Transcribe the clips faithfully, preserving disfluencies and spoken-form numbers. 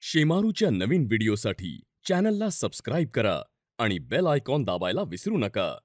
शेमारूच्या नवीन व्हिडिओसाठी चॅनलला सबस्क्राईब करा आणि बेल आयकॉन दाबायला विसरू नका.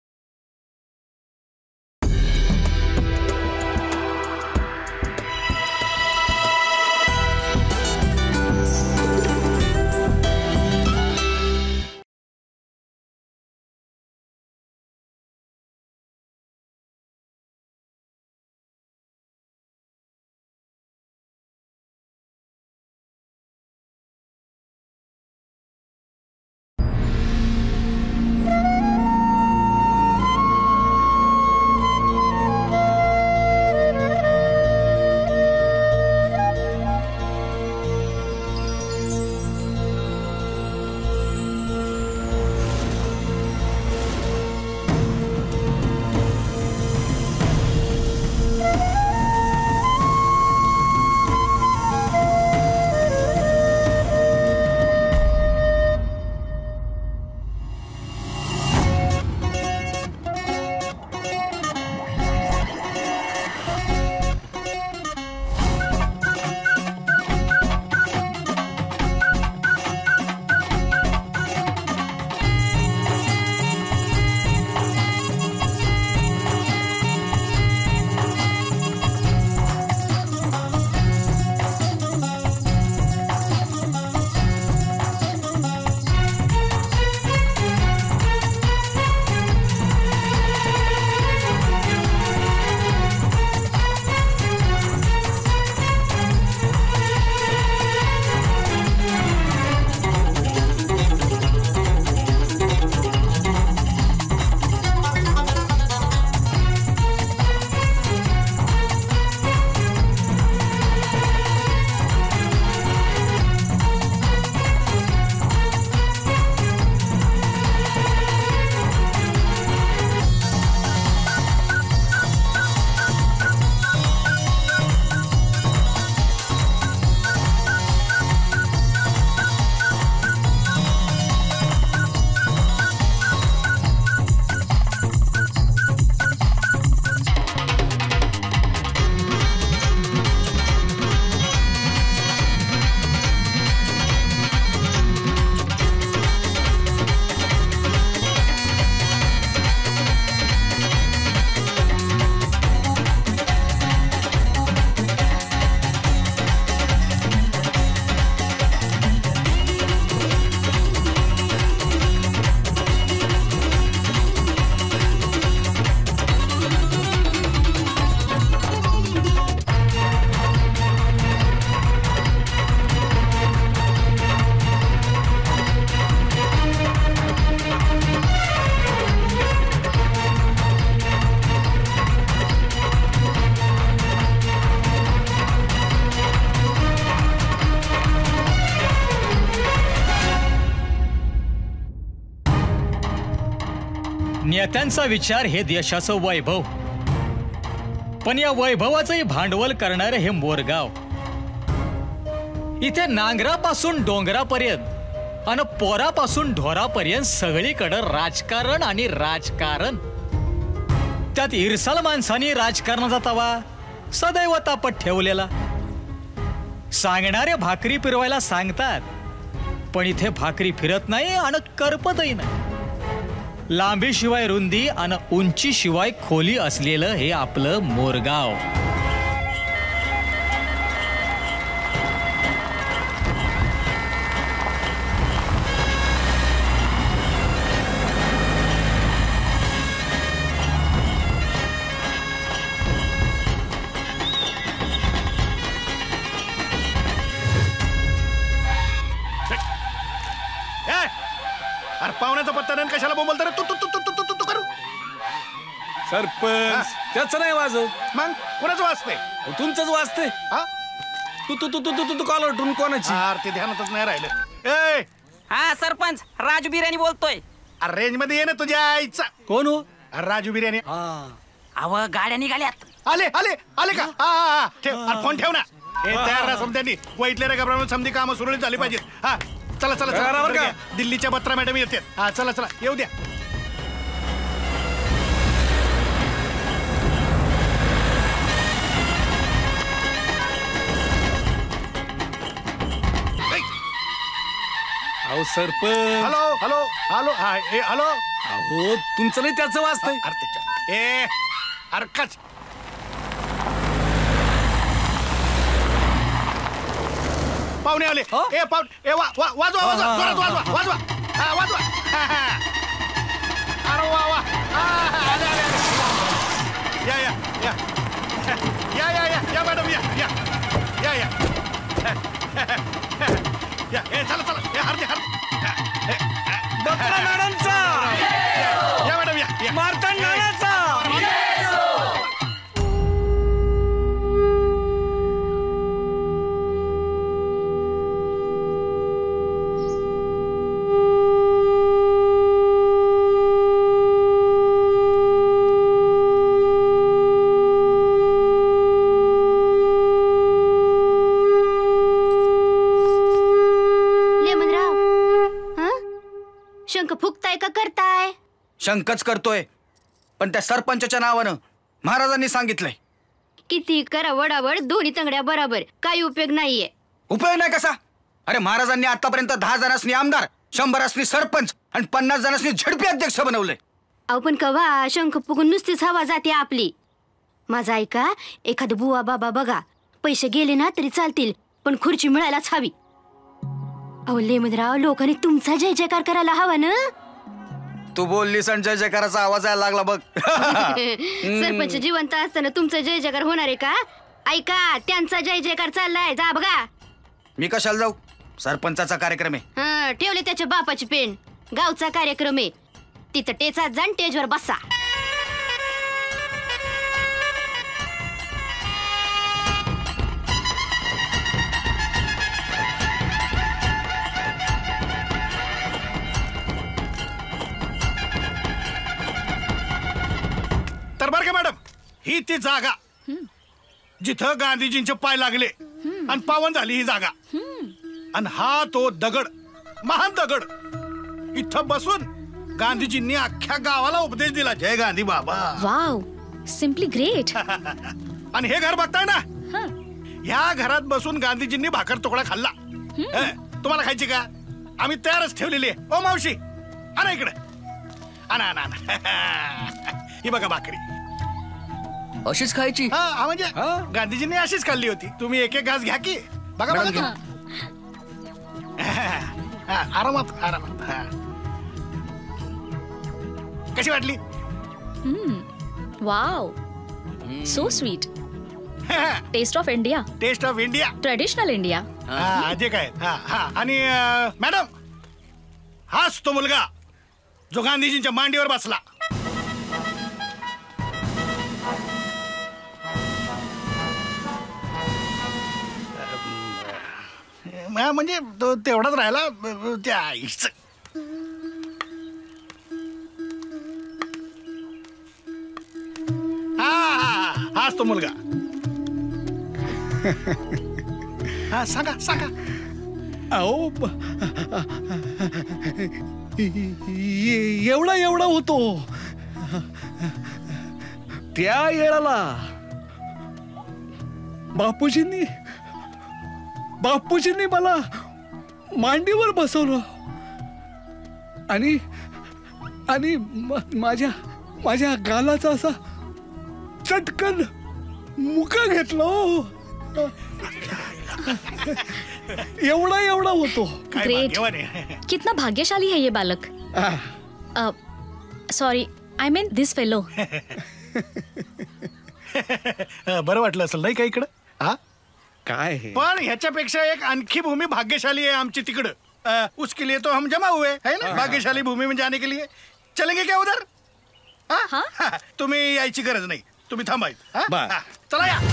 नेत्यांचा विचार हे देशाचं वैभव, पण या वैभवाचंही भांडवल करणारे हे मोरगाव. इथे नांगरापासून डोंगरापर्यंत आणि पोरापासून ढोरापर्यंत सगळीकडे राजकारण आणि राजकारण. त्यात इरसाल माणसांनी राजकारणाचा तवा सदैव तापत ठेवलेला. सांगणारे भाकरी फिरवायला सांगतात, पण इथे भाकरी फिरत नाही आणि करपतही नाही. लांबी शिवाय रुंदी आणि उंची शिवाय खोली असलेलं हे आपलं मोरगाव. अरे पाहुण्याचा पत्ता नाही कशाला बोंबलतो रे तू तू तू तू तू तू करू. सरपंच त्याचं नाही वाजत, मग कोणाचं वाजते? तुमचंच वाजते. हा तू तू तू तू तू तू कॉल उठून कोणाची? अरे ते ध्यानातच नाही राहिलं. ए हा सरपंच, राजू बिर्याणी बोलतोय. अरे रेंज मध्ये ये ना तुझ्या आईचा. कोण हो? अरे राजू बिर्याणी. अव गाड्या निघाल्यात. आले आले आले का? हा हा हा ठेव. अरे फोन ठेव ना. हे तयार राहा समध्यांनी. वैटले रे घबरावून समधी कामं सुरळीत झाली पाहिजेत. हा चला चला चला. दिल्लीच्या बत्रा मॅडम येते. हा चला चला येऊ द्या. अहो सरपंच. हॅलो हॅलो हॅलो हा ए हॅलो अहो तुमचं नाही त्याचं वाचतंय. अरे त्याच्या- ए अरे कच पाहुणे आले. हो? ए पाहुणे ए वा वा वाजवा वाजवा हा, जोरात हा, वाजवा वाजवा हा वाजवा हा, हा. अरे वा वा हा, हा, आले, आले, आले. या या या या या या या मॅडम या या या या या ए चला चला ए हरते हरते बकरा मॅडमचा. या मॅडम या या मारतांड नानाचा. शंख फुकताय का करताय? शंखच करतोय, पण त्या सरपंचाच्या नावानं महाराजांनी सांगितलंय. किती करा वडावड दोन्ही तंगड्या बरोबर, काही उपयोग नाहीये. उपयोग नाही कसा? अरे महाराजांनी आतापर्यंत दहा जणांनी आमदार, शंभरासनी सरपंच आणि पन्नास जणांनी झडपी अध्यक्ष बनवले. अहो पण कवा शंख फुकून नुसतीच हवा जाते आपली. माझा ऐका, एखाद बुवा बाबा बघा, पैसे गेले ना तरी चालतील, पण खुर्ची मिळायलाच हवी. अहो लेमनराव, लोकांनी तुमचा जय जयकार करायला हवा ना. तू बोललीस आणि जय जयकाराचा आवाज यायला लागला बघ. सरपंच जिवंत असताना तुमचा जय जयकार होणार आहे का? ऐका, त्यांचा जय जयकार चाललाय, जा बघा. मी कशाला जाऊ? सरपंचाचा कार्यक्रम आहे. हा, ठेवले त्याच्या बापाची पेन. गावचा कार्यक्रम आहे, तिथं टेचात जाण टेजवर बसा. तर बरं का मॅडम, ही ती जागा जिथं गांधीजींचे पाय लागले आणि पावन झाली ही जागा. आणि हा तो दगड, महान दगड, इथं बसून गांधीजींनी अख्ख्या गावाला उपदेश दिला. जय गांधी बाबा. Wow, simply great. आणि हे घर बघताय ना, ह्या घरात बसून गांधीजींनी भाकर तुकडा खाल्ला. हं, तुम्हाला खायची का? आम्ही तयारच ठेवलेली आहे. ओ मावशी, आणा इकडे, आणा आणा आणा. ही बघा भाकरी. अशीच खायची? हा हा, म्हणजे गांधीजींनी अशीच खाल्ली होती. तुम्ही एक एक घास घ्या की. बघा बघा की. हा, आरामात आरामात. हा, कशी वाटली? Wow, so sweet. Taste of India. Taste of India, traditional India. हा, जे काय. हा हा. आणि अं, मॅडम, हाच तो मुलगा जो गांधीजींच्या मांडीवर बसला. अं, म्हणजे तो तेवढाच राहिला अं, त्या आईच. हा हा, हाच तो मुलगा. हा, सांगा सांगा. अहो एवढा एवढा होतो त्या येळाला. बापूजींनी बापूजींनी मला मांडीवर बसवलं आणि आणि माझ्या माझ्या गालाचा असा चटकन मुका घेतला. एवढा एवढा होतो. ग्रेट. कितना भाग्यशाली है ये बालक. Sorry, I mean this fellow. बरं वाटलं असेल नाही का इकडं? हा, काय पण ह्याच्यापेक्षा एक आणखी भूमी भाग्यशाली आहे आमची तिकडं. अ, उसके लिए तो हम जमा हुए है ना. भाग्यशाली भूमी में जाने के लिए चलेंगे क्या उधर? हा? हा, तुम्ही यायची गरज नाही, तुम्ही थांबायचं. बर. हा, चला या.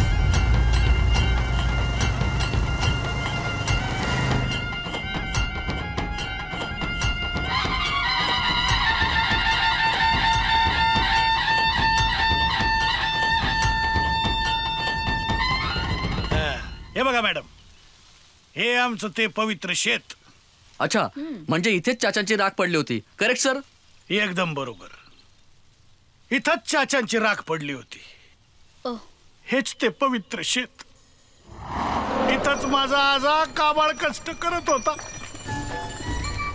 हे बघा मॅडम, हे आमचं ते पवित्र शेत. अच्छा, म्हणजे इथेच चाचांची राख पडली होती, करेक्ट सर? एकदम बरोबर. इथंच चाचांची राख पडली होती. ओह. हेच ते पवित्र शेत. इथंच माझा आजा काबाळ कष्ट करत होता.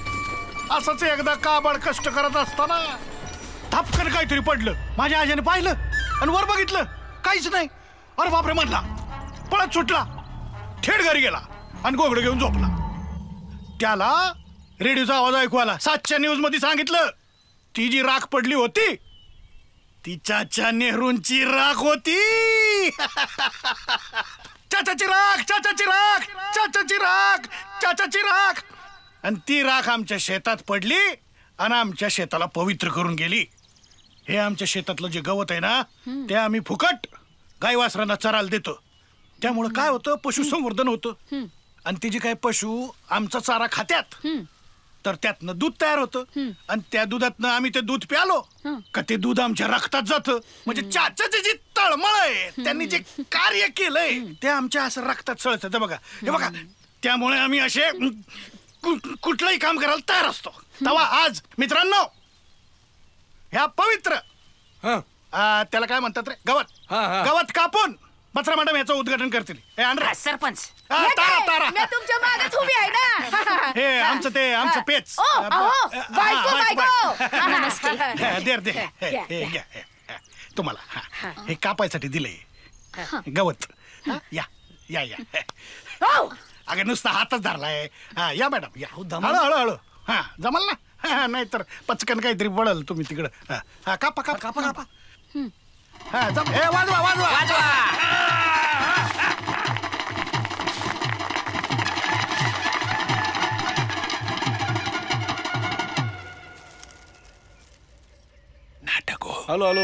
असंच एकदा काबाड कष्ट करत असताना धपकन काहीतरी पडलं. माझ्या आजीने पाहिलं आणि वर बघितलं, काहीच नाही. अरे बापरे म्हणला, पळत सुटला, थेट घरी गेला आणि गोगडं घेऊन झोपला. त्याला रेडिओचा आवाज ऐकू आला. सातच्या न्यूज मध्ये सांगितलं ती जी राख पडली होती ती चाचा नेहरूंची राख होती. चाचाची राख, चाचाची राख, चाचाची राख, चाचाची राख. आणि ती राख आमच्या शेतात पडली आणि आमच्या शेताला पवित्र करून गेली. हे आमच्या शेतातलं जे गवत आहे ना ते आम्ही फुकट गाई वासरांना चरायला देतो. त्यामुळं काय होतं, पशुसंवर्धन होतं. आणि ते जे काय पशु आमचा चारा खात्यात तर त्यातनं दूध तयार होतं आणि त्या दुधातनं आम्ही ते दूध प्यालो का ते दूध आमच्या रक्तात जातं. म्हणजे चाचाची जी तळमळ आहे, त्यांनी जे कार्य केलंय ते आमच्या असं रक्तात सळतं. ते बघा, हे बघा, त्यामुळे आम्ही असे कुठलंही काम करायला तयार असतो. तेव्हा आज मित्रांनो, ह्या पवित्र त्याला काय म्हणतात रे, गवत गवत कापून पत्रा मॅडम याचं उद्घाटन करतील. सरपंच तारा तारा मी तुमच्या मागेच उभी आहे ना. हे आमचं ते आमचं पेच देर दे तुम्हाला हे कापायसाठी दिले गवत. या या या अगं नुसता हातच धरलाय. हा या मॅडम या, हळू हळू हळू. हा जमल ना, नाहीतर पचकन काहीतरी पडल तुम्ही तिकडं. हा कापा कापा कापा कापा. हा जम. हे वाजवा वाजवा हॅलो हॅलो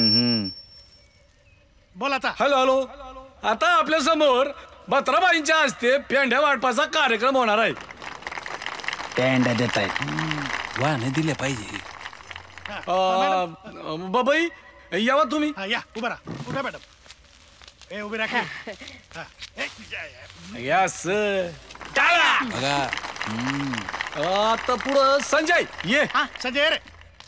बोला आता. हॅलो हॅलो आता आपल्या समोर बत्राबाईंच्या हस्ते पेंड्या वाटपाचा कार्यक्रम होणार आहे. पेंड्या देत आहेत, वाहने दिले पाहिजे. बाबाई यावा तुम्ही. या उभा राहा, उभा मॅडम. ए उभी राहा. यस. आता पुढं संजय ये. संजय रे.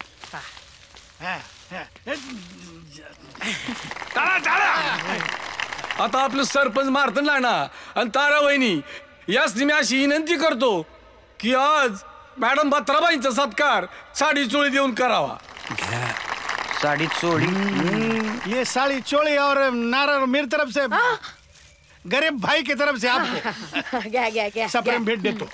आता आपलं सरपंच मारतन लागणार आणि तारा वहिनी याच मी अशी विनंती करतो की आज मॅडम बत्राबाईंचा सत्कार साडी चोळी देऊन करावा. साडी चोळी, ये साड़ी चोली और नारा मेरी तरफ से गरीब भाई की तरफ से आपको घ्या घ्या घ्या सप्रेम भेट देतो.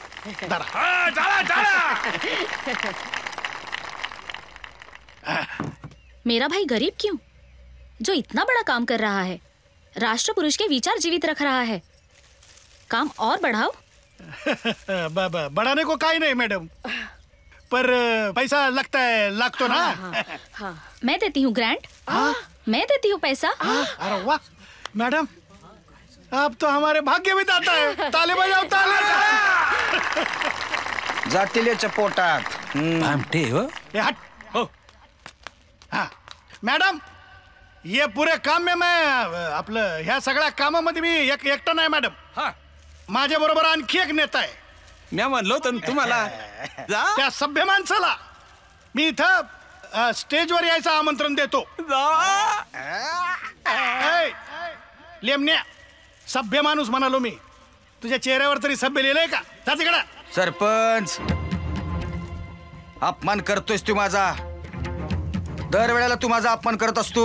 मेरा भाई गरीब क्यों, जो इतना बड़ा काम कर रहा है, राष्ट्र पुरुष के विचार जीवित रख रहा है. काम और बढ़ाओ. बाबा बढ़ाने को काई नहीं मैडम, पर पैसा लगता है, लगतो ना. हाँ, हाँ. मैं देती हूँ ग्रांट. मैं देती हूँ पैसा. अरे वाह मैडम, आप तो हमारे भाग्य भी दाता है. ताली बजाओ ताली. जातील पोटात. ये हट. हाँ मैडम, ये पूरे काम में मैं आपलं ह्या सगळ्या कामामध्ये मी एक एकटा नाही मॅडम. हा माझ्या बरोबर आणखी एक नेता आहे. मी म्हणलो तर तुम्हाला त्या सभ्य माणसाला मी इथं स्टेजवर यायचं आमंत्रण देतो. लेमण्या, सभ्य माणूस म्हणालो मी. तुझ्या चेहऱ्यावर तरी सभ्य लिहिलंय का? जा तिकडं. सरपंच, अपमान करतोयस तू माझा. दरवेळेला तू माझा अपमान करत असतो.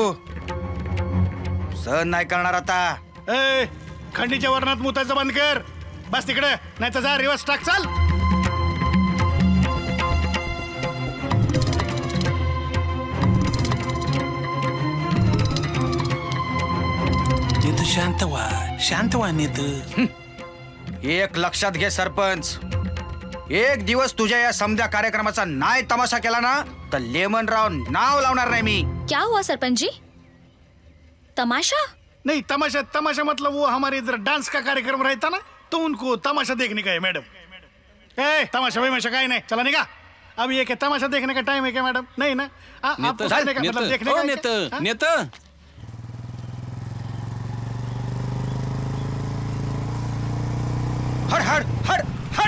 सहन नाही करणार आता. ए खंडीच्या वर्णात मुताचं बंद कर. बस तिकडे, नाही तर जा रिवर्स टाक. चाल. नेतू शांत व्हा, शांत व्हा नेतू. एक लक्षात घे सरपंच, एक दिवस तुझ्या या समध्या कार्यक्रमाचा नाही तमाशा केला ना तर लेमनराव नाव लावणार नाही मी. क्या हुआ सरपंच जी? तमाशा नहीं, तमाशा तमाशा मतलब वो हमारे इधर डांस का कार्यक्रम रहता ना, तो उनको तमाशा देखने का है मैडम. ए तमाशा वैमाशा का ही नहीं. चला निका. अब ये क्या तमाशा देखने का टाइम है क्या मैडम? नहीं ना. आपको देखने का मतलब देखने का नेत नेत हड हड हड हड.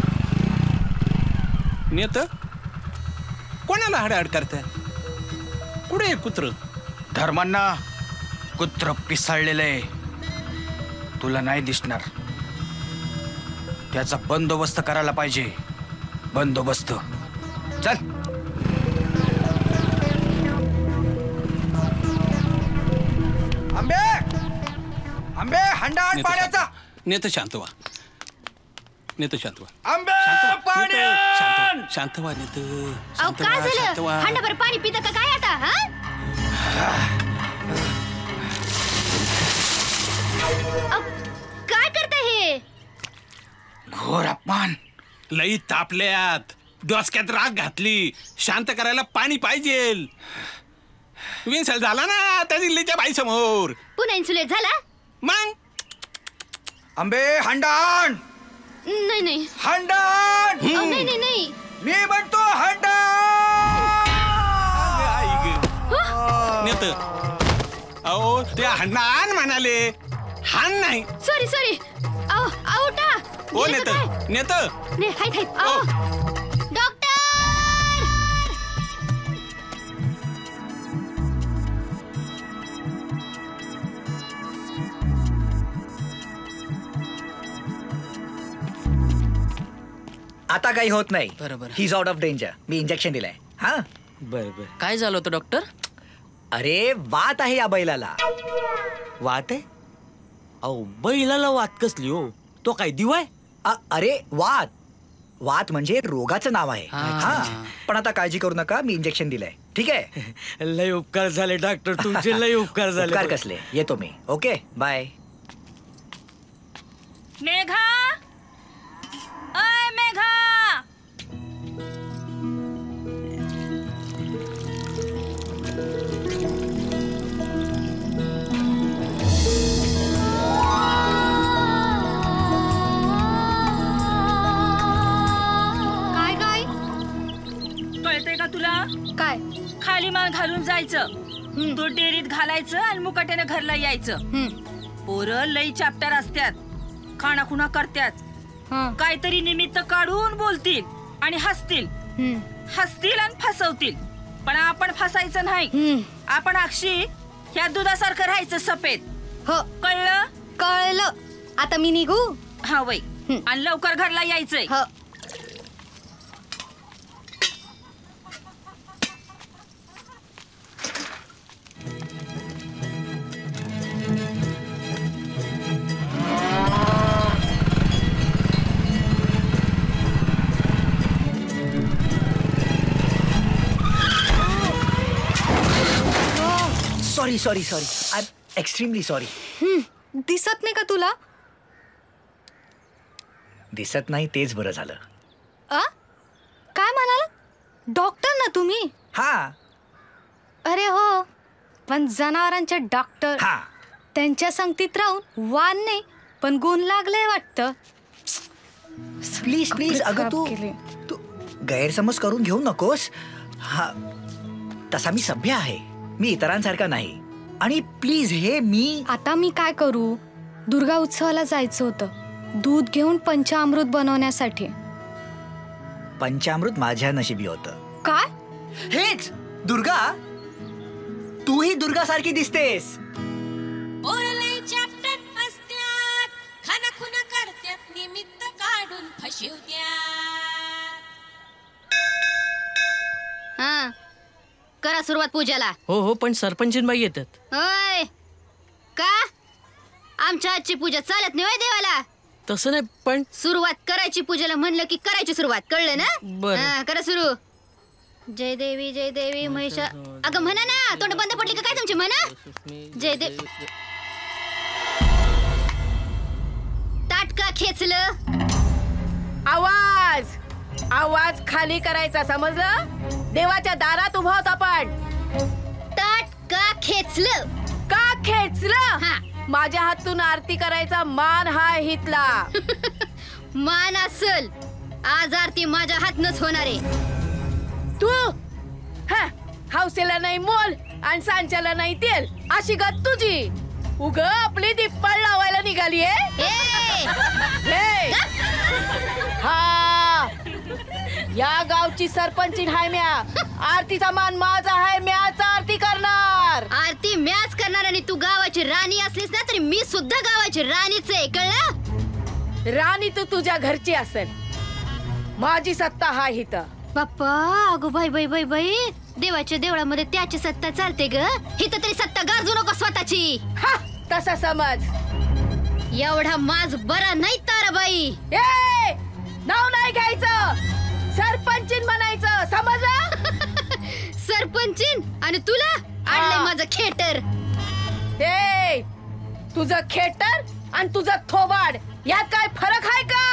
नेत कोणाला हडहड करताय? कुठे आहे कुत्र? धर्मांना कुत्र पिसाळलेलं आहे, तुला नाही दिसणार. त्याचा बंदोबस्त करायला पाहिजे. बंदोबस्त. चल. आंबे आंबे हंडा आण पाण्याचा. नेतो शांत व्हा. नेतो शांत व्हा. आंबे पाणी आण. शांत व्हा नेतो. अहो काय झालं हंडाभर पाणी पिता का काय आता? हा काय करता हे? घोर अपमान. लई तापल्यात. डोसक्यात राग घातली. शांत करायला पाणी पाहिजे. विन्सल झाला ना त्या दिल्लीच्या बाई समोर. पुन्हा इन्सुलेट झाला मग. आंबे हंडा आण. नाही नाही हंडा आण. नाही नाही नाही मी म्हणतो हंडा. नेत अहो ते हंडा आण म्हणाले. हान नाही. Sorry sorry. अहो आउटा. हो नेत नेत नाही हाय हाय. अहो डॉक्टर. आता काही होत नाही. बरोबर. He is out of danger. मी इंजेक्शन दिलंय. हा बरोबर. काय झालं होतं डॉक्टर? अरे वात आहे या बैलाला. वात आहे? अहो बैलाला वात कसली हो? तो काय दिवाय? अरे वात. वात म्हणजे रोगाचं नाव आहे. हा पण आता काळजी करू नका. मी इंजेक्शन दिलंय. ठीक आहे. लय उपकार झाले डॉक्टर तुमचे. लय उपकार झाले. उपकार कसले. येतो मी. Okay bye. मेघा अय मेघा. काय काय कळतंय का तुला? काय? खाली मान घालून जायचं. तो डेअरीत घालायचं आणि मुकाट्याने घरला यायचं. पोरं लई चॅप्टर असतात. खाणाखुणा करतात. काहीतरी निमित्त काढून बोलतील आणि हसतील. हसतील आणि फसवतील. पण आपण फसायचं नाही. आपण अक्षी ह्या दुधासारखं राहायचं सफेद. हो कळलं? कळलं. आता मी निघू? हा वय. आणि लवकर घरला यायचंय. हो. Sorry sorry sorry. I am extremely sorry. दिसत नाही का तुला? दिसत नाही तेच बरं झालं. आ काय म्हणाला? डॉक्टर ना तुम्ही? हा. अरे हो पण जनावरांचे डॉक्टर. हा. त्यांच्या संगतीत राहून वान नाही पण गुण लागले वाटतं. Please please. अगं तू तू गैरसमज करून घेऊ नकोस. हा तसा मी सभ्य आहे. मी इतरांसारखा नाही. आणि प्लीज हे मी. आता मी काय करू? दुर्गा उत्सवाला जायचं होतं दूध घेऊन पंचामृत बनवण्यासाठी. पंचामृत माझ्या नशिबी होतं. काय? हेच दुर्गा. तूही दुर्गा सारखी दिसतेस. निमित्त काढून हा करा सुरुवात पूजाला. हो हो पण सरपंचीनबाई येतात. होय का? आमच्या आजची पूजा चालत नाही होय देवाला? तसं नाही पण सुरुवात करायची. पूजेला म्हणलं की करायची सुरुवात. कळलं ना? बरं. करा सुरू. जय देवी जय देवी महिषा. अगं म्हणा ना. तोंड बंद पडली का काय तुमची? म्हणा जय देव. ताटका खेचलं. आवाज आवाज खाली करायचा. समजलं? देवाच्या दारात उभा होता आपण. ताटका खेचलं. का खेचलं? हा माझ्या हातून आरती करायचा मान हा हितला. मान असल. आज आरती माझ्या हातनच होणार आहे. तू हौसेला नाही मोल आणि सांच्याला नाही तेल अशी गत तुझी. उग आपली दिप्पाळ लावायला निघालीये. हा या गावची सरपंचीन हाय म्या. आरतीचा मान माझा हाय. म्याच आरती करणार. आरती म्याच करणार. आणि तू गावाची राणी असलीस ना तरी मी सुद्धा गावाची राणीच आहे. कळलं? राणी तू तुझ्या घरची असेल. माझी सत्ता हा हित. बाप्पा अगो बाई बाई बाई बाई देवाच्या देवळामध्ये त्याची सत्ता चालते ग. हिथं तरी सत्ता गारजू नको स्वतःची. हा तसा समज. एवढा माज बरा नाही ताराबाई. ए नाव नाही घ्यायचं, सरपंचीन म्हणायचं, समजलं? सरपंचीन आणि तुला आणलंय माझं खेटर. ए तुझं खेटर आणि तुझं थोबाड यात काय फरक आहे का?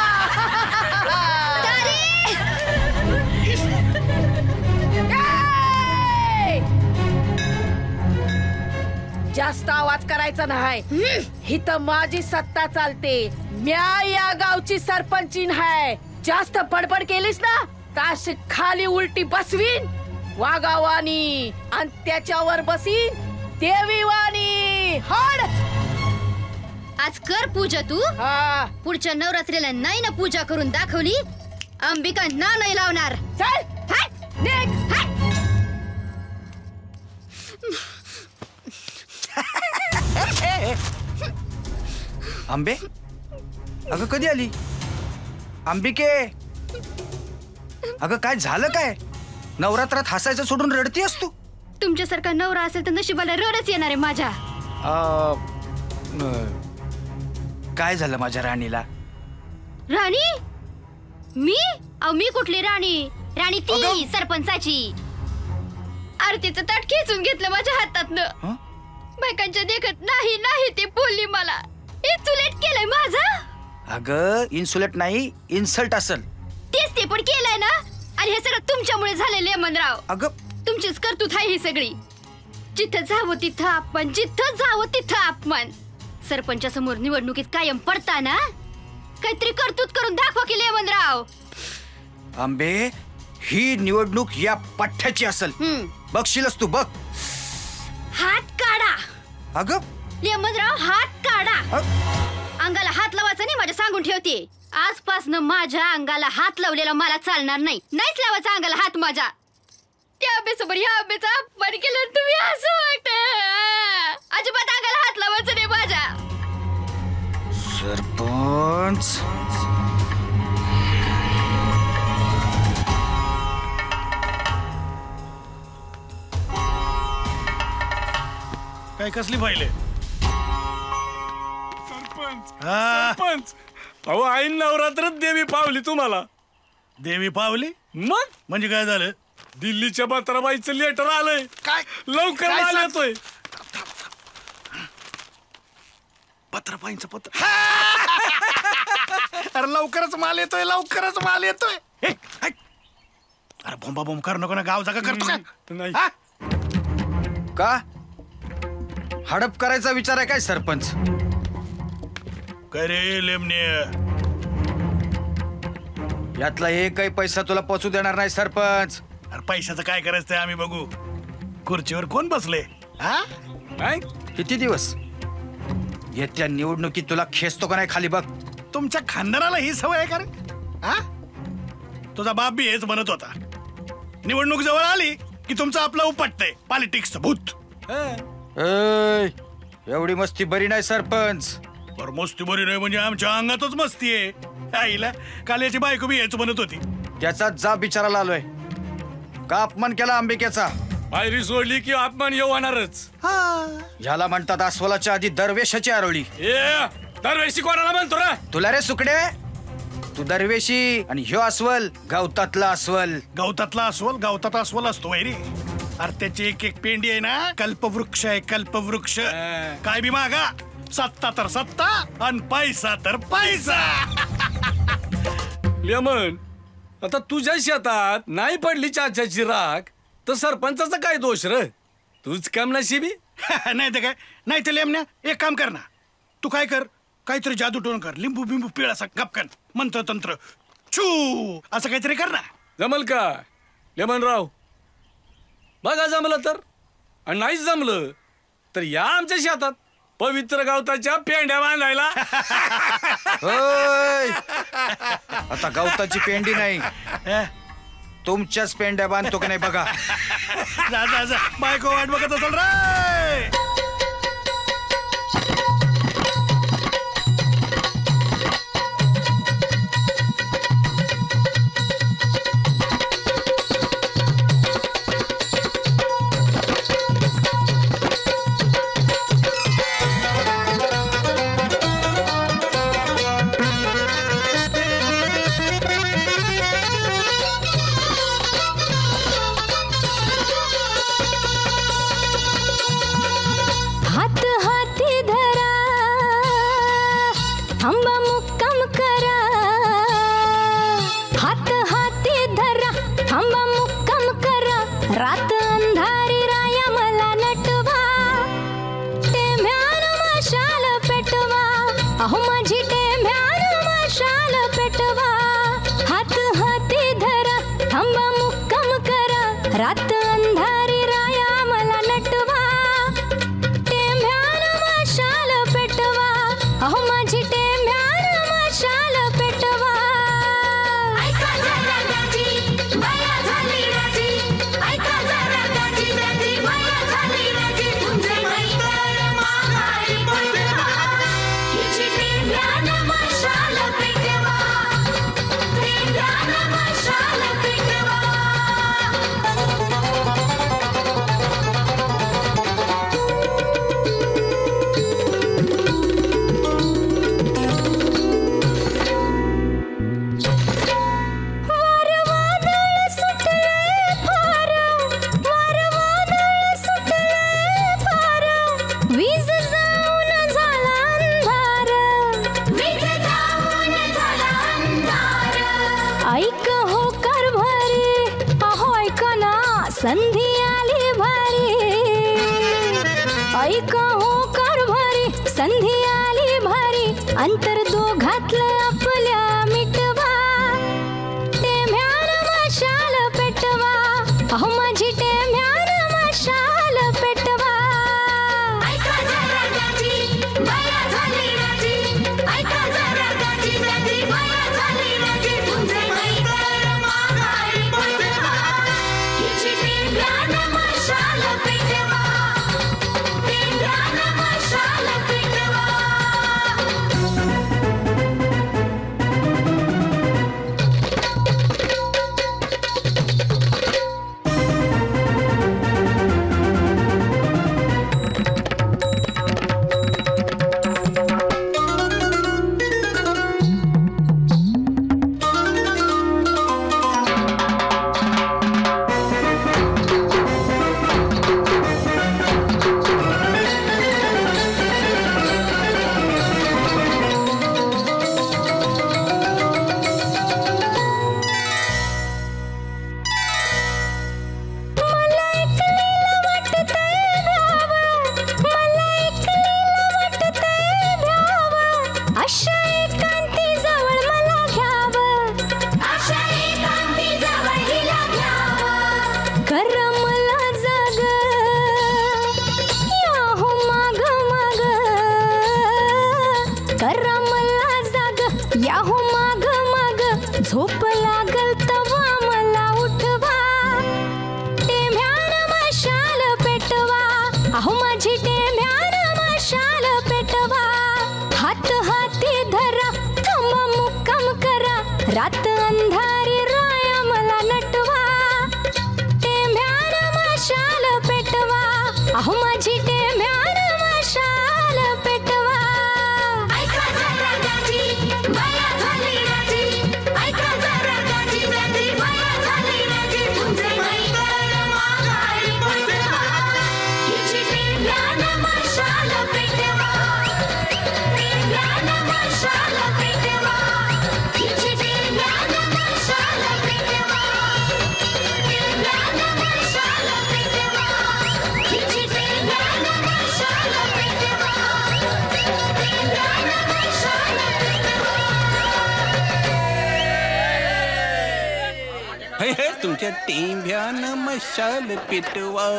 जास्त आवाज करायचा नाही. हिथं माझी सत्ता चालते. म्या या गावची सरपंचीन आहे. जास्त बडबड केलीस ना ताश खाली उलटी बसवीन वागावानी आणि त्याच्यावर बसीन देवीवानी. हड आज कर पूजा तू. पुढच्या नवरात्रीला नाही ना पूजा करून दाखवली अंबिका ना नाही लावणार. चल निघ. आंबे अगं कधी आली अंबिके? अगं काय झालं काय? नवरात्रात हसायचं सोडून रडतीयस तू? तुमच्यासारखा नवरा असेल तर नशिबाला रडच येणार आहे माझ्या. काय झालं माझ्या राणीला? राणी? मी? अहो मी कुठली राणी? राणी ती सरपंचाची. आरतीचं ताट खेचून घेतलं माझ्या हातातनं. बायकांच्या देखत नाही नाही ते बोलली मला. इन्सुलेट केलंय माझा. अगं इन्सुलेट नाही इन्सल्ट असेल. तेच ते पण केलंय ना. आणि हे सगळं तुमच्यामुळे झालंय लेमनराव. अगं तुमचीच करतूत आहे ही सगळी. जिथं जावं तिथं अपमान, जिथं जावं तिथं अपमान. सरपंचासमोर निवडणुकीत कायम पडताना काहीतरी करतूत करून दाखवा की लेमनराव. आंबे ही निवडणूक या पठ्ठ्याची असेल. बघशीलच तू बघ. हात काढा. अगं लेमनराव हात काढा. अंगाला हात लावायचा नाही माझ्या सांगून ठेवते. आजपासून माझ्या अंगाला हात लावलेला मला चालणार नाही. नाहीच लावायचा अंगाला हात माझ्या. त्या आंब्यासमोर या आंब्याचा अपमान केला तुम्ही असं वाटत. अजिबात अंगाला हात लावायचा नाही माझ्या. सरपंच काय कसली फाईल आहे? सरपंच सरपंच अहो ऐन नवरात्रात देवी पावली तुम्हाला. देवी पावली? मग म्हणजे काय झालं? दिल्लीच्या बत्राबाईचं लेटर आलंय. काय लवकर काय माल सांग- येतोय. पत्रपाईंचं पत्र. अरे लवकरच माल येतोय लवकरच माल येतोय. हे, ऐक. अरे बोंबा बोंब कर नको ना. गाव जागा करतो का? नाही हा? का हडप करायचा विचार आहे काय सरपंच? काय रे लेमने? यातला एकही पैसा तुला पोचू देणार नाही सरपंच. अरे पैशाचं काय करायचं ते आम्ही बघू. खुर्चीवर कोण बसले? हा काय किती दिवस? येत्या निवडणुकीत तुला खेचतो का नाही खाली बघ. तुमच्या खानदानाला ही सवय आहे का रे? हा तुझा बाप बी हेच म्हणत होता. निवडणूक जवळ आली की तुमचं आपलं उपटतंय पॉलिटिक्सचं भूत. ए, एवढी मस्ती बरी नाही सरपंच. पर मस्ती बरी नाही म्हणजे आमच्या अंगातच मस्ती आहे. आईला काल याची बायको बी हेच म्हणत होती. त्याचा जाब विचारायला आलोय. का अपमान केला अंबिकेचा? पायरी सोडली की अपमान येऊ होणारच. ह्याला म्हणतात अस्वलाच्या आधी दरवेशाची आरोळी. दरवेशी कोणाला म्हणतो रे? तुला रे सुकडे. तू दरवेशी आणि ह्यो अस्वल गावतातला अस्वल. गावतातला अस्वल गावतात अस्वल असतो वैरी. अरे त्याची एक एक पेंडी आहे ना कल्पवृक्ष आहे कल्पवृक्ष. काय बी मागा. सत्ता तर सत्ता आणि पैसा तर पैसा. लेमन आता तुझ्या शेतात नाही पडली चाच्याची राख तर सरपंचाचा काय दोष रे? तूच काम नशिबी. नाही तर काय नाही तर लेमण्या एक काम कर ना. तू काय कर काहीतरी जादू टोन कर. लिंबू बिंबू पिळ असा गपकन मंत्र तंत्र छू असं काहीतरी कर ना. जमल का लेमनराव? बघा जमलं तर. आणि नाहीच जमलं तर या आमच्या शेतात पवित्र गवताच्या पेंड्या बांधायला. आता गवताची पेंडी नाही तुमच्याच पेंड्या बांधतो का नाही बघा. जा जा जा बायको वाट बघत असेल रे. रात अंधारी राया मला नटवा टेम्यान मशाल पेटवा अहो माझी टेम्यान मशाल पेटवा हात हाती धरा थांबा मुक्काम करा रात अंधारी राया मला नटवा टेम्यान मशाल पेटवा अहो माझी टेम्यान मशाल पेटवा ऐका जरा गाजी बाया झाली राजी ऐका जरा गाजी गाजी बाया झाली राजी तुमचे मैत्र माघारी पडवा हिची टेम्यान मशाल पेटवा टेम्यान मशाल पेटवा संधी आली भारी ऐका हो कर भारी संधी आली भारी अंतर दोघातलं आपल्या मिटवा टेम्यान मशाल पेटवा अहो माझी टेम्यान मशाल पेटवा ऐका जरा गाजी बाया झाली राजी ऐका जरा गाजी गाजी बाया झाली राजी तुमचे मैत्र माघारी पडवा हिची टेम्यान मशाल पेटवा टेम्यान मशाल पेटवा झोप लागल तवा मला उठवा टेम्यान मशाल पेटवा अहो माझी टेम्यान मशाल पेटवा हात हाती धरा थांबा मुक्काम करा रात अंधारी राया मला नटवा टेम्यान मशाल पेटवा अहो माझी टेम्यान मशाल पेटवा ऐका जरा गाजी बाया झाली राजी ऐका जरा गाजी गाजी बाया झाली राजी तुमचे मैत्र माघारी पडवा हिची टेम्यान मशाल पेटवा टेम्यान मशाल पेटवा हिची टेम्यान मशाल पेटवा टेम्यान मशाल पेटवा हिची टेम्यान मशाल पेटवा टेम्यान मशाल पेटवा हे हे तुमच्या टेंभ्यान मशाल पेटवा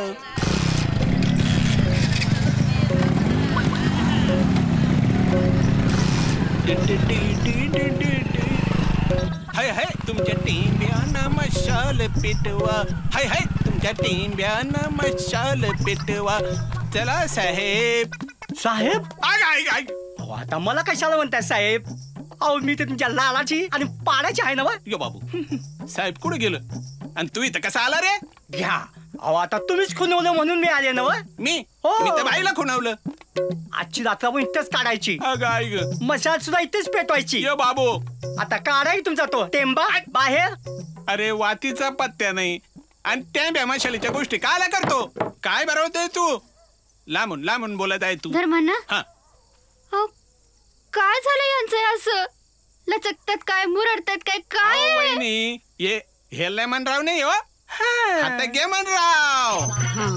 हाय हाय तुमच्या टेंभ्यान मशाल पेटवा हाय हाय तुमच्या टेंभ्यान मशाल पेटवा चला साहेब साहेब आय आय आय अहो, आता मला कशाला म्हणताय साहेब अहो मी तर तुमच्या लालाची आणि पाडाची आहे ना वा यो बाबू साहेब कुठे गेलं आणि तू इथं कसा आला रे घ्या अहो आता तुम्हीच खुनवलं म्हणून मी आले ना वा मी हो मी तर बाईला खुणावलं आजची रात्र पण इथेच काढायची अगं आई ग मशाल सुद्धा इथेच पेटवायची यो बाबू आता काढाय तुमचा तो टेंबा बाहेर अरे वातीचा पत्त्या नाही आणि त्या बेमाशालीच्या गोष्टी कायला करतो काय बरवतोय तू लांबून लांबून बोलत आहे तू धर्मांना हा अहो, काय झालं यांचं असं लचकतात काय मुरडतात काय काय वहिनी ये हे लेमन राव नाही हो आता घे मनराव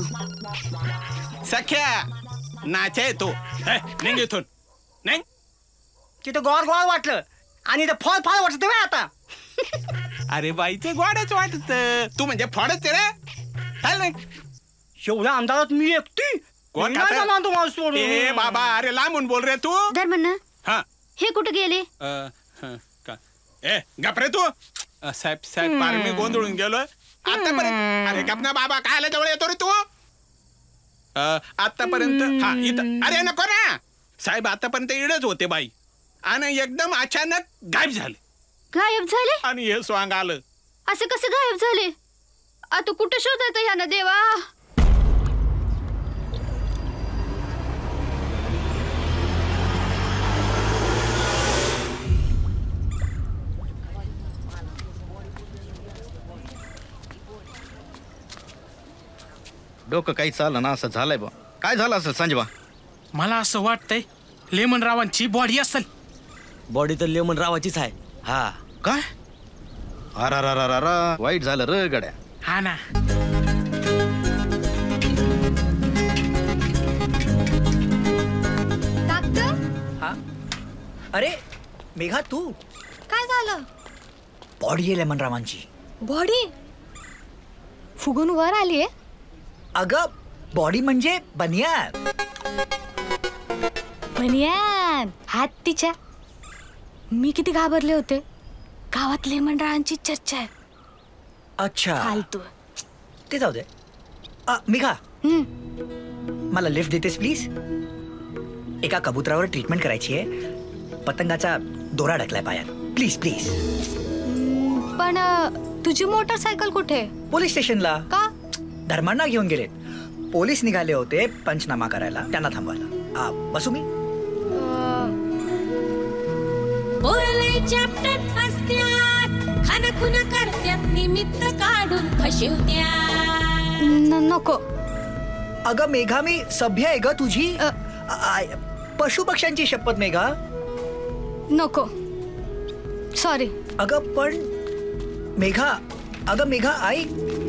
सख्या नाचा येतो नाही घेतो नाही तिथं गोड गोड वाटलं आणि ते फळ फळ वाटत आता अरे बाईचं गोडच वाटत तू म्हणजे फळच रे चाल नाही एवढ्या अंधारात मी एकटी कोण नाही जाणार तुम्हाला सोडून. ए बाबा अरे लांबून बोल रे तू धर्मण्णा हा हे कुठे गेले अ, हं, का ए गपरे तू अ, साहेब साहेब पार मी गोंधळून गेलोय आतापर्यंत अरे गपना बाबा कायला जवळ येतो रे तू अ, आतापर्यंत हा इथं अरे नको ना साहेब आतापर्यंत इडच होते बाई आणि एकदम अचानक गायब झाले गायब झाले आणि हे स्वांग आलं असे कसे गायब झाले आता कुठे शोधायचं ह्यानं देवा डोकं काही चाललं ना असं झालंय बा काय झालं असेल संजयबा मला असं वाटतंय लेमन रावांची बॉडी असेल बॉडी तर लेमन रावाचीच आहे हा काय अरा वाईट झालं र गड्या हा ना हा अरे मेघा तू काय झालं बॉडी आहे लेमनरावांची बॉडी फुगून वर आलीये अगं बॉडी म्हणजे बनियान बनियान हात तिच्या मी किती घाबरले होते गावात लेमनरावांची चर्चा आहे अच्छा फालतू ते जाऊ दे अ, मेघा मला लिफ्ट देतेस प्लीज एका कबुतरावर ट्रीटमेंट करायची आहे पतंगाचा दोरा अडकलाय पायात प्लीज प्लीज पण अ, तुझी मोटरसायकल कुठे पोलीस स्टेशनला का धर्मांना घेऊन गेलेत पोलीस निघाले होते पंचनामा करायला त्यांना थांबवायला आ, बसू मी बोरले चॅप्टर असत्यात खानखुन करत्यात निमित्त काढून फशिवत्यात नको अगं मेघा मी सभ्य आहे ग तुझी पशु पक्ष्यांची शपथ मेघा नको सॉरी अगं पण मेघा अगं मेघा आई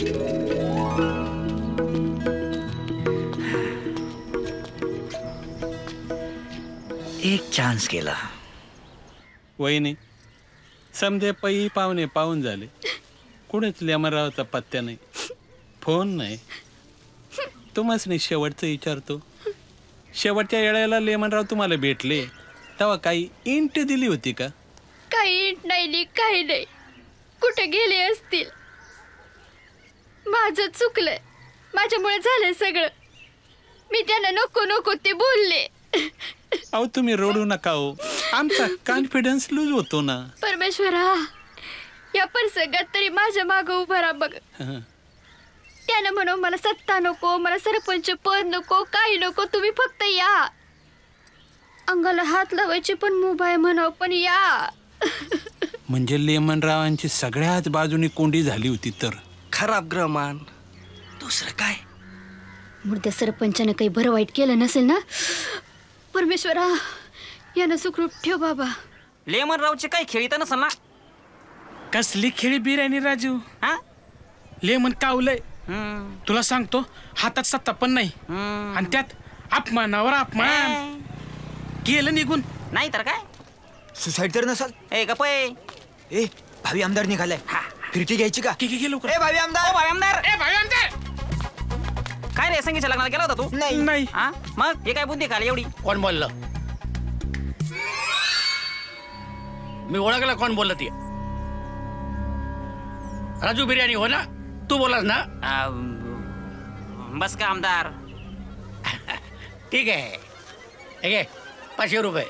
एक चान्स गेला वहिनी समधे पै पाहुणे पाहून झाले कुणीच लेमनरावचा पत्त्या नाही फोन नाही तुम्हाच नाही शेवटचं विचारतो शेवटच्या वेळेला लेमनराव तुम्हाला भेटले तेव्हा काही इंट दिली होती का काही इंट नाही काही नाही कुठे गेले असतील माझं चुकलंय माझ्यामुळे झालंय सगळं मी त्यांना नको नको ते बोलले अहो तुम्ही रडू नका हो आमचा कॉन्फिडन्स लूज होतो ना परमेश्वरा या प्रसंगात तरी माझ्या माग उभा राहा बघ त्यानं म्हणून मला सत्ता नको मला सरपंच पद नको काही नको तुम्ही फक्त या अंगाला हात लावायची पण मोबाईल म्हणाव पण या म्हणजे लेमनरावांची सगळ्याच बाजूनी कोंडी झाली होती तर खराब ग्रहमान दुसरं काय मुर्द्या सरपंचानं काही बरं वाईट केलं नसेल ना परमेश्वरा यानं सुखरूप ठेव बाबा लेमनरावची काही खेळीत नसल ना कसली खेळी बिर्याणी राजू हा लेमन कावलंय तुला सांगतो हातात सत्ता पण नाही आणि त्यात अपमानावर अपमान गेलं निघून नाही तर काय सुसाईड तर नसल ए गप ए भावी आमदार निघालाय फिरती घ्यायची का की गेलो ए भावी आमदार भावी आमदार ए भावी आमदार काय रे संगीच्या लग्नाला गेला होता तू नाही नाही हा मग हे काय बुद्धी खाली एवढी कोण बोललं मी ओळखला कोण बोललं ती राजू बिर्याणी हो ना तू बोलास ना बस का आमदार ठीक आहे ठीक आहे पाचशे रुपये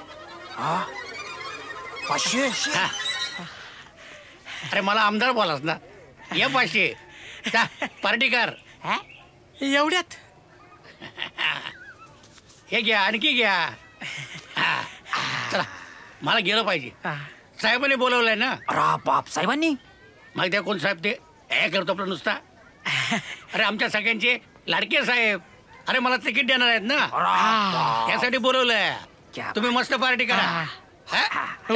पाचशे हा. अरे मला आमदार बोलास ना ये पाचशे जा, पार्टी कर एवढ्यात हे घ्या आणखी घ्या हा. चला मला गेलं पाहिजे साहेबांनी बोलवलंय ना अरे बाप साहेबांनी मग त्या कोण साहेब ते हे करतो आपला नुसता अरे आमच्या सगळ्यांचे लाडके साहेब अरे मला तिकीट देणार आहेत ना त्यासाठी बोलवलंय तुम्ही मस्त पार्टी करा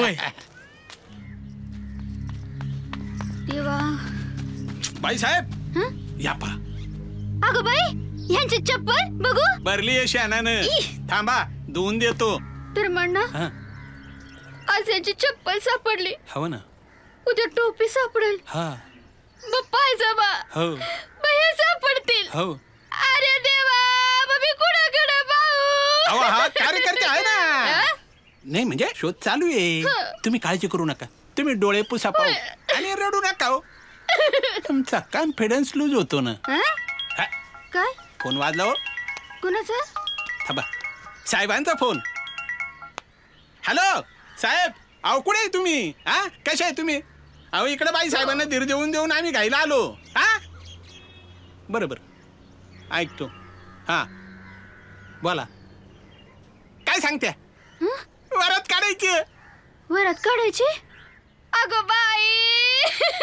देवा बाई साहेब या पा. अगं बाई ह्यांची चप्पल बघू. भरली आहे शानानं. थांबा धुवून देतो. तर म्हणणं आज यांची चप्पल सापडली, हो ना, उद्या टोपी सापडेल, हा मग पायजमा, हो मग हे सापडतील. हो. अरे देवा, मग मी कुणाकडे अहो पाहू? हा कार्यकर्ते आहे ना. नाही म्हणजे शोध चालू आहे. तुम्ही काळजी करू नका. तुम्ही डोळे पुसा पाहू आणि रडू नका हो. तुमचा कॉन्फिडन्स लूज होतो ना. काय फोन वाजला हो. कुणाचा? थांबा, साहेबांचा फोन. हॅलो साहेब, अहो कुठे आहे तुम्ही? हा कशा आहे तुम्ही? अहो इकडे बाई साहेबांना धीर देऊन देऊन आम्ही घायला आलो. हा बरं बरं ऐकतो. हा बोला, काय सांगत्या? वरात काढायची. वरात काढायची? अगं बाई,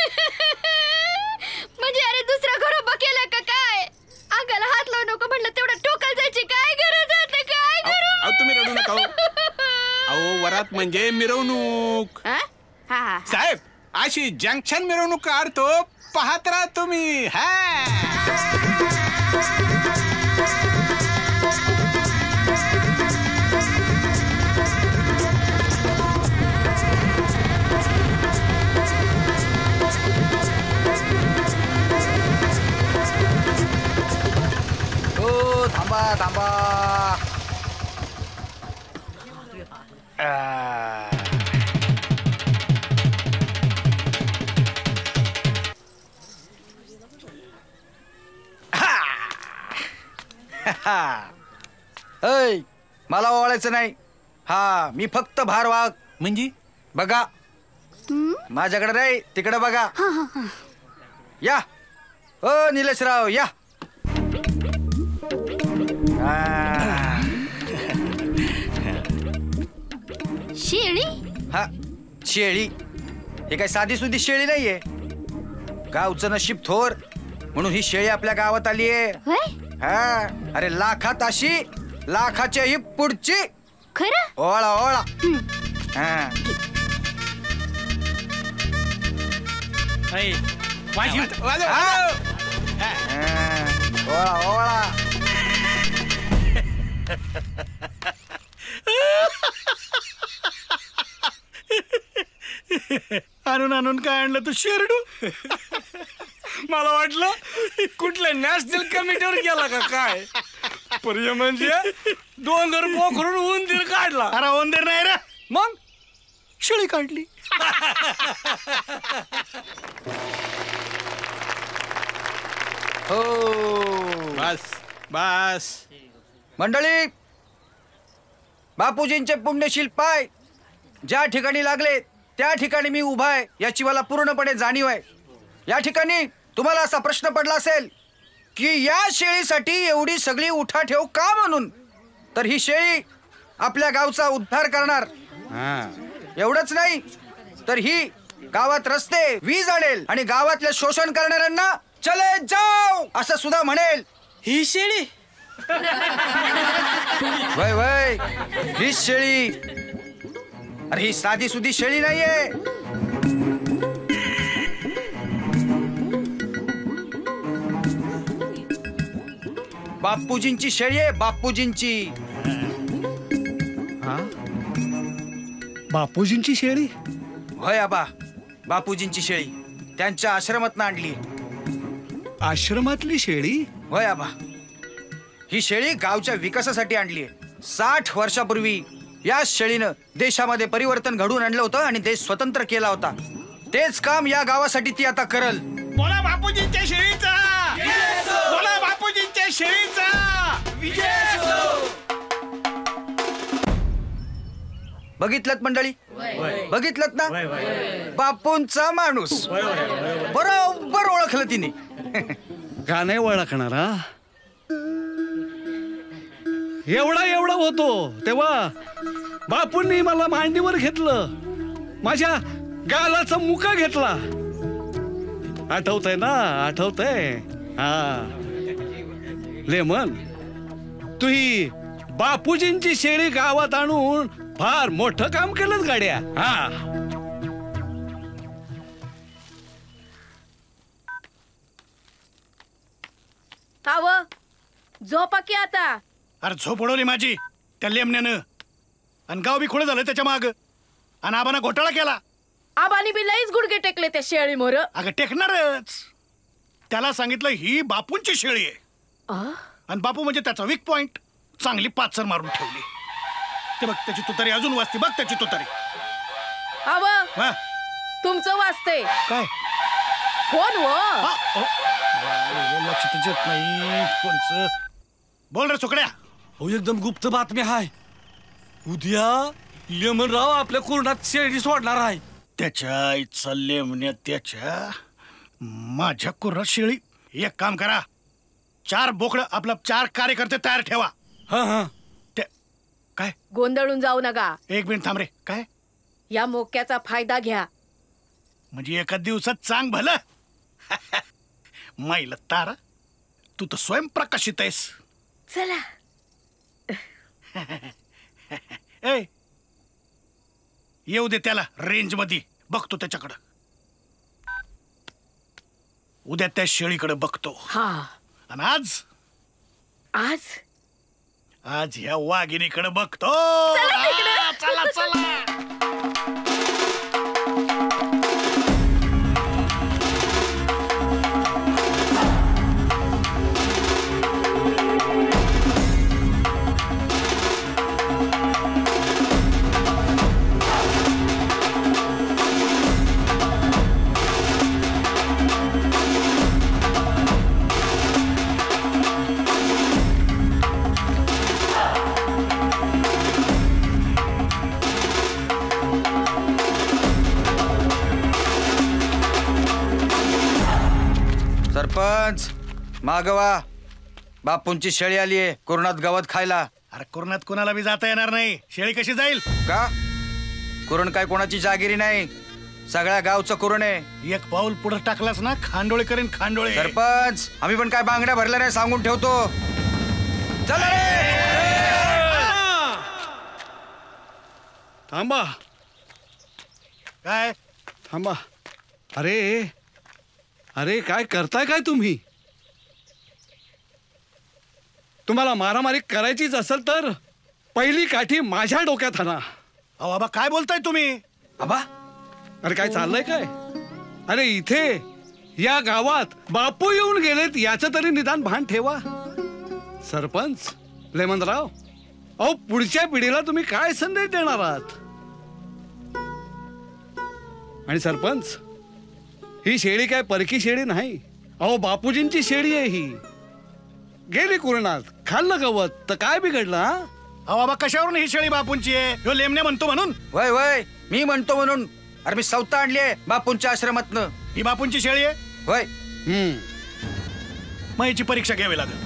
म्हणजे अरे दुसरा घरोबा केला का काय? अंगाला हात लावू नको म्हणलं तेवढं टोकाला जायची काय गरज आहे? काय करू? अहो तुम्ही रडू नका हो. अहो वरात म्हणजे मिरवणूक. साहेब अशी जंक्शन मिरवणूक काढतो, पाहत राहा तुम्ही. हा हो थांबा थांबा. ऐ मला ओवाळायचं नाही. हा मी फक्त भार वाग. म्हणजे बघा माझ्याकडे नाही, तिकडे बघा. या ओ निलेशराव या. शेळी? हा शेळी. हे काय साधी सुधी शेळी नाहीये. गावचं नशीब थोर म्हणून ही शेळी आपल्या गावात आली आहे. हा अरे लाखात अशी, लाखाच्या ही पुढची. खरं? ओळा ओळा. हा ओळा ओळा. आणून आणून काय आणलं तू शेरडू? मला वाटलं कुठल्या नॅशनल कमिटीवर गेला का काय. पर्य म्हणजे डोंगर पोखरून उंदीर काढला. अरे उंदीर नाही रे, मग शेळी काढली. हो बस बस. मंडळी, बापूजींचे पुण्यशील पाय ज्या ठिकाणी लागले त्या ठिकाणी मी उभा आहे याची मला पूर्णपणे जाणीव आहे. या ठिकाणी तुम्हाला असा प्रश्न पडला असेल की या शेळीसाठी एवढी सगळी उठाठेव का म्हणून, तर ही शेळी आपल्या गावचा उद्धार करणार. एवढंच नाही तर ही गावात रस्ते, वीज आणेल आणि गावातले शोषण करणाऱ्यांना चले जाओ असं सुद्धा म्हणेल. ही शेळी वय वय ही शेळी. अरे ही साधी सुधी शेळी नाहीये. बापूजींची शेळी आहे, बापूजींची. बापूजींची शेळी? होय आबा, बापूजींची शेळी त्यांच्या आश्रमातनं आणली. आश्रमातली शेळी? होय आबा, ही शेळी गावच्या विकासासाठी आणली आहे. साठ वर्षापूर्वी या शेळीनं देशामध्ये परिवर्तन घडवून आणलं होतं आणि देश स्वतंत्र केला होता. तेच काम या गावासाठी ती आता करल. बोला बापूजींच्या शेळीचा, बोला बापूजींच्या शेळीचा विजय असो. बघितलत मंडळी, बघितलत ना, बापूंचा माणूस बरोबर ओळखलं तिने. का नाही ओळखणारा? एवढा एवढा होतो तेव्हा बापूंनी मला मांडीवर घेतलं, माझ्या गालाचा मुका घेतला. आठवतंय ना, आठवतंय? हा लेमन, तू ही बापूजींची शेळी गावात आणून फार मोठं काम केलं गाड्या. हा आव झोपा की आता. अरे झोप उडवली माझी त्या लेमण्यानं आणि गाव बी खोळ झालं त्याच्या माग आणि आबाना घोटाळा केला. आबानी बी लईच गुडघे टेकले त्या शेळी मोर. अगं टेकणारच. त्याला सांगितलं ही बापूंची शेळी आहे आणि बापू म्हणजे त्याचा वीक पॉइंट. चांगली पाचर मारून ठेवली. ते बघ त्याची तुतारी अजून वाजते. बघ त्याची तुतारी. आव तुमचं वाजते काय फोन व लक्ष तुझ्यात नाही फोनचं. बोल रे सुकड्या. हो एकदम गुप्त बातमी आहे. उद्या लेमनराव आपल्या कुरणात शेळी सोडणार आहे. त्याच्या आईचा लेमण्या त्याच्या माझ्या कुर्रात शेळी. एक काम करा चार बोकडं आपलं चार कार्यकर्ते तयार ठेवा. हा हा ते काय गोंधळून जाऊ नका. एक मिनिट थांब रे. काय या मोक्याचा फायदा घ्या. म्हणजे एका दिवसात चांग भलं. माईला तारा तू तर स्वयंप्रकाशित आहेस. चला ए येऊ दे त्याला रेंज मध्ये. बघतो त्याच्याकडं. उद्या त्या शेळीकडे बघतो. हा आणि आज आज आज ह्या वाघिणीकडे बघतो. चला चला चला. सरपंच मागवा. बापूंची शेळी आली आहे कुरणात गवत खायला. अरे कुरणात कोणाला बी जाता येणार नाही. शेळी कशी जाईल? का कुरण काय कोणाची जागिरी नाही. सगळ्या गावचं कुरण आहे. एक पाऊल पुढे टाकलास ना खांडोळे करेन खांडोळे. सरपंच आम्ही पण काय बांगड्या भरल्या नाही सांगून ठेवतो. चला थांबा. काय थांबा. अरे अरे काय करताय काय तुम्ही? तुम्हाला मारामारी करायचीच असेल तर पहिली काठी माझ्या डोक्यात आणा. अहो बाबा काय बोलताय तुम्ही? बाबा अरे काय चाललंय काय? अरे इथे या गावात बापू येऊन गेलेत याचं तरी निदान भान ठेवा. सरपंच लेमनराव अहो पुढच्या पिढीला तुम्ही काय संदेश देणार आहात? आणि सरपंच ही शेळी काय परकी शेळी नाही. अहो बापूजींची शेळी आहे ही. गेली कुरणात खाल्लं गवत तर काय बिघडलं? हा अहो बाबा कशावरून ही शेळी बापूंची आहे? ह्यो लेमण्या म्हणतो म्हणून. वय वय मी म्हणतो म्हणून. अरे मी सौता आणली आहे बापूंच्या आश्रमातनं. ही बापूंची शेळी आहे वय. मग हिची परीक्षा घ्यावी लागेल.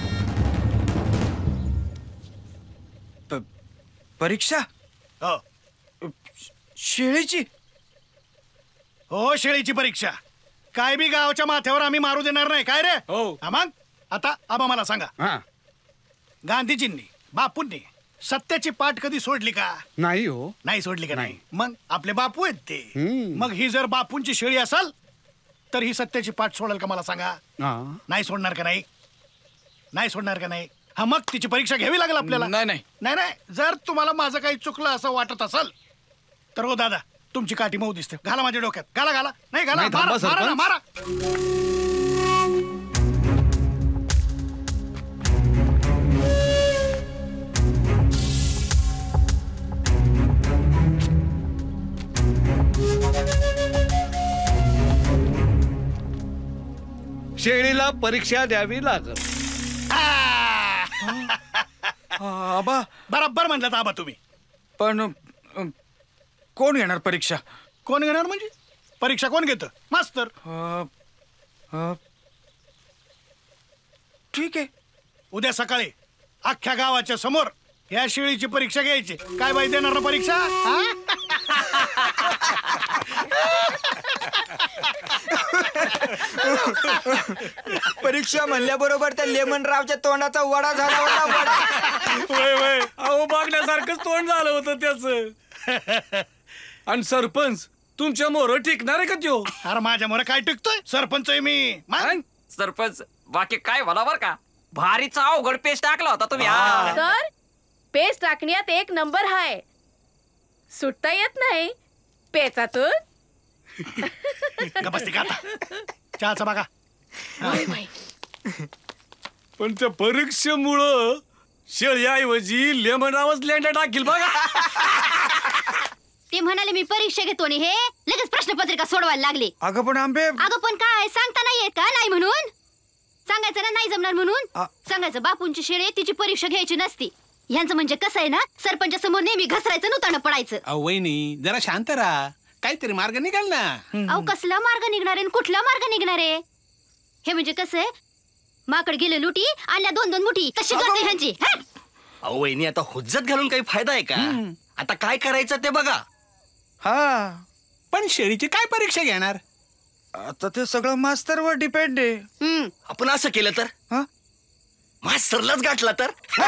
परीक्षा? हो शेळीची? हो शेळीची परीक्षा. काय बी गावच्या माथ्यावर आम्ही मारू देणार नाही. काय रे? हो. मग आता आबा मला सांगा गांधीजींनी बापूंनी सत्याची पाठ कधी सोडली का? नाही हो. नाही सोडली का? नाही. मग आपले बापू आहेत ते. मग ही जर बापूंची शेळी असेल तर ही सत्याची पाठ सोडेल का मला सांगा? नाही सोडणार का? नाही नाही सोडणार का? नाही. हा मग तिची परीक्षा घ्यावी लागेल आपल्याला. नाही नाही नाही नाही जर तुम्हाला माझं काही चुकलं असं वाटत असेल तर हो दादा तुमची काठी मऊ दिसते. घाला माझ्या डोक्यात. घाला घाला. नाही घाला. मारा मारा ना, मारा. शेळीला परीक्षा द्यावी लागल. आबा बरोबर म्हणलात आबा तुम्ही. पण कोण घेणार परीक्षा? कोण घेणार म्हणजे? परीक्षा कोण घेतं? मास्तर. ठीक आहे. उद्या सकाळी अख्ख्या गावाच्या समोर या शेळीची परीक्षा घ्यायची. काय बाई देणार ना परीक्षा? परीक्षा म्हणल्याबरोबर त्या लेमनरावच्या तोंडाचा वडा झाला होता. वडा वय वय अहो बघण्यासारखंच तोंड झालं होतं त्याच. आणि सरपंच तुमच्या मोर टिकणार आहे का त्यो? अरे माझ्या मोर काय टिकतोय? सरपंच आहे मी. सरपंच बाकी काय म्हणा बर का, भारीचा अवघड पेस्ट टाकला होता तुम्ही. हा. तर पेस्ट टाकण्यात एक नंबर आहे, सुटता येत नाही पेचातून. चहाचा बघा. पण त्या परीक्षेमुळं शेळीऐवजी लेमनावच लेंडा टाकील बघा. ते म्हणाले मी परीक्षा घेतो आणि हे लगेच प्रश्नपत्रिका सोडवायला लागले. अगं पण आंबे, अगं पण काय सांगता नाही येत का नाही म्हणून? सांगायचं ना नाही जमणार म्हणून. सांगायचं बापूंची शेळी तिची परीक्षा घ्यायची नसती. ह्यांचं म्हणजे कसं आहे ना, सरपंच समोर नेहमी घसरायचं नुतानं पडायचं. अहो वहिनी जरा शांत राहा, काहीतरी मार्ग निघाल ना. अहो कसला मार्ग निघणार आहे कुठला मार्ग निघणार आहे? हे म्हणजे कसं आहे, माकड गेले लुटी आणल्या दोन दोन मुठी कशी करते ह्यांची. अहो वहिनी आता हुज्जत घालून काही फायदा आहे का? आता काय करायचं ते बघा. हा पण शेळीची काय परीक्षा घेणार? आता ते सगळं मास्तरवर डिपेंड आहे. आपण असं केलं तर मास्तरलाच गाठला तर.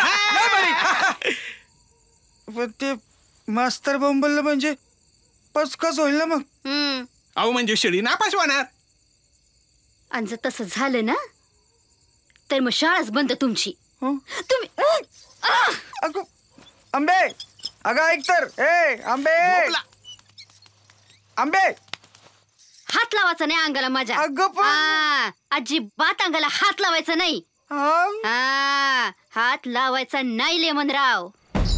पण ते मास्तर बोंबललं म्हणजे पचकच होईल ना मग. अहो म्हणजे शेळी नापास होणार. आणि जर तसं झालं ना तर मग शाळाच बंद तुमची. तुम्ही अगं आंबे, अगं ऐक तर. ए आंबे, आंबे हात लावायचा नाही अंगाला माझ्या. हा, अजिबात अंगाला हात लावायचा नाही. हा, हात लावायचा नाही लेमनराव.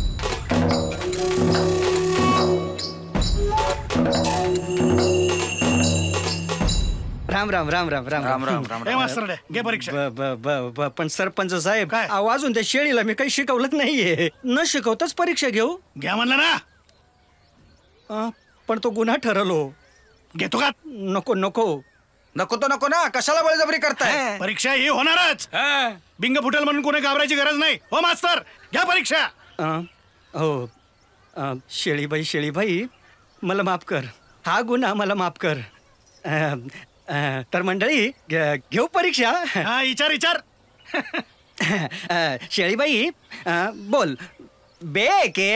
राम राम राम राम राम राम राम राम राम. घे परीक्षा. ब- ब- ब- ब- पण सरपंच साहेब, अहो, अजून त्या शेळीला मी काही शिकवलंच नाहीये. न शिकवताच परीक्षा घेऊ? घ्या म्हणलं ना. अं, पण तो गुन्हा ठरलो. घेतो का? नको नको नको तो नको ना, कशाला बळजबरी करताय? परीक्षा ही होणारच. बिंग फुटेल म्हणून कोणी घाबरायची गरज नाही. हो मास्तर घ्या परीक्षा. अं, हो अं, शेळीबाई शेळीबाई मला माफ कर, हा गुन्हा मला माफ कर. अं, अं, तर मंडळी घे- घेऊ परीक्षा. हा विचार विचार. अं, शेळीबाई अं, बोल बे के.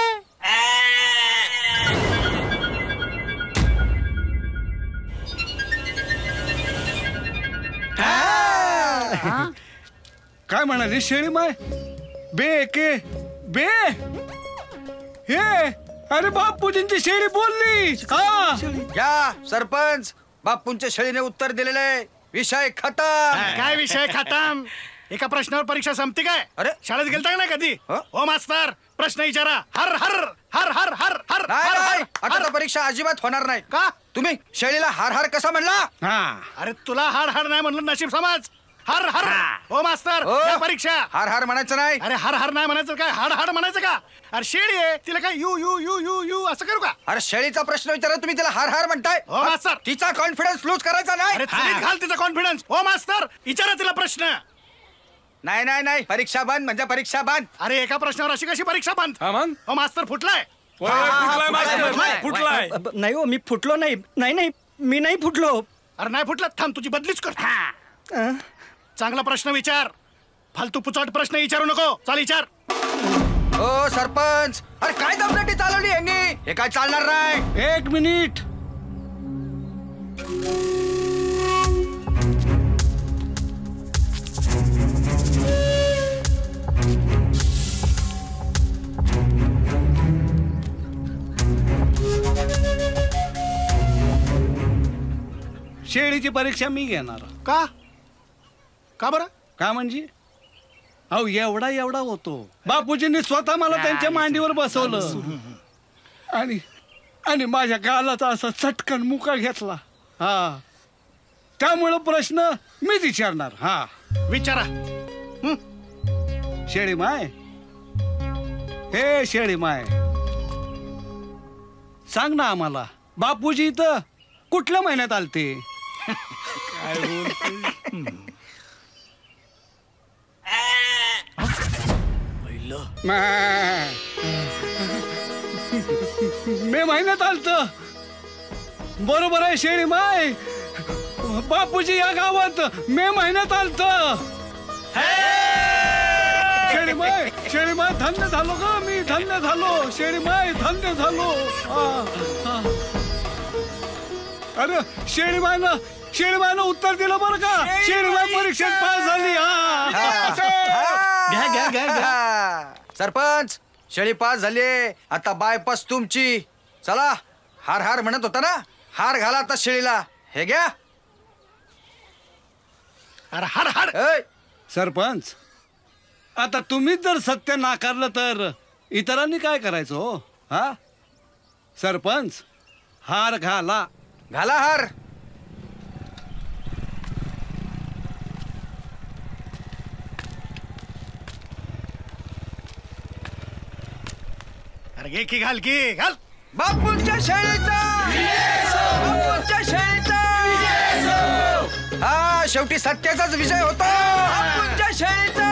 काय म्हणाली शेळी माय? बे के बे हे अरे बापूजींची शेळी बोलली. या सरपंच, बापूंच्या शेळीने उत्तर दिलेलं आहे. विषय खतम. काय विषय खतम? एका प्रश्नावर परीक्षा संपते काय? अरे शाळेत गेलता का नाही कधी? हो मास्तर प्रश्न विचारा. हर हर हर हर हर हर नाही, हर नाही, हर आता तर परीक्षा अजिबात होणार नाही. का? तुम्ही शेळीला हार हार कसा म्हणला? अरे तुला हार हार नाही म्हणलं नशीब समाज. हर हर हो मास्तर हो. घ्या परीक्षा. हार हार म्हणायचं नाही. अरे हर हर नाही म्हणायचं काय, हाड हाड म्हणायचं का? अरे शेळी आहे तिला काय यू यू यू यू यू असं करू का? अरे शेळीचा प्रश्न विचारा तुम्ही तिला हार हार म्हणताय. हो मास्तर. तिचा कॉन्फिडन्स लूज करायचा नाही. अरे चुलीत घाल तिचा कॉन्फिडन्स. हो मास्तर विचारा तिला प्रश्न. नाही नाही नाही, परीक्षा बंद म्हणजे परीक्षा बंद. अरे एका प्रश्नावर अशी कशी परीक्षा बंद? हो मास्तर फुटलाय. फुटलाय. नाही हो मी फुटलो नाही. नाही नाही मी नाही फुटलो. अरे नाही फुटला, थांब तुझी बदलीच कर. चांगला प्रश्न विचार, फालतू पुचाट प्रश्न विचारू नको. चाल विचार. हो सरपंच, अरे काय दमदाटी चालवली यांनी? हे काय चालणार नाही. एक मिनिट. शेळीची परीक्षा मी घेणार. का? का बरं? का म्हणजे अहो एवढा एवढा होतो. बापूजींनी स्वतः मला त्यांच्या मांडीवर बसवलं आणि आणि माझ्या गालाचा असा चटकन मुका घेतला. हा त्यामुळं प्रश्न मीच विचारणार. हा विचारा. शेळी माय, हे शेळी माय सांग ना आम्हाला, बापूजी इथं कुठल्या महिन्यात आलते? काय मे महिन्यात आलत. बरोबर आहे शेळी माय, बापूजी या गावात मे महिन्यात आलत. शेळी माय शेळी माय धन्य झालो ग मी, धन्य झालो शेळी माय, धन्य झालो. अरे शेळी माय ना शेळीबाईनं उत्तर दिलं बरं का? शेळीबाई परीक्षेत पास झाली. घ्या घ्या घ्या घ्या. सरपंच शेळी पास झाली. आता बायपास तुमची. चला, हार हार म्हणत होता ना, हार घाला आता शेळीला. हे घ्या. अरे हार हार. सरपंच, आता तुम्हीच जर सत्य नाकारलं तर इतरांनी काय करायचं हो? हा सरपंच, हार घाला. घाला हार. अरे घे की, घाल की, घाल. बापूंच्या शेळीचा, बापूंच्या शेळीचा. हा शेवटी सत्याचाच विजय होतो. बापूंच्या शेळीचा.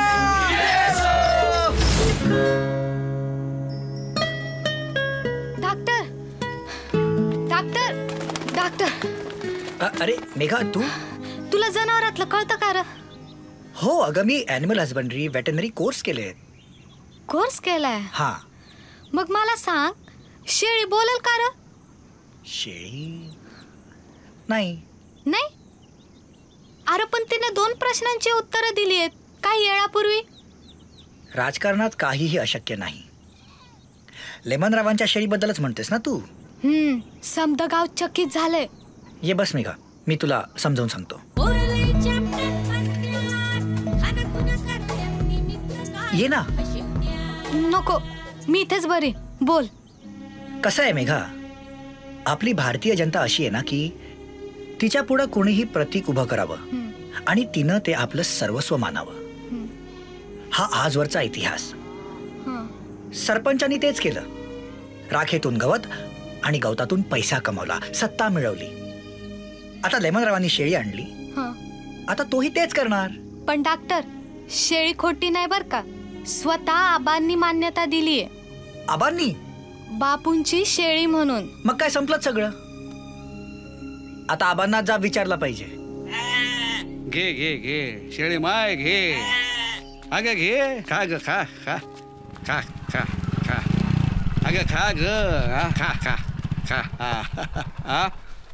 Doctor doctor doctor. अरे मेघा, तू तुला जनावरातलं कळतं का? हो अगं, मी ॲनिमल हजबंड्री वेटनरी कोर्स केले. कोर्स केलाय? हा. मग मला सांग, शेळी बोलेल का र? शेळी नाही. नाही? अरे पण तिने दोन प्रश्नांची उत्तरं दिली आहेत काही वेळापूर्वी. राजकारणात काहीही अशक्य नाही. लेमनरावांच्या शेळीबद्दलच म्हणतेस ना तू? हम्म, समद गाव चकित झालंय. ये बस मेघा, मी तुला समजावून सांगतो. ये ना. नको, मी इथेच बरी. बोल. कसं आहे मेघा, आपली भारतीय जनता अशी आहे ना की तिच्या पुढं कोणीही प्रतीक उभं करावं आणि तिनं ते आपलं सर्वस्व मानावं. हा आजवरचा इतिहास. सरपंचांनी तेच केलं. राखेतून गवत आणि गवतातून पैसा कमवला, सत्ता मिळवली. आता लेमनरावांनी शेळी आणली, आता तोही तेच करणार. पण डॉक्टर, शेळी खोटी नाही बर का. स्वतः आबांनी मान्यता दिलीये. आबांनी? बापूंची शेळी म्हणून. मग काय संपलं सगळं. आता आबांना जाब विचारला पाहिजे. घे घे घे शेळी माय घे. अगं घे, खा ग, खा खा खा खा खा. अगं खा ग, खा खा खा.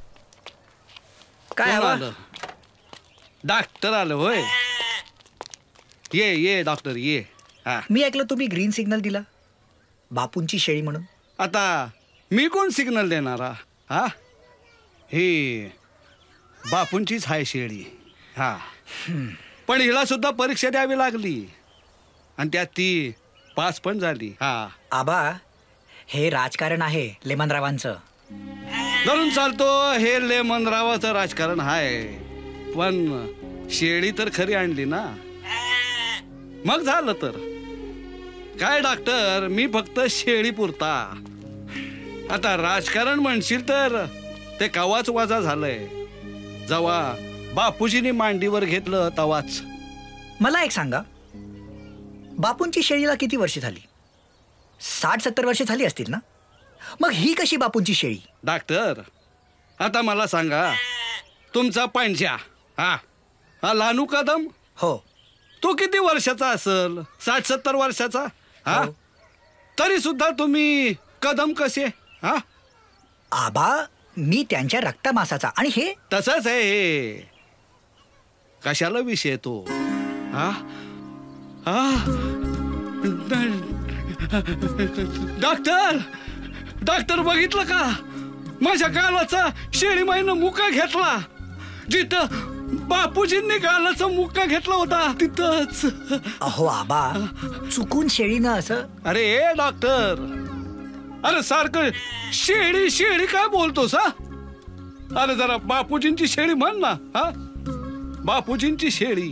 काय आलं? डॉक्टर आलं होय. ये ये डॉक्टर ये. मी ऐकलं तुम्ही ग्रीन सिग्नल दिला बापूंची शेळी म्हणून. आता मी कोण सिग्नल देणारा? हा, ही बापूंचीच आहे शेळी. हा, पण हिला सुद्धा परीक्षा द्यावी लागली आणि त्यात ती पास पण झाली. हा आबा, हे राजकारण आहे लेमनरावांचं. धरून चालतो, हे लेमनरावाचं राजकारण आहे. पण शेळी तर खरी आणली ना, मग झालं तर काय डॉक्टर, मी फक्त शेळी पुरता. आता राजकारण म्हणशील तर ते कवाच वाजा झालंय, जेव्हा बापूजींनी मांडीवर घेतलं तवाच. मला एक सांगा, बापूंची शेळीला किती वर्ष झाली? साठ सत्तर वर्ष झाली असतील ना. मग ही कशी बापूंची शेळी? डॉक्टर, आता मला सांगा, तुमचा पांज्या हा हा लानू कदम, हो, तो किती वर्षाचा असेल? साठ सत्तर वर्षाचा. हा, तरी सुद्धा तुम्ही कदम कसे? हा आबा, मी त्यांच्या रक्तमासाचा. आणि हे तसंच आहे. हे कशाला विषय तो? हा डॉक्टर, डॉक्टर बघितलं का? माझ्या गालाचा शेळी माईनं मुका घेतला. जिथं बापूजींनी गालाचा मुक्का घेतला होता तिथंच. अहो आबा, चुकून शेळीनं असं. अरे ए डॉक्टर, अरे सारखं शेळी शेळी काय बोलतोस? हा, अरे जरा बापूजींची शेळी म्हण ना. हा, बापूजींची शेळी.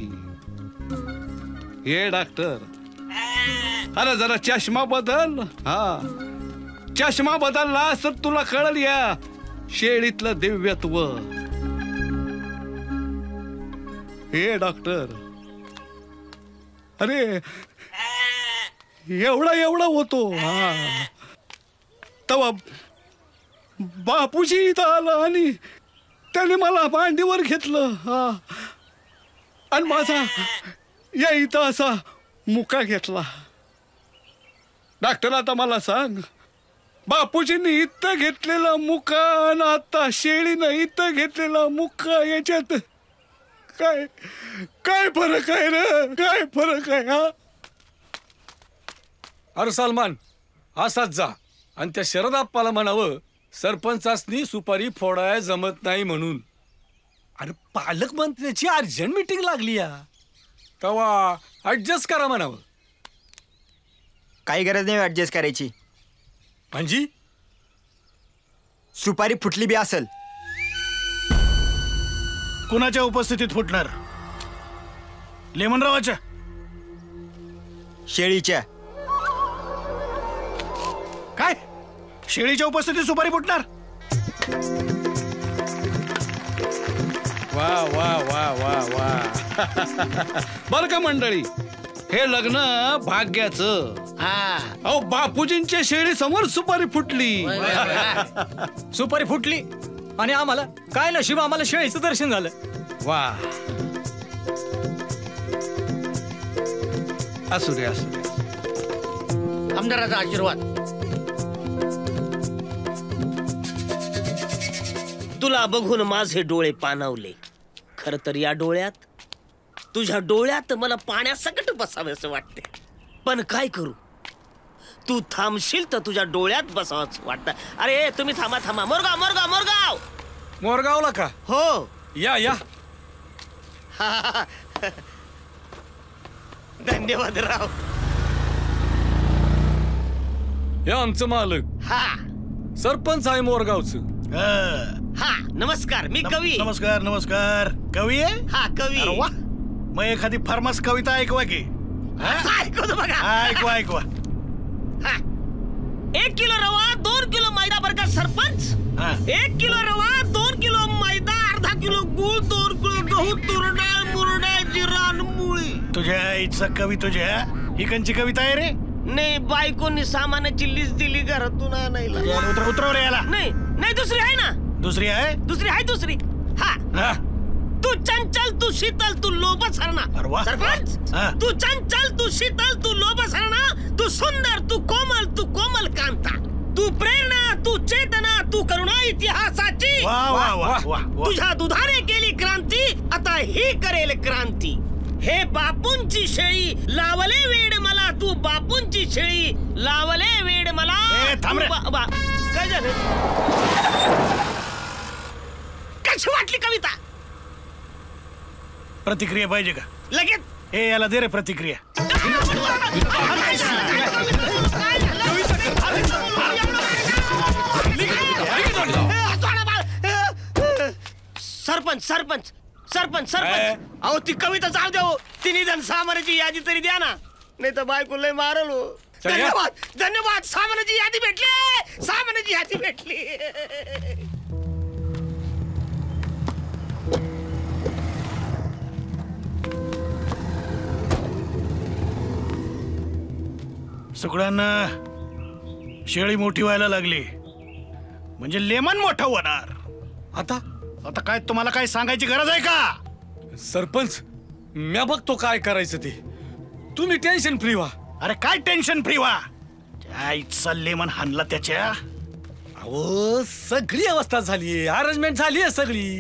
हे डॉक्टर, अरे जरा चष्मा बदल. हा, चष्मा बदलला तर तुला कळल या शेळीतलं दिव्यत्व. हे डॉक्टर, अरे एवढा एवढा होतो. हा, तेव्हा बापूजी इथं आलं आणि त्याने मला मांडीवर घेतलं. हा, आणि माझा या इथं असा मुका घेतला. डॉक्टर, आता मला सांग, बापूजींनी इथं घेतलेला मुका आणि आता शेळीनं इथं घेतलेला मुका याच्यात काय काय फरक आहे रे? काय फरक आहे हा? अरे सलमान असाच जा आणि त्या शरद आप्पाला म्हणावं सरपंचासनी सुपारी फोडाय जमत नाही म्हणून. अरे पालकमंत्र्याची अर्जंट मीटिंग लागली या तवा ऍडजस्ट करा म्हणावं. काही गरज नाही ऍडजस्ट करायची. म्हणजे सुपारी फुटली बी असेल. कुणाच्या उपस्थितीत फुटणार? लेमनरावाच्या? शेळीच्या. काय? शेळीच्या उपस्थितीत सुपारी फुटणार? वा वा वा वा वा बर का मंडळी, हे लग्न भाग्याचं. अहो बापूजींच्या शेळी समोर सुपारी फुटली. सुपारी फुटली आणि आम्हाला काय नशीब, आम्हाला शेळीचं दर्शन झालं. वा असू दे असू दे. आमदाराचा आशीर्वाद. तुला बघून माझे डोळे पाणावले. खर तर या डोळ्यात, तुझ्या डोळ्यात मला पाण्यासकट बसावे असं वाटते. पण काय करू, तू थांबशील तर तुझ्या डोळ्यात बसावंच वाटतं. अरे तुम्ही थांबा थांबा. मोरगाव मोरगाव मोरगाव मोरगावला का? हो या या. धन्यवाद राव. हे आमचं मालक. हा सरपंच आहे मोरगावचं. हा नमस्कार, मी कवी. नमस्कार नमस्कार. कवी आहे? हा कवी. अरे वा, मग एखादी फर्मास कविता ऐकवा की. ऐकवतो बघा. ऐकवा ऐकवा. एक किलो रवा दोन किलो मैदा बरं का सरपंच. एक किलो रवा दोन किलो मैदा अर्धा किलो गुळ दोन किलो गहू तुरडाळ मुरडाळ जिरा आणि मुळी. तुझ्या आईचा कवी तुझ्या ही कंची कविता आहे रे? नाही, बायकोनी सामानाची लिस्ट दिली घरातून आणायला. उतर उतरव रे याला. नाही नाही दुसरी आहे ना. दुसरी आहे? दुसरी आहे दुसरी. हा तू चंचल तू शीतल तू लोभस हरणा. सरपंच तू चंचल तू शीतल तू लोभस हरणा. तू सुंदर तू कोमल तू कोमल कांता. तू प्रेरणा तू चेतना तू करुणा इतिहासाची. तुझ्या दुधाने केली क्रांती, आता ही करेल क्रांती. हे बापूंची शेळी लावले वेड मला. तू बापूंची शेळी लावले वेड मला. काय झालं? कशी वाटली कविता? प्रतिक्रिया पाहिजे का लगेच? हे याला दे रे प्रतिक्रिया. सरपंच सरपंच सरपंच सरपंच अहो ती कविता चाल द्या. ती निधन सामानाची यादी तरी द्या ना, नाही तर बायको लय मारल. धन्यवाद धन्यवाद. सामानाची यादी भेटली. सामानाची यादी भेटली. सगळ्यांना शेळी मोठी व्हायला लागली म्हणजे लेमन मोठा होणार. आता आता काय तुम्हाला काय सांगायची गरज आहे का? सरपंच म्या बघतो काय करायचं ते. तुम्ही टेन्शन फ्री व्हा. अरे काय टेन्शन फ्री व्हा? आईचा लेमन हाणला त्याच्या. अहो सगळी अवस्था झाली, अरेंजमेंट झाली आहे सगळी.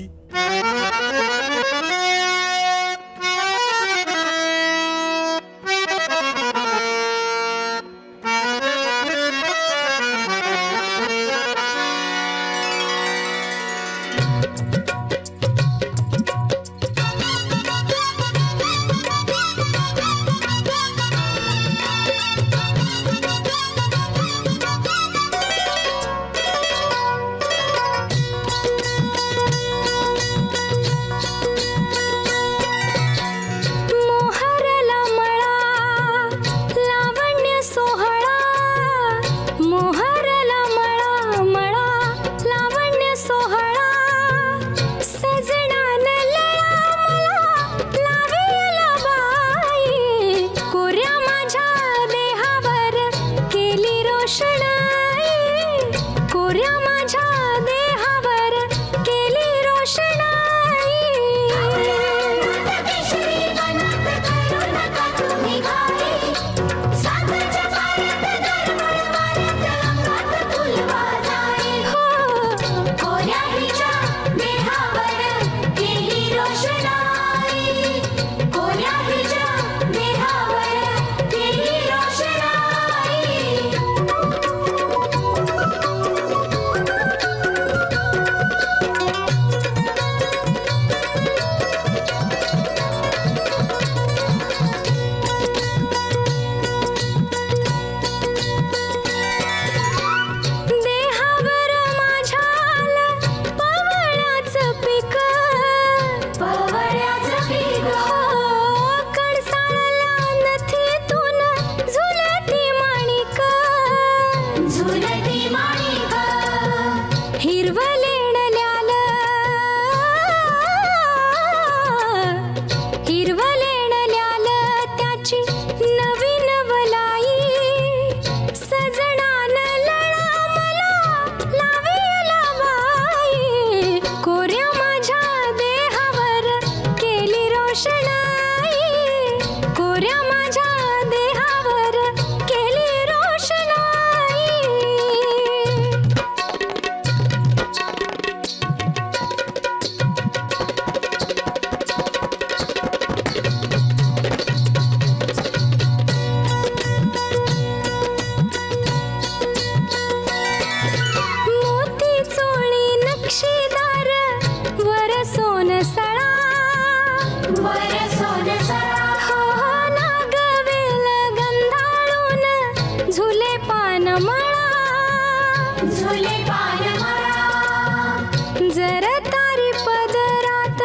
वर सोन सरा हो नागवेल गंधाळून झुले पानमळा झुले पानमळा जर तारी पदरात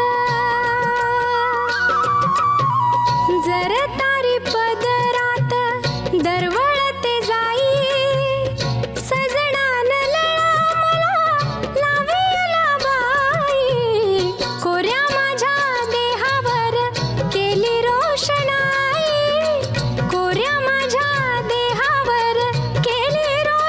जर तारी पदरात दरवळते जाई सजणान लळा मला लावेला बाई कोऱ्या माझ्या देहावर केली रोषणाई कोऱ्या माझ्या देहावर केली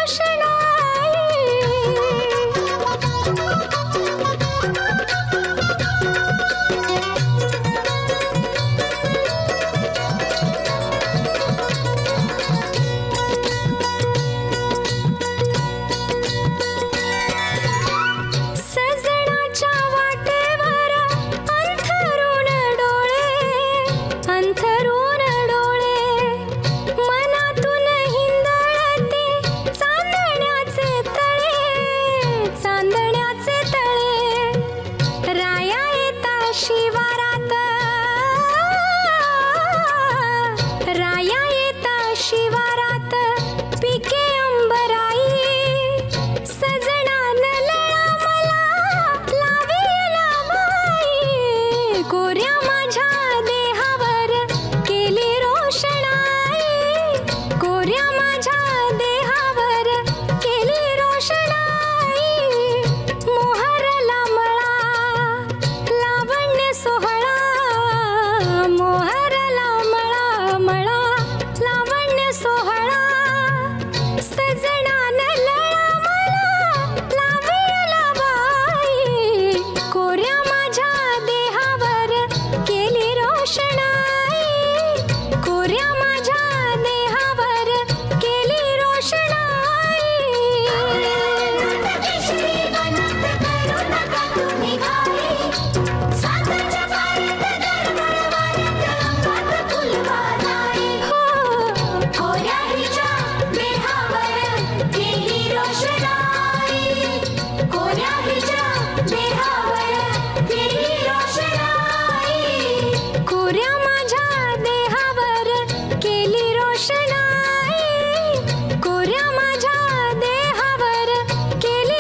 सजणाच्या वाटेवर अंथरूण डोळे अंथरूण डोळे मनातून हिंदळते चांदण्याचे तळे चांदण्याचे तळे राया येता शिवारात राया येता शिवारात पिके अंबराई सजणान लळा मला लावेला बाई कोऱ्या माझ्या देहावर केली रोषणाई कोऱ्या माझ्या देहावर केली रोषणाई मोहरला मळा लावण्य सोहळा मोहरला मळा मळा लावण्य सोहळा सजणान लळा मला लावेला बाई कोऱ्या माझ्या देहावर केली रोषणाई कोऱ्या माझ्या देहावर केली रोषणाई हो कोऱ्या हिच्या देहावर केली रोषणाई कोऱ्या हिच्या देहावर केली रोषणाई कोऱ्या माझ्या देहावर केली रोषणाई कोऱ्या माझ्या देहावर केली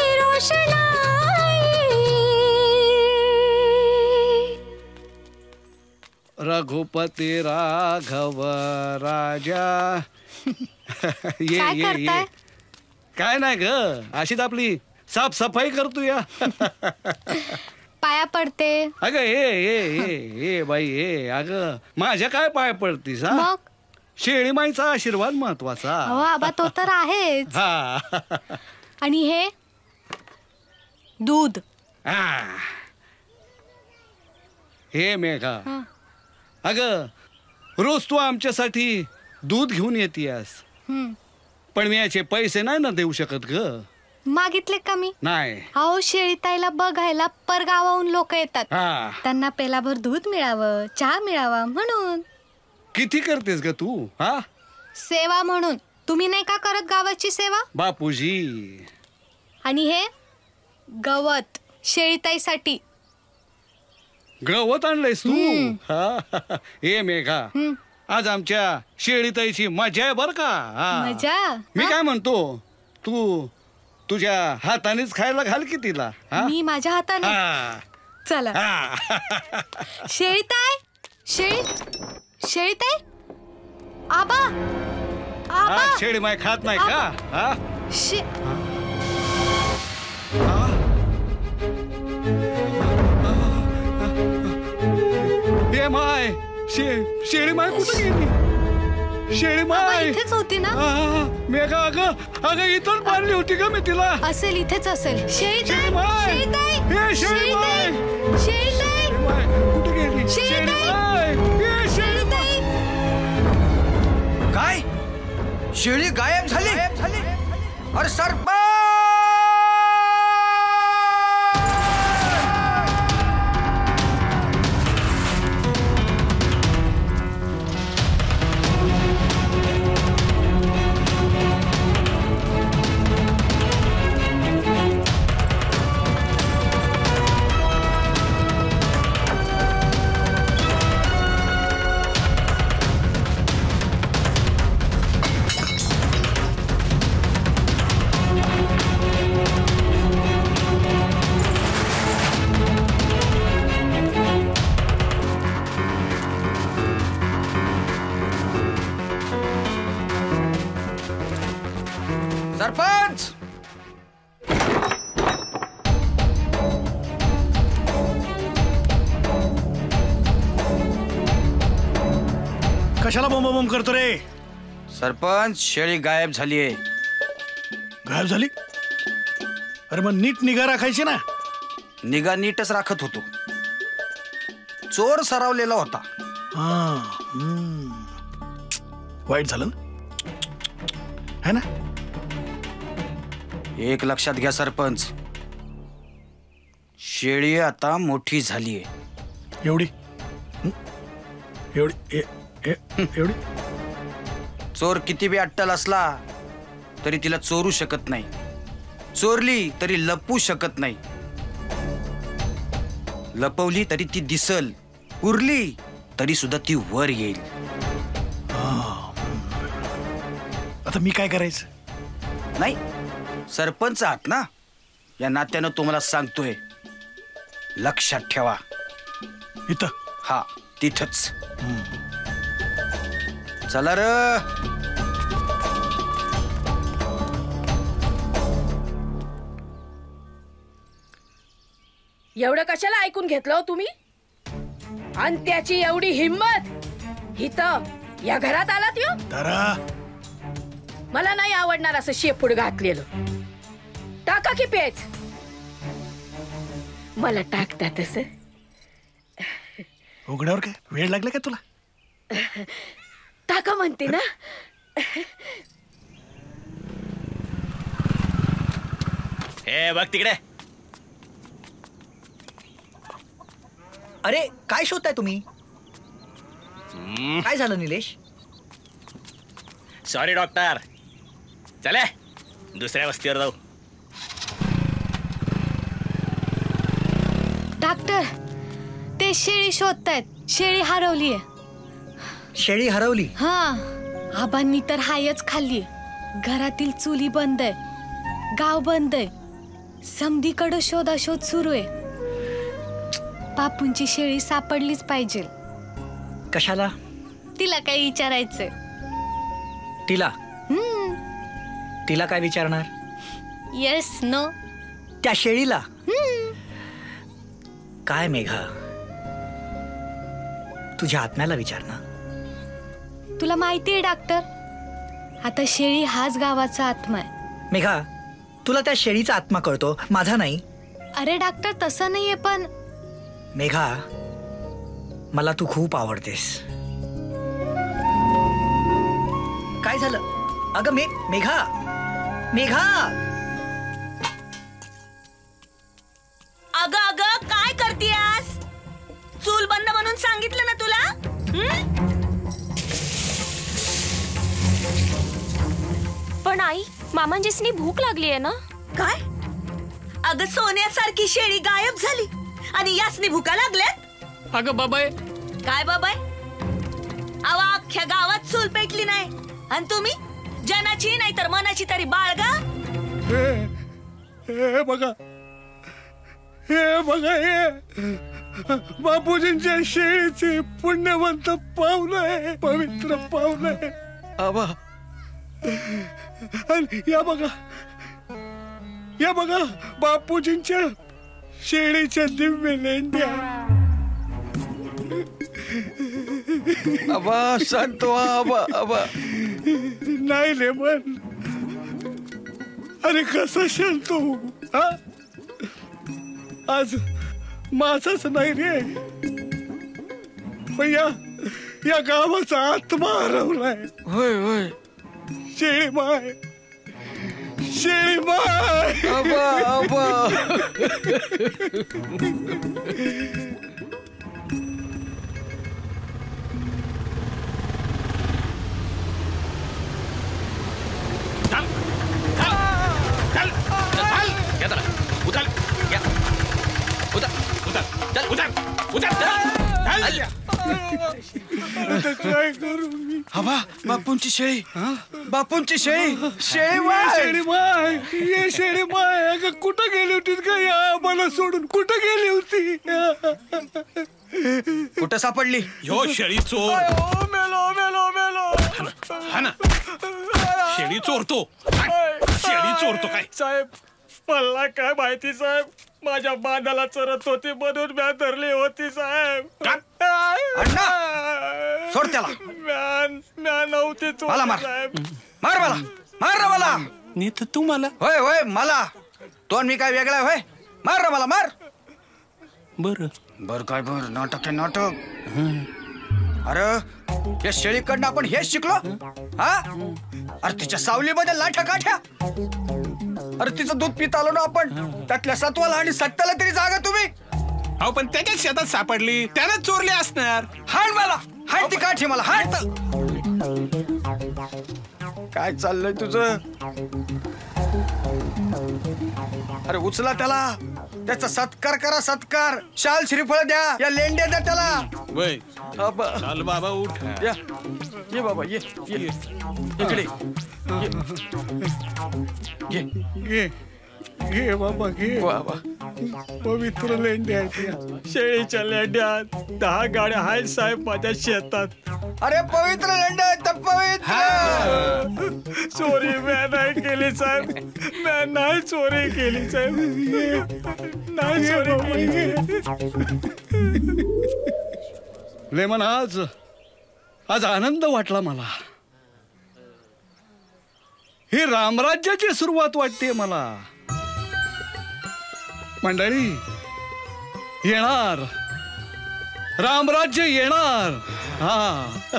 रोषणाई रघुपती राघव राजा ये काय ये करताय? ये काय नाही ग अशीच आपली साफसफाई करतो या पाया पडते अगं ये ये ये ये बाई ये अगं माझ्या काय पाय पडतीस हा मग शेळी माईचा आशीर्वाद महत्वाचा अहो आबा तो तर आहेच हा आणि हे दूध हा. हे मेघा हा. अगं रोज तू आमच्यासाठी दूध घेऊन येतीयस हम्म. पण मी याचे पैसे नाही ना देऊ शकत ग मागितले का मी नाही अहो शेळीताईला बघायला परगावाहून लोक येतात हा त्यांना पेलाभर दूध मिळावं चहा मिळावा म्हणून किती करतेस ग तू हा सेवा म्हणून तुम्ही नाही का करत गावाची सेवा बापूजी आणि हे गवत शेळीताईसाठी गवत आणलंयस तू हा. हे मेघा आज आमच्या शेळीताईची मजा आहे बर का हा. मजा मी काय म्हणतो तू तुझ्या हातानेच खायला घाल की तिला हा? मी माझ्या हाताने हा. चला शेळीताई शेळी शेळीताई आबा आबा हा, शेळी माय खात नाही का हा शे हे माय शे शेळी माय कुठे गेली शेळी माय इथेच होती ना मेघा अगं अगं इथं पाळली होती का मी तिला असेल इथेच असेल शेळीताई माय शेळीताई हे शेळी माय शेळीताई कुठे गेली शेळी माय हे शेळी माय काय शेळी गायब झाली अरे सरपंच सरपंच कशाला बोंब बोंब करतो रे? सरपंच शेळी गायब झालीये. गायब झाली? अरे मग नीट निगा राखायची ना. निगा नीटच राखत होतो. चोर सरावलेला होता. हा वाईट झालं ना है ना. एक लक्षात घ्या सरपंच, शेळी आता मोठी झालीये. एवढी एवढी एवढी चोर किती बी अट्टल असला तरी तिला चोरू शकत नाही. चोरली तरी लपवू शकत नाही. लपवली तरी ती दिसल, उरली तरी सुद्धा ती वर येईल. आता मी काय करायचं? नाही, सरपंच आहात ना, या नात्यानं तुम्हाला सांगतोय, लक्षात ठेवा. इथं? हा, तिथंच. चला र. एवढं कशाला ऐकून घेतलं हो तुम्ही? आणि त्याची एवढी हिम्मत इथं या घरात आलात यो? तारा, मला नाही आवडणार असं शेपूड घातलेलं. टाका की पेच. मला टाकता तस. उघड्यावर काय वेळ लागला का तुला? टाका म्हणते ना. हे बघ तिकडे. अरे काय शोधताय तुम्ही? काय झालं निलेश? सॉरी डॉक्टर, चले दुसऱ्या वस्तीवर जाऊ. डॉक्टर, ते शेळी शोधतायत. शेळी हरवलीये. शेळी हरवली? हा, आबांनी तर हायच खाल्ली. घरातील चुली बंद आहे, गाव बंद आहे, समधीकडे शोधाशोध सुरू आहे. बापूंची शेळी सापडलीच पाहिजे. कशाला? तिला काय विचारायचंय? तिला? तिला काय विचारणार? Yes no. त्या शेळीला? काय मेघा, तुझ्या आत्म्याला विचार ना. तुला माहितीये डॉक्टर, आता शेळी हाच गावाचा आत्मा आहे. मेघा, तुला त्या शेळीचा आत्मा कळतो, माझा नाही. अरे डॉक्टर, तसं नाहीये. पण मेघा, मला तू खूप आवडतेस. काय झालं? अगं मे मेघा मेघा अगं अगं काय करतीयास? चूल बंद म्हणून सांगितलं ना तुला. पण आई, मामांजीसनी भूक लागली आहे ना. काय? अगं सोन्यासारखी शेळी गायब झाली आणि यासनी भुका लागल्यात. अगं बाबाय. काय बाबाय? अवा अख्ख्या गावात चूल पेटली नाही आणि तुम्ही जनाची नाही तर मनाची तरी बाळगा. हे बघा, हे बघा, हे बापूजींच्या शेळीचे पुण्यवंत पावलं आहे, पवित्र पावलं आहे. आबा, या बघा, या बघा बापूजींच्या शेळीच्या दिव्य लेंड्या. आबा सांगतो. आबा आबा नाही लेमन, अरे कसा शांतो. हा, आज माझाच नाही रे, पण या या गावाचा आत्मा हरवलाय. होय होय. शेळी माय, शेळी माय. आबा आबा काय करू मी? आबा, बापूंची शेळी, बापूंची शेळी. शेळी माय, शेळी माय, ये शेळी माय. अगं कुठं गेली होतीस का या मला सोडून? कुठं गेली होती? कुठं सापडली? ह्यो शेळी चोर. मेलो मेलो मेलो. हा ना शेळी चोरतो शेळी चोरतो काय साहेब मला काय माहिती साहेब माझ्या बांधाला चरत होती म्हणून म्या धरली होती साहेब. सोड त्याला. म्या नव्हती मला मार साहेब. मार मला मार रे मला. नाही तर तू मला. होय होय मला तो मी काय वेगळा होय. मार रे मला मार. बर बर काय बर नाटक आहे नाटक. अरे या शेळीकडनं आपण हेच शिकलो हा. अरे तिच्या सावलीमध्ये लाठ्या काठ्या. अरे तिचं दूध पित आलो ना आपण त्यातल्या सत्वाला आणि सत्याला तरी जागा तुम्ही. अहो पण त्याच्या शेतात सापडली त्याने चोरली असणार. हाण मला हाण ती काठी मला हाण. काय चाललंय तुझं. अरे उचला त्याला त्याचा सत्कार करा सत्कार. शाल श्रीफळ द्या या लेंड्या द्या त्याला. वय चाल बाबा उठ. या ये बाबा ये ये इकडे ये घे घे बाबा घे बाबा. पवित्र लेंड्या आहेत. शेळीच्या लेंड्यात दहा गाड्या आहेत साहेब माझ्या शेतात. अरे पवित्र लेंड्या आहेत पवित्र. चोरी म्या नाही केली साहेब. म्या नाही चोरी केली साहेब. नाही चोरी केली. लेमन आज आज आनंद वाटला मला. ही रामराज्याची सुरुवात वाटते मला. मंडळी येणार रामराज्य येणार. हा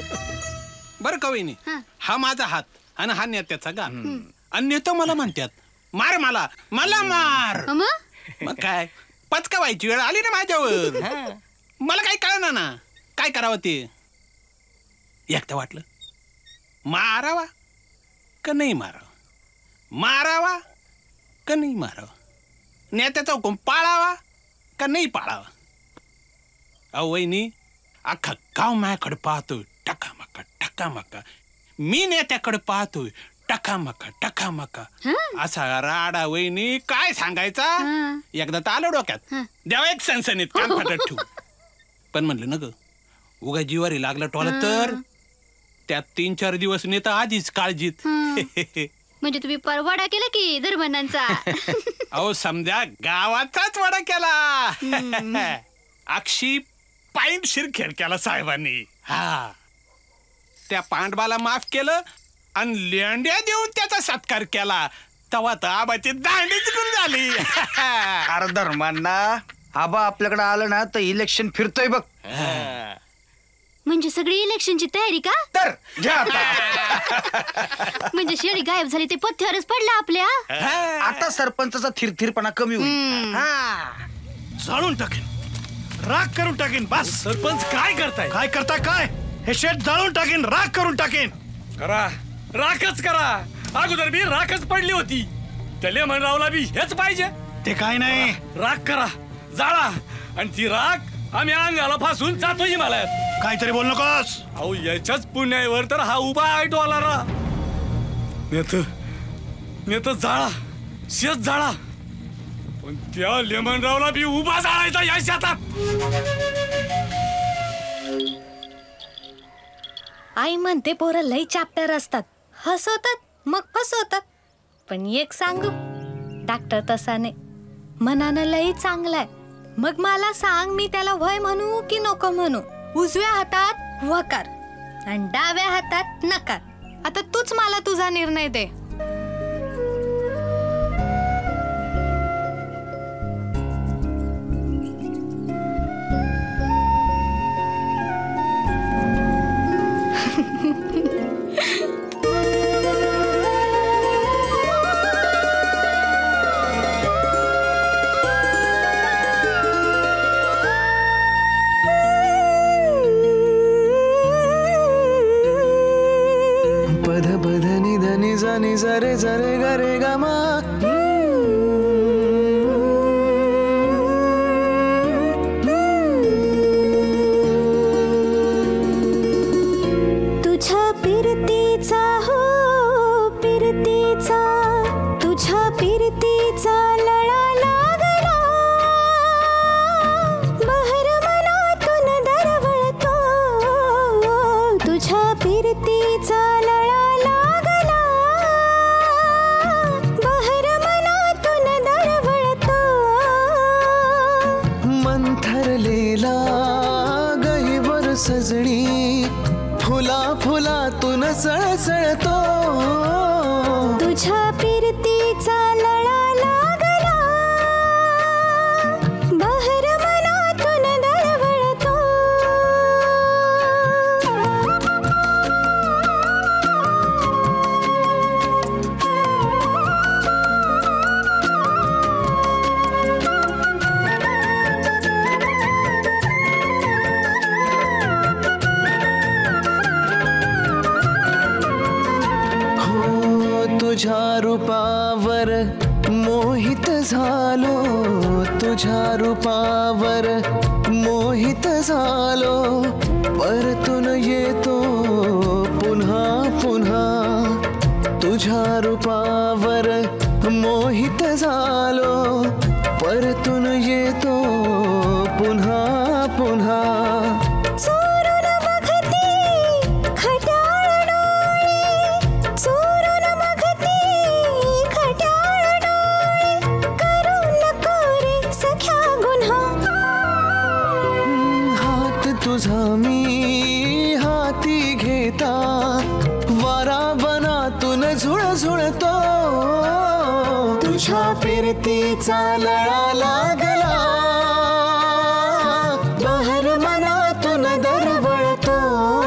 बर का वहिनी हा माझा हात आणि हा नेत्याचा गान. आणि नेतो मला म्हणतात मार मला मला मार. मग काय पचका व्हायची वेळ आली ना माझ्यावर. मला काही कळणार ना काय करावं ते. एकटं वाटलं मारावा का नाही मारावा. मारावा का नाही मारावा. नेत्याचा हुकूम पाळावा का नाही पाळावा. अहो वहिनी अख्खा गाव माझ्याकडे पाहतोय टकामका टकामका. मी नेत्याकडे पाहतोय टकामका टकामका. असा राडा वहिनी काय सांगायचा. एकदा तर आलं डोक्यात द्यावा एक सनसनीत कान फाटत ठेवू. पण म्हणलं न ग उगा जीवारी लागलं टोला तर त्यात तीन चार दिवस नेता आधीच काळजीत. म्हणजे तुम्ही परवाडा केला की धर्मनांचा. अहो समजा गावाचाच वडा केला. अक्षी पाईन शिरखेर केला साहेबांनी. हा त्या पांडवाला माफ केलं आणि लेंड्या देऊन त्याचा सत्कार केला. तेव्हा तर आबाची दांडीच गुण झाली. अरे धर्मांना आबा आपल्याकडे आलं ना तर इलेक्शन फिरतोय बघ. म्हणजे सगळी इलेक्शनची तयारी का. तर घ्या आता. म्हणजे शेळी गायब झाली ते पथ्यावरच पडलं आपल्या. आता सरपंचाचा थिरथिरपणा कमी होईल. जाळून टाकेन राग करून टाकेन. बस सरपंच काय करताय काय करताय काय. हे शेत जाळून टाकेन राग करून टाकेन. करा राखच करा. अगोदर मी राखच पडली होती. त्याले म्हणरावला बी हेच पाहिजे. ते काय नाही राख करा जाळा आणि ती राख आम्ही अंगाला फासून जातो हिमालयात. काहीतरी बोल नकोस. अहो याच्याच पुण्यावर तर हा उभा आहे डॉलरा. नेत नेत जाळा शेत जाळा पण त्या लेमनरावला बी उभा जाळायचा या शेतात. आई म्हणते पोरं लई चॅप्टर असतात. हसवतात मग फसवतात. पण एक सांगू डॉक्टर तसा नाही मनानं लई चांगलाय. मग मला सांग मी त्याला वय म्हणू की नको म्हणू. उजव्या हातात वकार आणि डाव्या हातात नकार. आता तूच मला तुझा निर्णय दे. जरे जरे गरे गमा. तुझ्या पिरतीचा हो पिरतीचा तुझ्या पिरतीचा लळा लागला. बहर मनातून दरवळतो तुझ्या पिरती सजणी फुला फुलातून सळसळतो तुझ्या फिरतीचा लळा लागला बहर मनातून दरवळतो तुझ्या रूपावर मोहित झालो तुझ्या रूपावर मोहित झालो परतून येतो पुन्हा पुन्हा तुझ्या रूपावर मोहित झालो परतून येतो पुन्हा पुन्हा चोरून बघती खट्याळ डोळे चोरून बघती खट्याळ डोळे करू नको रे सख्या गुन्हा हात तुझा मी हाती घेता वारा बनातून झुळझुळतो तुझ्या फिरतीचा लळा लागला बहर मनातून दरवळतो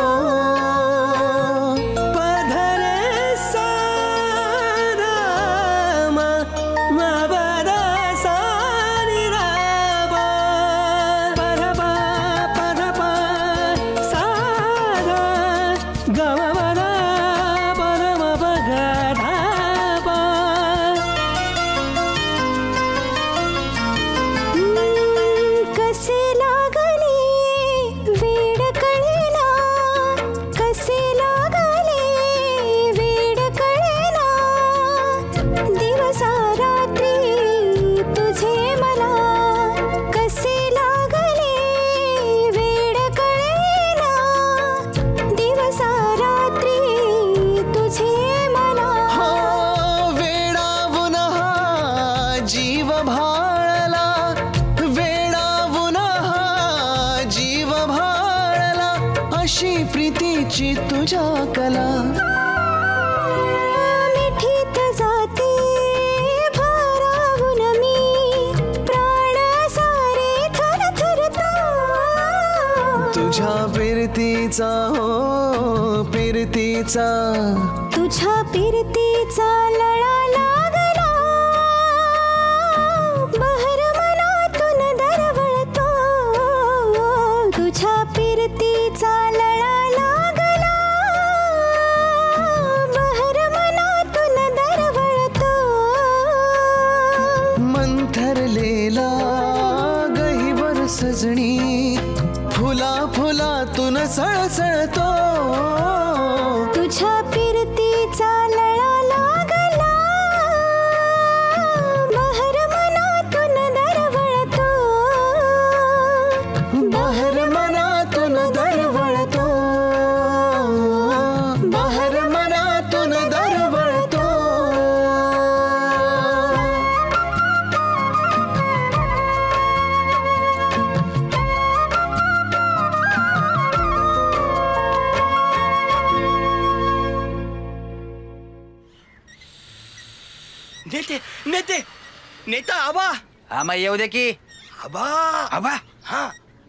पधरे सारा मबरा सारी राबा परबा परबा सारा गवबरा परम बगधाबा कसे लागले वेड कळेना कसे लागले वेड कळेना दिवसा रात्री तुझे मला कसे लागले वेड कळेना दिवसा रात्री तुझे मला हो वेडावून हा जीव भाळला वेडावून हा जीव भाळला अशी प्रीतीची तुझ्या कला मिठीत जाते भारावून मी प्राण सारे थरथरतो तुझ्या फिरतीचा हो फिरतीचा तुझ्या फिरतीचा लळा लागला बहर मनातून दरवळतो तुझ्या फिरतीचा लळा लागला बहर मनातून दरवळतो मंथरलेला गहीवर सजणी फुला फुलातून सळसळतो तुझ्या फिरतीचा लळा लागला बहर मनातून दरवळतो बहर मनातून दरवळतो बहर मनातून दरवळतो नेते नेते नेता आबा हा मग येऊ दे की आबा आबा हा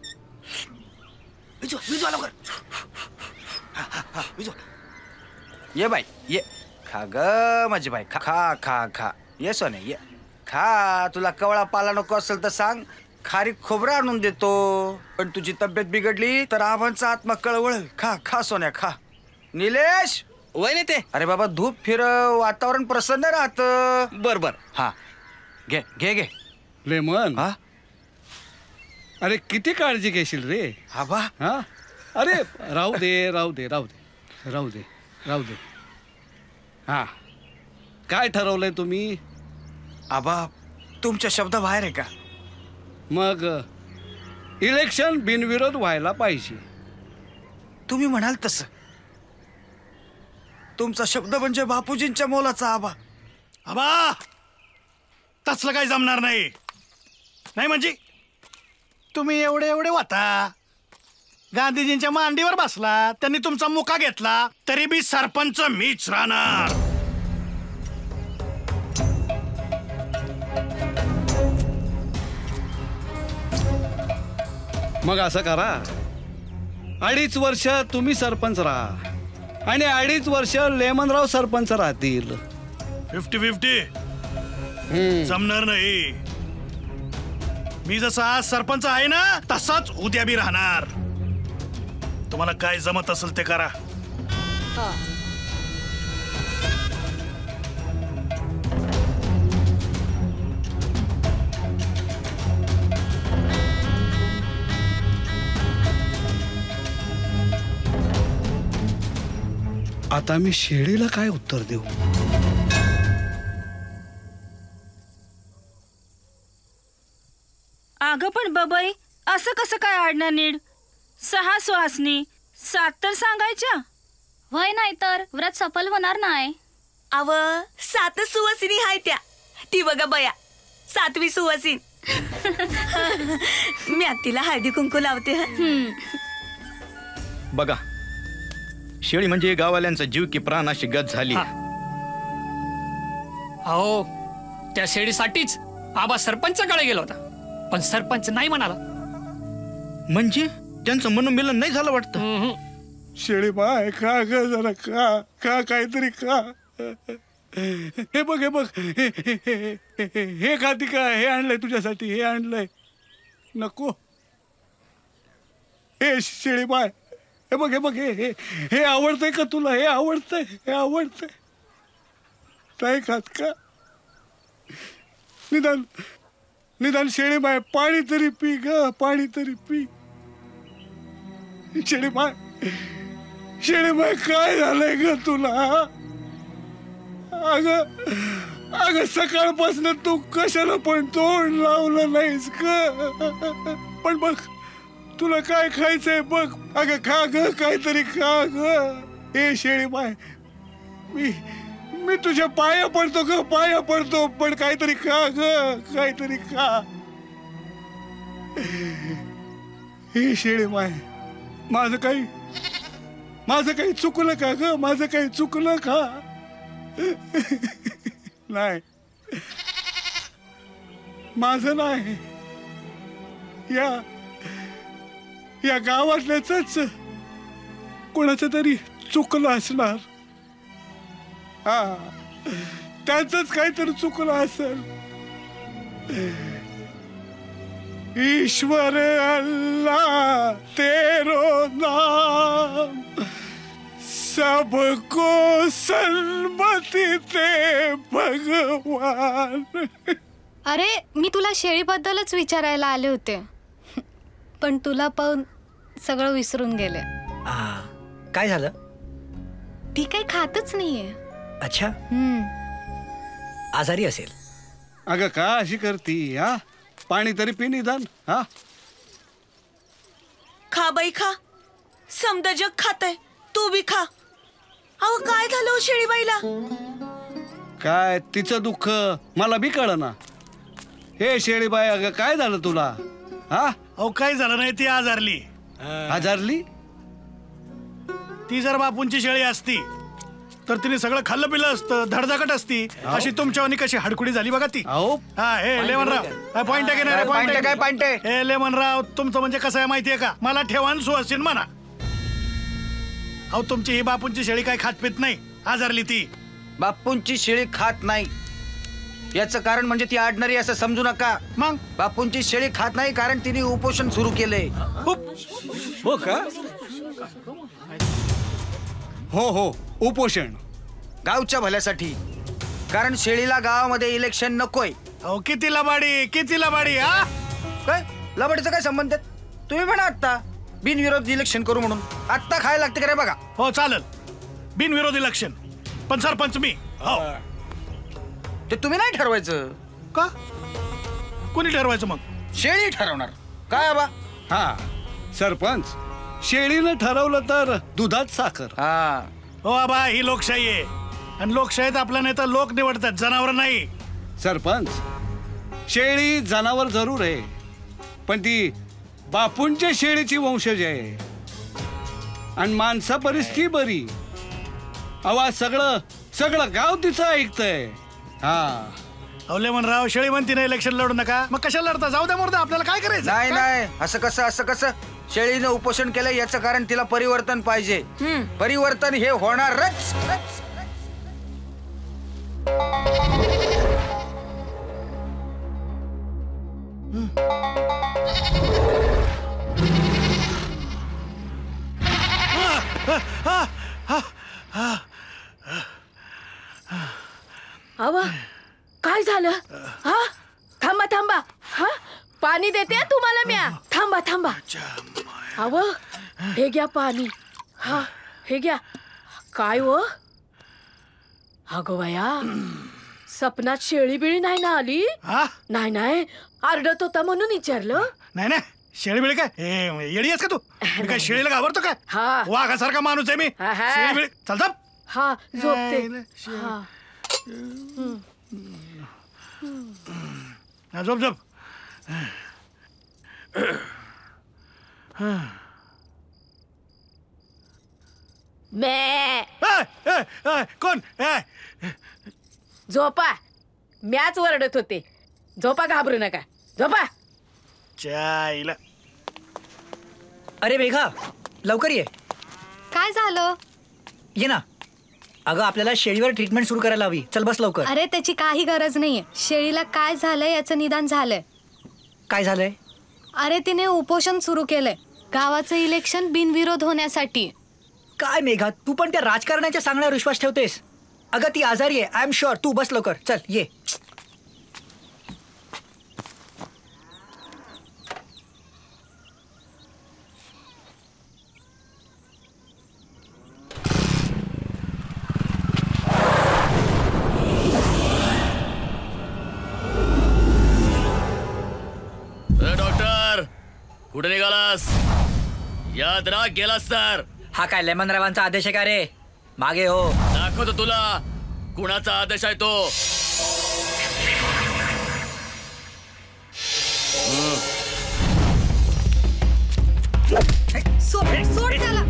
विजू विजू लवकर हा, हा, हा, विजू ये बाई ये खा ग माझी बाई खा खा खा खा ये सोने ये खा तुला कवळा पाला नको असेल तर सांग खारी खोबरं आणून देतो पण तुझी तब्येत बिघडली तर आबांचा आत्मा कळवळेल खा खा सोन्या खा निलेश वय नेते अरे बाबा धूप फिर वातावरण प्रसन्न राहत बर बर हा घे घे घे लेमन हा अरे किती काळजी घेशील रे आबा हा अरे राहू दे राहू दे राहू दे राहू दे राहू दे हा काय ठरवलंय तुम्ही आबा तुमच्या शब्दाबाहेर आहे का मग इलेक्शन बिनविरोध व्हायला पाहिजे तुम्ही म्हणाल तसं तुमचा शब्द म्हणजे बापूजींच्या मोलाचा आबा आबा तसलं काही जमणार नाही नाही म्हणजे तुम्ही एवढे एवढे वाता गांधीजींच्या मांडीवर बसला, त्यांनी तुमचा मुका घेतला, तरी बी सरपंच मीच राहणार. मग असं करा, अडीच वर्ष तुम्ही सरपंच राहा आणि अडीच वर्ष लेमनराव सरपंच राहतील. फिफ्टी फिफ्टी जमणार नाही. मी जसा आज सरपंच आहे ना, तसाच उद्या बी राहणार. तुम्हाला काय जमत असेल ते करा. आता मी शेळीला काय उत्तर देऊ? अगं पण बबई, असं कसं काय आडणार नीड? सहा सुहासनी, सात तर सांगायच्या. वय नाही तर व्रत सफल होणार नाही. अव सात सुवासिनी हाय त्या. ती बघा बया, सातवी सुवासीन. मी तिला हळदी कुंकू लावते. बघा, शेळी म्हणजे गाववाल्यांचा जीव की प्राण अशी गत झाली. अहो, त्या शेळीसाठीच आबा सरपंचाकडे गेला होता, पण सरपंच नाही म्हणाला. म्हणजे त्यांचं मनोमिलन नाही झालं वाटतं. शेळी बाय खा ग जरा, खा खा काहीतरी खा. हे बघ हे बघ हे हे- हे- हे- हे खाती का? हे आणलंय तुझ्यासाठी, हे आणलंय. नको. हे शेळी बाय, हे बघ हे बघ हे हे हे आवडतंय का तुला? हे आवडतंय, हे आवडतंय. नाही खात का? निदान निदान शेळी बाय पाणी तरी पी ग, पाणी तरी पी. शेळी बाय, शेळी बाय काय झालंय ग तुला? अग अग सकाळपासून तू कशाला पण तोंड लावलं नाहीस ग. पण बघ तुला काय खायचंय बघ. अगं खा ग, काहीतरी खा ग. हे शेळी बाय, मी मी तुझ्या पाया पडतो ग, पाया पडतो, पण काहीतरी खा ग, काहीतरी खा. हे शेळी बाय, माझं काही माझं काही चुकलं का ग? माझं काही चुकलं का? नाही, माझं नाही. या या गावातल्याच कोणाचं तरी चुकलं असणार. हा, त्यांचंच काहीतरी चुकलं असेल. ईश्वर अल्लाह तेरो नाम सबको सन्मति दे भगवान. अरे, मी तुला शेळीबद्दलच विचारायला आले होते, पण तुला पाहून सगळं विसरून गेले. काय झालं? ती काही खातच नाहीये. अच्छा, आजारी असेल. अगं का अशी करती? हा, पाणी तरी पी निदान. हा, खा बाई खा, समद जग खातय, तू बी खा. अहो काय झालं हो शेळीबाईला? काय तिचं दुःख मला बी कळना. हे शेळीबाई, अगं काय झालं तुला? हा, अहो काही झालं नाही, ती आजारली. आजारली? ती जर बापूंची शेळी असती तर तिने सगळं खाल्लं पिलं असतं, धडधाकट असती. अशी तुमच्यावानी कशी हडकुडी झाली बघा ती. हा, हे लेमनराव, पॉइंट आहे की नाही? पॉइंट आहे काय? पॉइंट आहे. हे लेमनराव, तुमचं म्हणजे कसं आहे माहितीये का? मला ठेवान सुहासीन म्हणा. अहो तुमची ही बापूंची शेळी काय खात पित नाही, आजारली ती. बापूंची शेळी खात नाही याचं कारण म्हणजे ती आडणारी असं समजू नका. मग बापूंची शेळी खात नाही कारण तिने उपोषण सुरू केले. हो का? हो हो, उपोषण गावच्या भल्यासाठी. कारण शेळीला गावामध्ये इलेक्शन नकोय. अहो किती लबाडी, किती लबाडी. हा, काय लबाडीचा काय संबंध? तुम्ही म्हणा आत्ता बिनविरोध इलेक्शन करू म्हणून. आत्ता खायला लागते का रे? बघा. हो चालेल, बिनविरोध इलेक्शन, पण सरपंच मी. हो, ते तुम्ही नाही ठरवायचं का? कोणी ठरवायचं मग? शेळी ठरवणार. काय बा? हा, सरपंच शेळीनं ठरवलं तर दुधात साखर. हा, हो आबा, ही लोकशाही आहे आणि लोकशाहीत आपला नेता लोक निवडतात, जनावर नाही. सरपंच, शेळी जनावर जरूर आहे, पण ती बापूंच्या शेळीची वंशज आहे. आणि माणसा परिस्थिती बरी. आवाज सगळं सगळं गाव तिचं ऐकतंय. हा अवले म्हणराव शेळी म्हणती नाही इलेक्शन लढू नका, मग कशाला लढता? जाऊ द्या मोरदा, आपल्याला काय करायचं? नाही नाही असं कसं असं कसं शेळीनं उपोषण केलं याचं कारण तिला परिवर्तन पाहिजे. परिवर्तन हे होणारच. आवा काय झालं? हा थांबा थांबा. हा पाणी देते तुम्हाला म्या. थांबा थांबा. आव हे घ्या पाणी. हा हे घ्या. काय हो? अगं वया सपनात शेळी बिळी नाही ना आली? नाही नाही आरडत होता म्हणून विचारलं. नाही नाही शेळी बिळी काय येडी आहेस का तू? मी काय शेळीला घाबरतो काय? वाघासारखा माणूस आहे मी. शेळी बिळी चालतं. हा झोपते. हा झोप झोप. मे कोण? झोपा. म्याच वरडत होते. झोपा घाबरू नका. झोपा. चायला. अरे मेघा लवकर ये. काय झालं? ये ना. अगं आपल्याला शेळीवर ट्रीटमेंट सुरू करायला हवी. चल बस लवकर. अरे त्याची काही गरज नाहीये. शेळीला काय झालंय याचं निदान झालंय. काय झालंय? अरे तिने उपोषण सुरू केलंय गावाचं इलेक्शन बिनविरोध होण्यासाठी. काय मेघा तू पण त्या राजकारणाच्या सांगण्यावर विश्वास ठेवतेस? अगं ती आजारी आहे. I am sure. तू बस लवकर. चल ये. डॉक्टर कुठे निघालास? याद राख गेलास तर. हा काय लेमनरावांचा आदेश आहे का रे? मागे हो. दाखवतो तुला कुणाचा आदेश आहे तो. सोड सोड त्याला.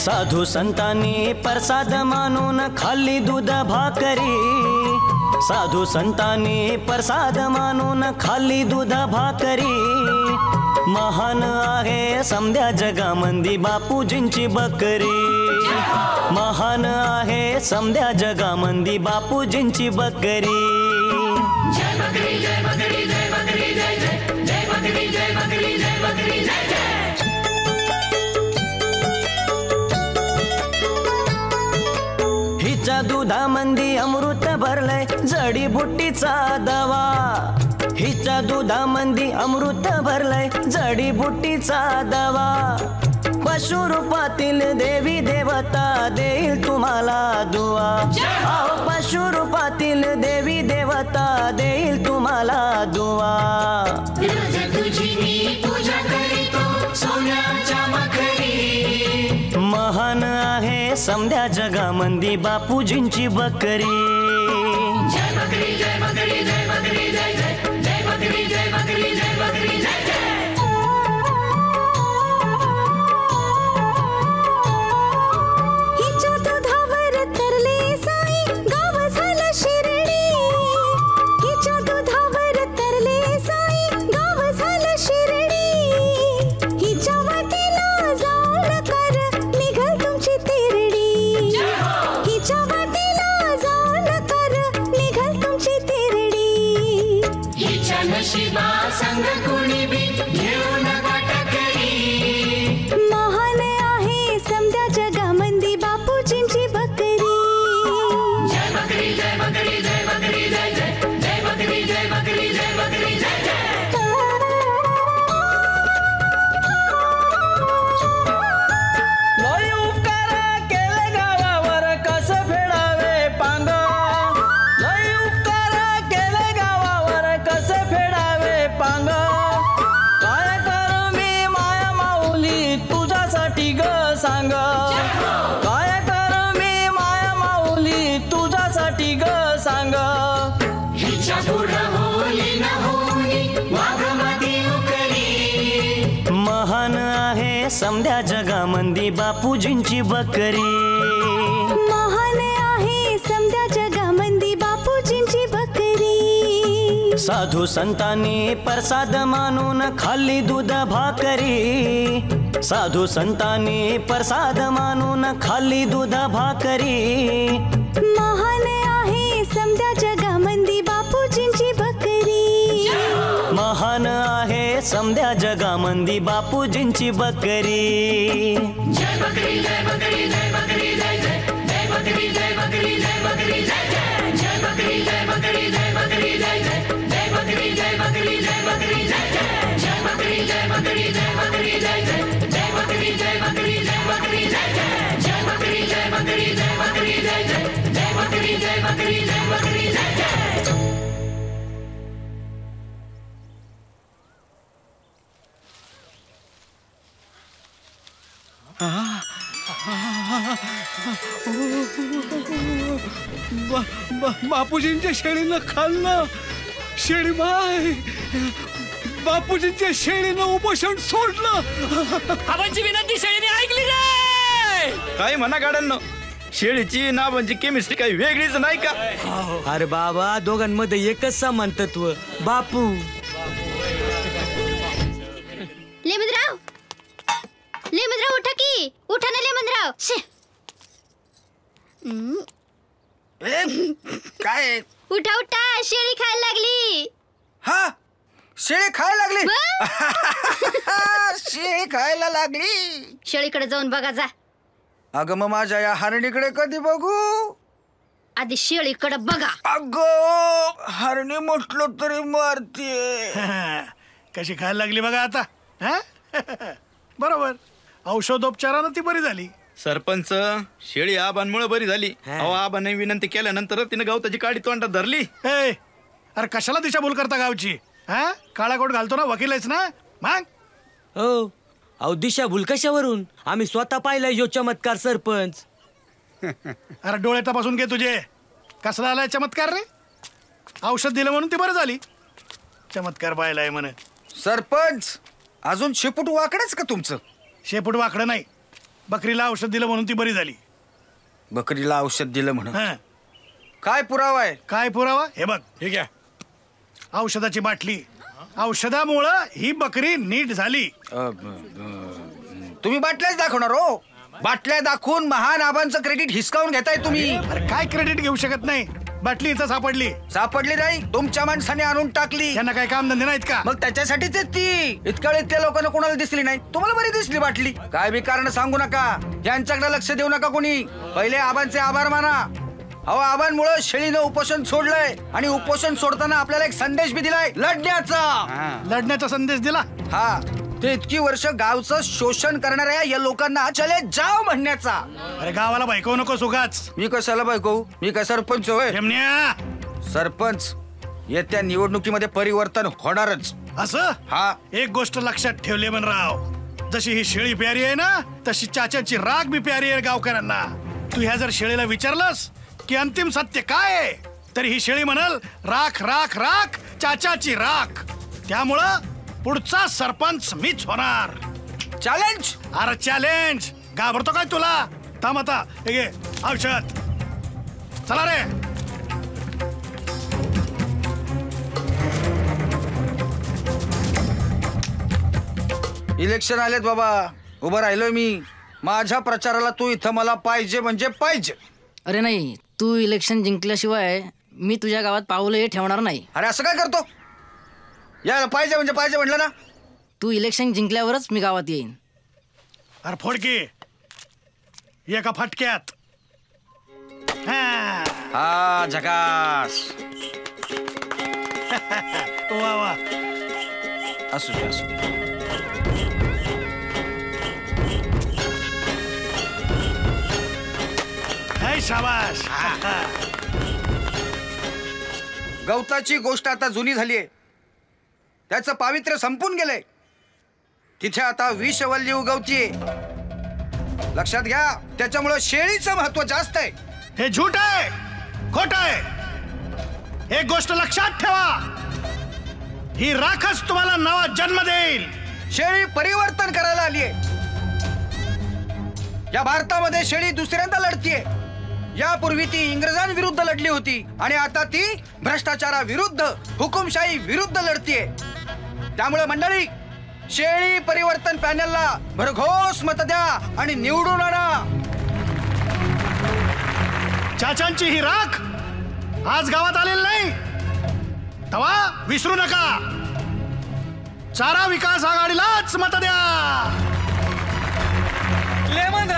साधू संतांनी प्रसाद मानून खाल्ली दूध भाकरी साधू संतांनी प्रसाद मानून खाल्ली दूध भाकरी महान आहे समध्या जगामंदी बापूजींची बकरी महान आहे समध्या जगामंदी बापूजींची बकरी जय बकरी जय बकरी जय बकरी जय जय जय बकरी जय बकरी जय बकरी जय जय हिच्या दुधामंदी अमृत भरलंय जडीबुट्टीचा दवा हिच्या दुधामंदी अमृत भरलंय जडीबुट्टीचा दवा पशुरूपातील देवी देवता देईल तुम्हाला दुआ अहो पशुरूपातील देवी देवता देईल तुम्हाला दुआ रोज तुझी मी पूजा करीतो सोन्याच्या मखरी महान आहे समध्या जगामंदी बापूजींची बकरी जय बकरी जय बकरी जय बकरी जय जय जय बकरी जय बकरी जय बकरी जय जय हिच्या दुधावर तरले साई गाव झालं शिर्डी हिच्या दुधावर तरले साई गाव झालं शिर्डी हिच्या वाटेला जाऊन कर निघल तुमची तिरडी हिच्या वाटेला जाऊन कर निघल तुमची तिरडी हिच्या नशिबा संग कोणी बी घेऊ नका टकरी महान आहे समध्या जगामंदी बापूजींची बकरी जय बकरी जय बकरी जय बकरी जय जय जय बकरी जय बकरी जय बकरी जय जय लई उपकार केले गावावर कसं फेडावे पांग लई उपकार केले गावावर कसं फेडावे पांग काय करू मी माया माऊली तुझ्यासाठी ग सांग काय करू मी माया माऊली तुझ्यासाठी ग सांग हिच्या पुढं होली न होली वाघमाती उकरी महान आहे समध्या जगामंदी बापूजींची बकरी महान आहे समध्या जगामंदी बापूजींची बकरी साधू संतांनी प्रसाद मानून खाल्ली दूध भाकरी साधू संतांनी प्रसाद मानून खाल्ली दूध भाकरी महान आहे समध्या जगामंदी बापूजींची बकरी महान आहे समध्या जगामंदी बापूजींची बकरी जय बकरी जय बकरी जय बकरी जय जय जय बकरी जय बकरी जय बकरी जय जय जय बकरी जय बकरी जय बकरी जय जय जय बकरी जय बकरी जय बकरी जय जय जय बकरी जय बकरी जय बकरी जय जय जय बकरी जय बकरी जय बकरी जय जय जय बकरी जय बकरी जय बकरी जय जय जय बकरी जय बकरी जय बकरी जय जय बा- बा- बापूजींच्या शेळीनं खाल्लं शेळी माय बापूजींच्या शेळीनं उपोषण सोडलं आबांची विनंती शेळीने ऐकली रे काय म्हणा गाड्यांनो शेळीची नावांची केमिस्ट्री काही वेगळीच नाही का अरे बाबा दोघांमध्ये एकच समान तत्व बापू लेमनराव लेमनराव उठा की उठा ना लेमनराव शे हम्म. काय उठा उठा शेळी खायला लागली हा शेळी खायला लागली शेळी खायला लागली शेळीकडे जाऊन बघा जा अगं मग माझ्या या हरणीकडे कधी बघू आधी शेळीकडे बघा अगं हरणी म्हटलं तरी मारते कशी खायला लागली बघा आता हा? बरोबर औषधोपचारानं ती बरी झाली सरपंच शेळी आबांमुळे बरी झाली अहो आबाने विनंती केल्यानंतर तिने गवताची काडी तोंडात धरली ए अरे कशाला दिशाभूल करता गावची हा काळा कोट घालतो ना वकील आहेस ना मग हो अहो दिशाभूल कशावरून आम्ही स्वतः पाहिलाय यो चमत्कार सरपंच अरे डोळे तपासून घे तुझे कसला आलाय चमत्कार रे औषध दिलं म्हणून ती बरं झाली चमत्कार पाहिलाय म्हणे सरपंच अजून शेपूट वाकडच का तुमचं शेपूट वाकडं नाही बकरीला औषध दिलं म्हणून ती बरी झाली. बकरीला औषध दिलं म्हणून हं. काय पुरावा आहे? काय पुरावा? हे बघ, हे घ्या औषधाची बाटली. औषधामुळं ही बकरी नीट झाली. तुम्ही बाटल्याच दाखवणार हो? बाटल्या दाखवून महान आबांचं क्रेडिट हिसकावून घेताय तुम्ही. अरे काय क्रेडिट घेऊ शकत नाही. बाटली इथं सापडली. सापडली नाही, तुमच्या माणसाने आणून टाकली. त्यांना काय काम धंदे नाहीत का? मग त्याच्यासाठीच आहे ती. इतक्या इथल्या लोकांना कोणाला दिसली नाही, तुम्हाला बरी दिसली बाटली. काय बी कारण सांगू नका, यांच्याकडे लक्ष देऊ नका कोणी. पहिले आबांचे आभार माना. अहो आबांमुळे शेळीनं उपोषण सोडलंय आणि उपोषण सोडताना आपल्याला एक संदेश बी दिलाय, लढण्याचा. लढण्याचा संदेश दिला. हा, ते इतकी वर्ष गावचं शोषण करणाऱ्या या लोकांना चले जाव म्हणण्याचा. अरे गावाला बायको नको सुगाच. मी कशाला बायको? मी काय सरपंच होय? सरपंच येत्या निवडणुकीमध्ये परिवर्तन होणारच. असं? हा. एक गोष्ट लक्षात ठेवले मनराव, जशी ही शेळी प्यारी आहे ना, तशी चाचाची राग बी प्यारी आहे गावकऱ्यांना. तू ह्या जर शेळीला विचारलंस की अंतिम सत्य काय आहे, तर ही शेळी म्हणाल राख राख राख चाचाची राख. त्यामुळं पुढचा सरपंच मीच होणार. चॅलेंज? अरे चॅलेंज घाबरतो काय तुला? थांब आता, हे घे औषध. चला रे. इलेक्शन आलेत बाबा, उभं राहिलोय मी. माझ्या प्रचाराला तू इथं मला पाहिजे म्हणजे पाहिजे. अरे नाही, तू इलेक्शन जिंकल्याशिवाय मी तुझ्या गावात पाऊलही ठेवणार नाही. अरे असं काय करतो? यायला पाहिजे म्हणजे पाहिजे म्हटलं ना. तू इलेक्शन जिंकल्यावरच मी गावात येईन. अरे फोडकी एका फटक्यात. हा झकास. वा वा. असू दे असू दे. शाबाश. गवताची गोष्ट आता जुनी झालीये, त्याचं पावित्र्य संपून गेलंय. तिथे आता विषवल्ली उगवतीये. लक्षात घ्या, त्याच्यामुळे शेळीचं महत्व जास्त आहे. हे झूट आहे, खोट आहे. एक गोष्ट लक्षात ठेवा, ही राखच तुम्हाला नवा जन्म देईल. शेळी परिवर्तन करायला आलीये. या भारतामध्ये शेळी दुसऱ्यांदा लढतीये. यापूर्वी ती इंग्रजांविरुद्ध लढली होती आणि आता ती भ्रष्टाचाराविरुद्ध, हुकुमशाही विरुद्ध लढतीये. त्यामुळे मंडळी, शेळी परिवर्तन पॅनलला भरघोस मत द्या आणि निवडून आणा. चाचांची ही राख आज गावात आलेली नाही, तवा विसरू नका. चारा विकास आघाडीलाच मत द्या. लेमन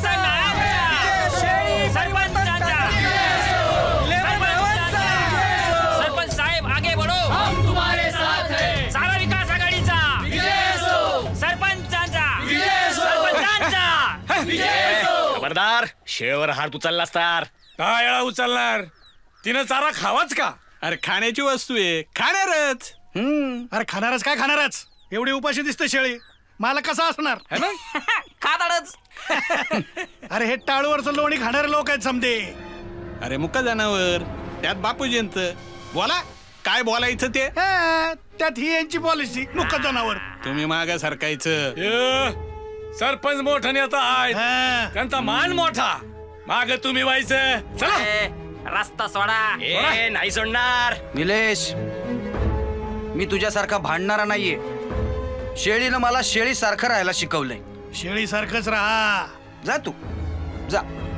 सरपंच साहेब आगे बढ़ो, हम तुम्हारे साथ हैं. सारा विकास आघाडीचा विजय असो. सरपंचांचा सरपंचांचा विजय असो. खबरदार, शेळीवर हात उचलला असतार. काय वेळा उचलणार? तिनं चारा खावाच का? अरे खाण्याची वस्तू आहे, खाणारच. अरे खाणारच काय खाणारच? एवढी उपाशी दिसते शेळी, मला कसा असणार? खाणारच. अरे हे टाळूवरचं लोणी खाणारे लोक आहेत समजे. अरे मुका जनावर, त्यात बापूजींच. बोला काय बोलायचं ते. त्यात ही यांची पॉलिसी, मुका जनावर. तुम्ही मागा सरकायचं. सरपंच मोठा नेता आहेत, त्यांचा मान मोठा. माग तुम्ही व्हायचं. चला रस्ता सोडा. ए नाही सोडणार. निलेश, मी तुझ्यासारखा भांडणारा नाहीये. शेळीनं मला शेळी सारखं राहायला शिकवलंय. शेळी सारखंच राहा. जा तू जा.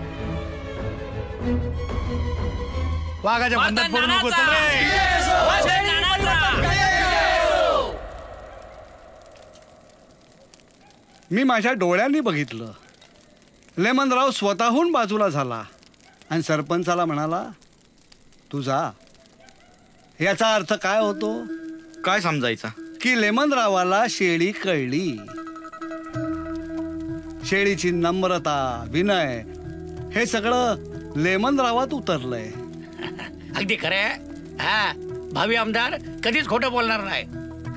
वाघाच्या बंधात पडू नको. मी माझ्या डोळ्यांनी बघितलं. लेमनराव स्वतःहून बाजूला झाला आणि सरपंचाला म्हणाला, तू जा. याचा अर्थ काय होतो? काय समजायचा? की लेमनरावाला शेळी कळली. शेळीची नम्रता, विनय हे सगळं लेमनरावात उतरलंय. अगदी खरंय. हा, भावी आमदार कधीच खोटं बोलणार नाही.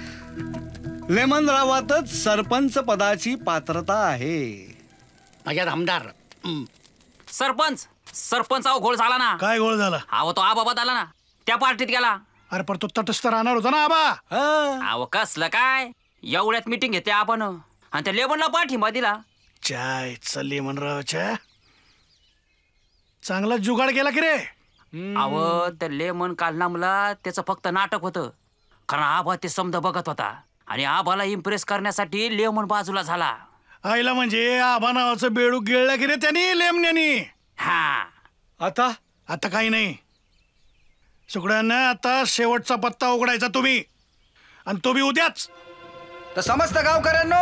लेमनरावातच सरपंच पदाची पात्रता आहे. माझ्यात आमदार. सरपंच सरपंच अहो घोळ झाला ना. काय घोळ झाला? अहो तो आबाबात आला ना, त्या पार्टीत गेला. अरे पण तो तटस्थ राहणार होता ना आबा. अहो कसलं काय, एवढ्यात मीटिंग घेते आपण आणि त्या लेबनला पाठिंबा दिला. चाय चल म्हणरावच्या चांगला जुगाड केला की रे. अव ते लेमन काल ना मला त्याचं फक्त नाटक होतं, कारण आबा ते समद बघत होता आणि आबाला इम्प्रेस करण्यासाठी लेमन बाजूला झाला. आईला म्हणजे आबा नावाचं बेडूक गिळला की रे त्यांनी लेमण्यानी. हा आता आता काही नाही. सुकड्यांना आता शेवटचा पत्ता उघडायचा तुम्ही, आणि तो बी उद्याच. तर समस्त गावकऱ्यांनो,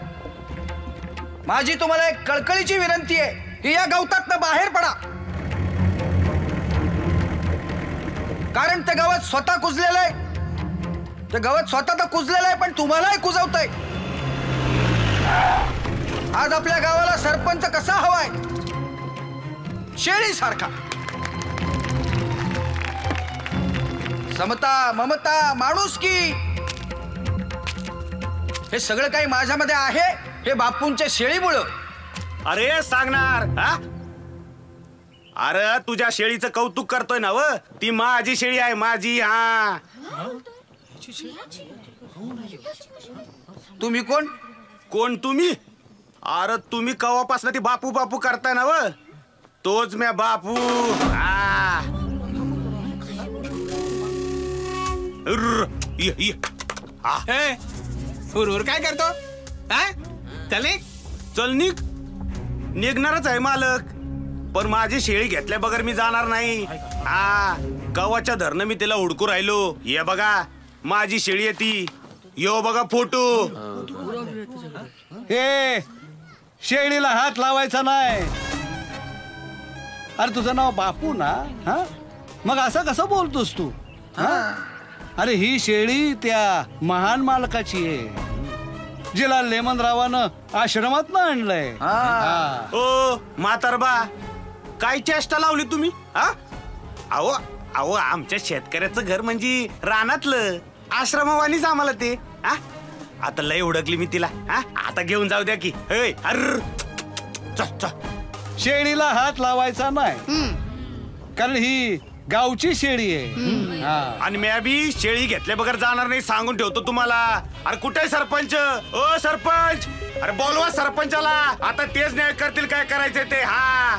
माझी तुम्हाला एक कळकळीची विनंती आहे की या गवतातनं बाहेर पडा, कारण ते गावात स्वतः कुजलेलं आहे. ते गावात स्वतः तर कुजलेलं आहे, पण तुम्हालाही कुजवतंय. आज आपल्या गावाला सरपंच कसा हवाय? शेळी सारखा. समता, ममता, माणुसकी हे सगळं काही माझ्यामध्ये आहे, हे बापूंच्या शेळीमुळं. अरे सांगणार हा? अरे तुझ्या शेळीचं कौतुक करतोय ना व, ती माझी शेळी आहे, माझी. हा तुम्ही कोण? कोण तुम्ही? अरे तुम्ही कवापासून ती बापू बापू करताय ना व, तोच म्या बापू. हा ये, ये. हा. हुरहुर काय करतो? चल निघ. चल निघ. निघणारच आहे मालक, पण माझी शेळी घेतल्या बगर मी जाणार नाही. हा कवाच्या धरणं मी तिला हुडकू राहिलो. ये बघा माझी शेळी आहे ती. यो बघा फोटो. हे शेळीला हात लावायचा नाही. अरे तुझं नाव बापू ना? हा मग असं कसं बोलतोस तू? हा अरे ही शेळी त्या महान मालकाची आहे, जिला लेमनरावानं आश्रमात ना आणलंय. ओ म्हातारबा, काय चेष्टा लावली तुम्ही? हा अहो अहो आमच्या शेतकऱ्याचं घर म्हणजे रानातलं, आश्रमवानीच आम्हाला ते. हा आता लय उडकली मी तिला. हा आता घेऊन जाऊ द्या की. अर शेळीला हात लावायचा नाही, कारण ही गावची शेळी आहे. आणि मी बी शेळी घेतल्या बगर जाणार नाही, सांगून ठेवतो तुम्हाला. अरे कुठे आहे सरपंच? ओ सरपंच, अरे बोलवा सरपंचाला. आता तेच न्याय करतील काय करायचंय ते. हा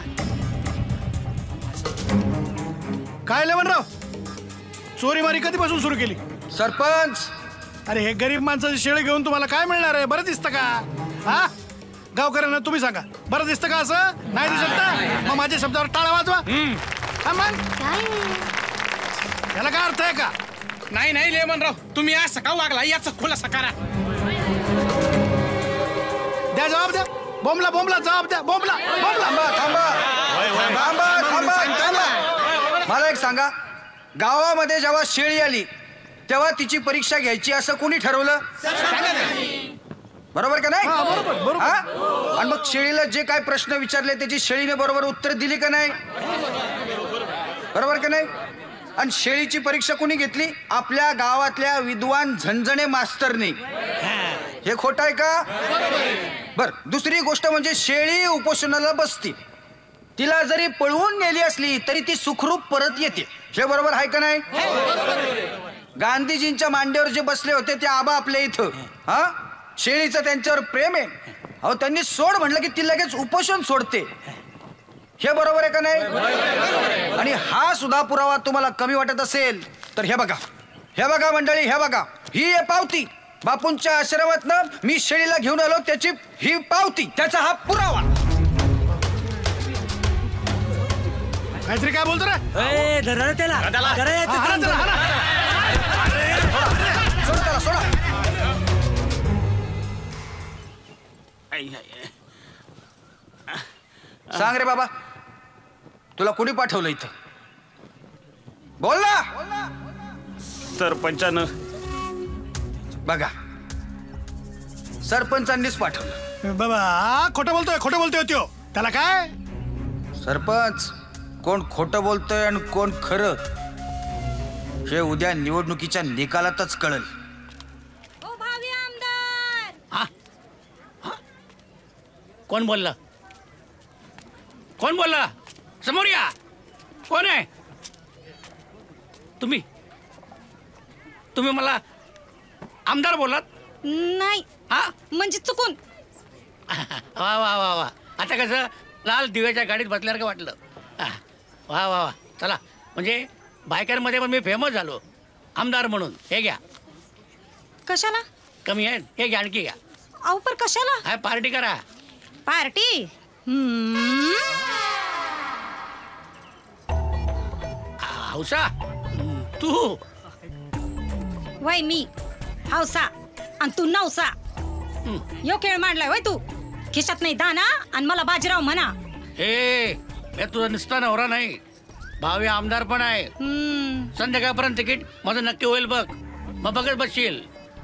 काय लेवनराव, चोरी मारी कधीपासून सुरू केली? सरपंच, अरे हे गरीब माणसाची शेळी घेऊन तुम्हाला काय मिळणार आहे? बरं दिसतं का? हा गावकऱ्यांना तुम्ही सांगा, बरं दिसतं का? असं नाही दिसत ना, मग माझ्या शब्दावर टाळा वाजवा. याला काय अर्थ आहे का? नाही नाही लेमनराव, तुम्ही असं का वागला याचा खुलासा करा. द्या जबाब द्या. बोंबला बोंबला जबाब द्या. बोंबला बोंबला. मला एक सांगा, गावामध्ये जेव्हा शेळी आली तेव्हा तिची परीक्षा घ्यायची असं कोणी ठरवलं? बरोबर का नाही? आणि मग शेळीला जे काय प्रश्न विचारले त्याची शेळीने बरोबर उत्तर दिली का नाही? बरोबर का नाही? आणि शेळीची परीक्षा कोणी घेतली? आपल्या गावातल्या विद्वान झणझणे मास्तरनी. हे खोटं आहे का? बर, दुसरी गोष्ट म्हणजे शेळी उपोषणाला बसती. तिला जरी पळवून नेली असली तरी ती सुखरूप परत येते. हे बरोबर आहे का नाही? गांधीजींच्या मांडीवर जे बसले होते ते आबा आपल्या इथं, हा शेळीचं त्यांच्यावर प्रेम आहे. अहो त्यांनी सोड म्हणलं की ती लगेच उपोषण सोडते. हे बरोबर आहे का नाही? आणि हा सुद्धा पुरावा तुम्हाला कमी वाटत असेल तर हे बघा, हे बघा मंडळी, हे बघा, ही आहे पावती. बापूंच्या आश्रमातनं मी शेळीला घेऊन आलो त्याची ही पावती, त्याचा हा पुरावा. काहीतरी काय बोलतो रे? धरा त्याला. सांग रे बाबा, तुला कोणी पाठवलं इथं? बोल ना. सरपंचानं. बघा, सरपंचांनीच पाठवलं. बाबा खोटं बोलतोय, खोटं बोलतोय त्यो. त्याला काय? सरपंच, कोण खोटं बोलतोय आणि कोण खरं हे उद्या निवडणुकीच्या निकालातच कळेल. कोण बोलला? कोण बोलला? समोर या. कोण आहे तुम्ही? तुम्ही मला आमदार बोलात? नाही. हा म्हणजे चुकून. वा वा वा वा आता कसं लाल दिव्याच्या गाडीत बसल्यासारखं वाटलं. हा, वा वा वा चला म्हणजे बायकरमध्ये पण मी फेमस झालो आमदार म्हणून. हे घ्या. कशाला? कमी आहे हे घ्या आणखी घ्या. अहो पर कशाला? हा पार्टी करा. पार्टी? हौसा तू वय मी हौसा आणि तू नवसा. यो खेळ मांडलाय वय तू. खिशात नाही दाना आणि मला बाजीराव म्हणा. हे मी तुझा नुसता नवरा नाही भावी आमदार पण आहे. संध्याकाळपर्यंत तिकीट माझं नक्की होईल बघ मग बघत बसशील.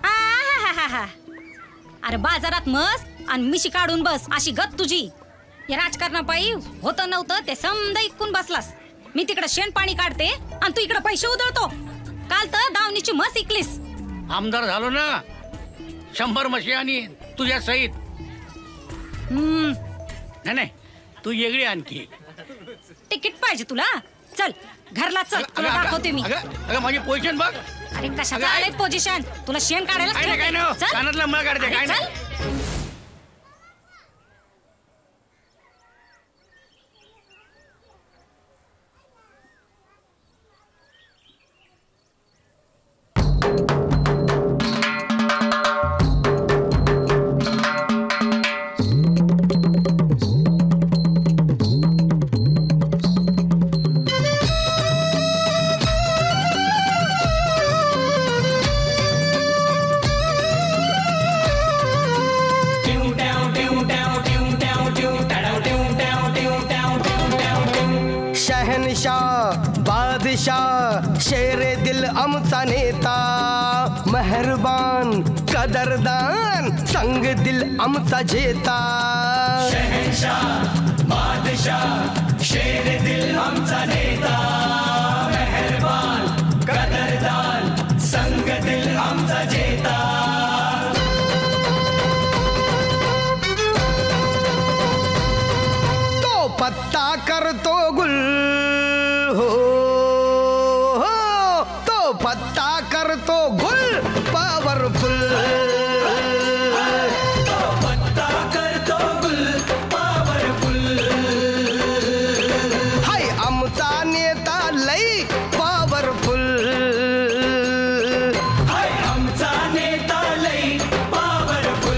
अरे बाजारात मस आणि मिशी काढून बस अशी गत तुझी. या राजकारणापायी होतं नव्हतं ते समजा इकून बसलास. मी तिकडे शेण पाणी काढते आणि तू इकडे पैसे उधळतो. काल तर दावणीची मस इकलीस. आमदार झालो ना शंभर म्हशी आणि तुझ्या सहित. नाही नाही तू वेगळी आणखी. तिकीट पाहिजे तुला? चल घरला चल तुला दाखवते मी. अगं माझी पोझिशन बघ. अरे कशाचं आलंय पोझिशन? तुला शेण काढायला काय नाही कानातला मळ काढते काय नाही. बादशाह शेरे दिल आमचा नेता मेहरबान कदरदान संग दिल आमचा जेता. शहनशाह बादशाह शेरे दिल आमचा नेता मेहरबान कदरदान संग दिल आमचा जेता. तो पत्ता करतो गुल हो तो पत्ता करतो गुल पॉवरफुल. तो पत्ता करतो गुल पॉवरफुल. हाय आमचा नेता लई पॉवरफुल. हाय आमचा नेता लई पॉवरफुल.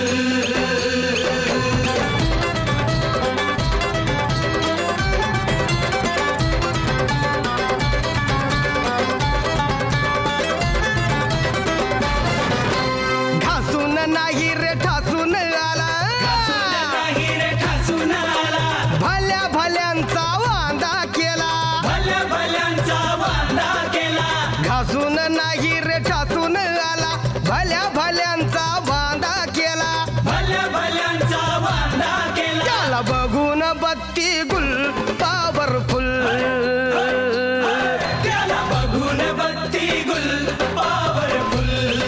नाही रे ठासून आला नाही रे ठासून आला. भल्या भल्यांचा वांदा केला. भल्या भल्यांचा वांदा केला. घासून नाही रे ठासून आला भल्या भल्यांचा वांदा केला. भल्या भल्यांचा वांदा केला. त्याला बघून बत्ती गुल पॉवरफुल. त्याला बघून बत्ती गुल पॉवरफुल.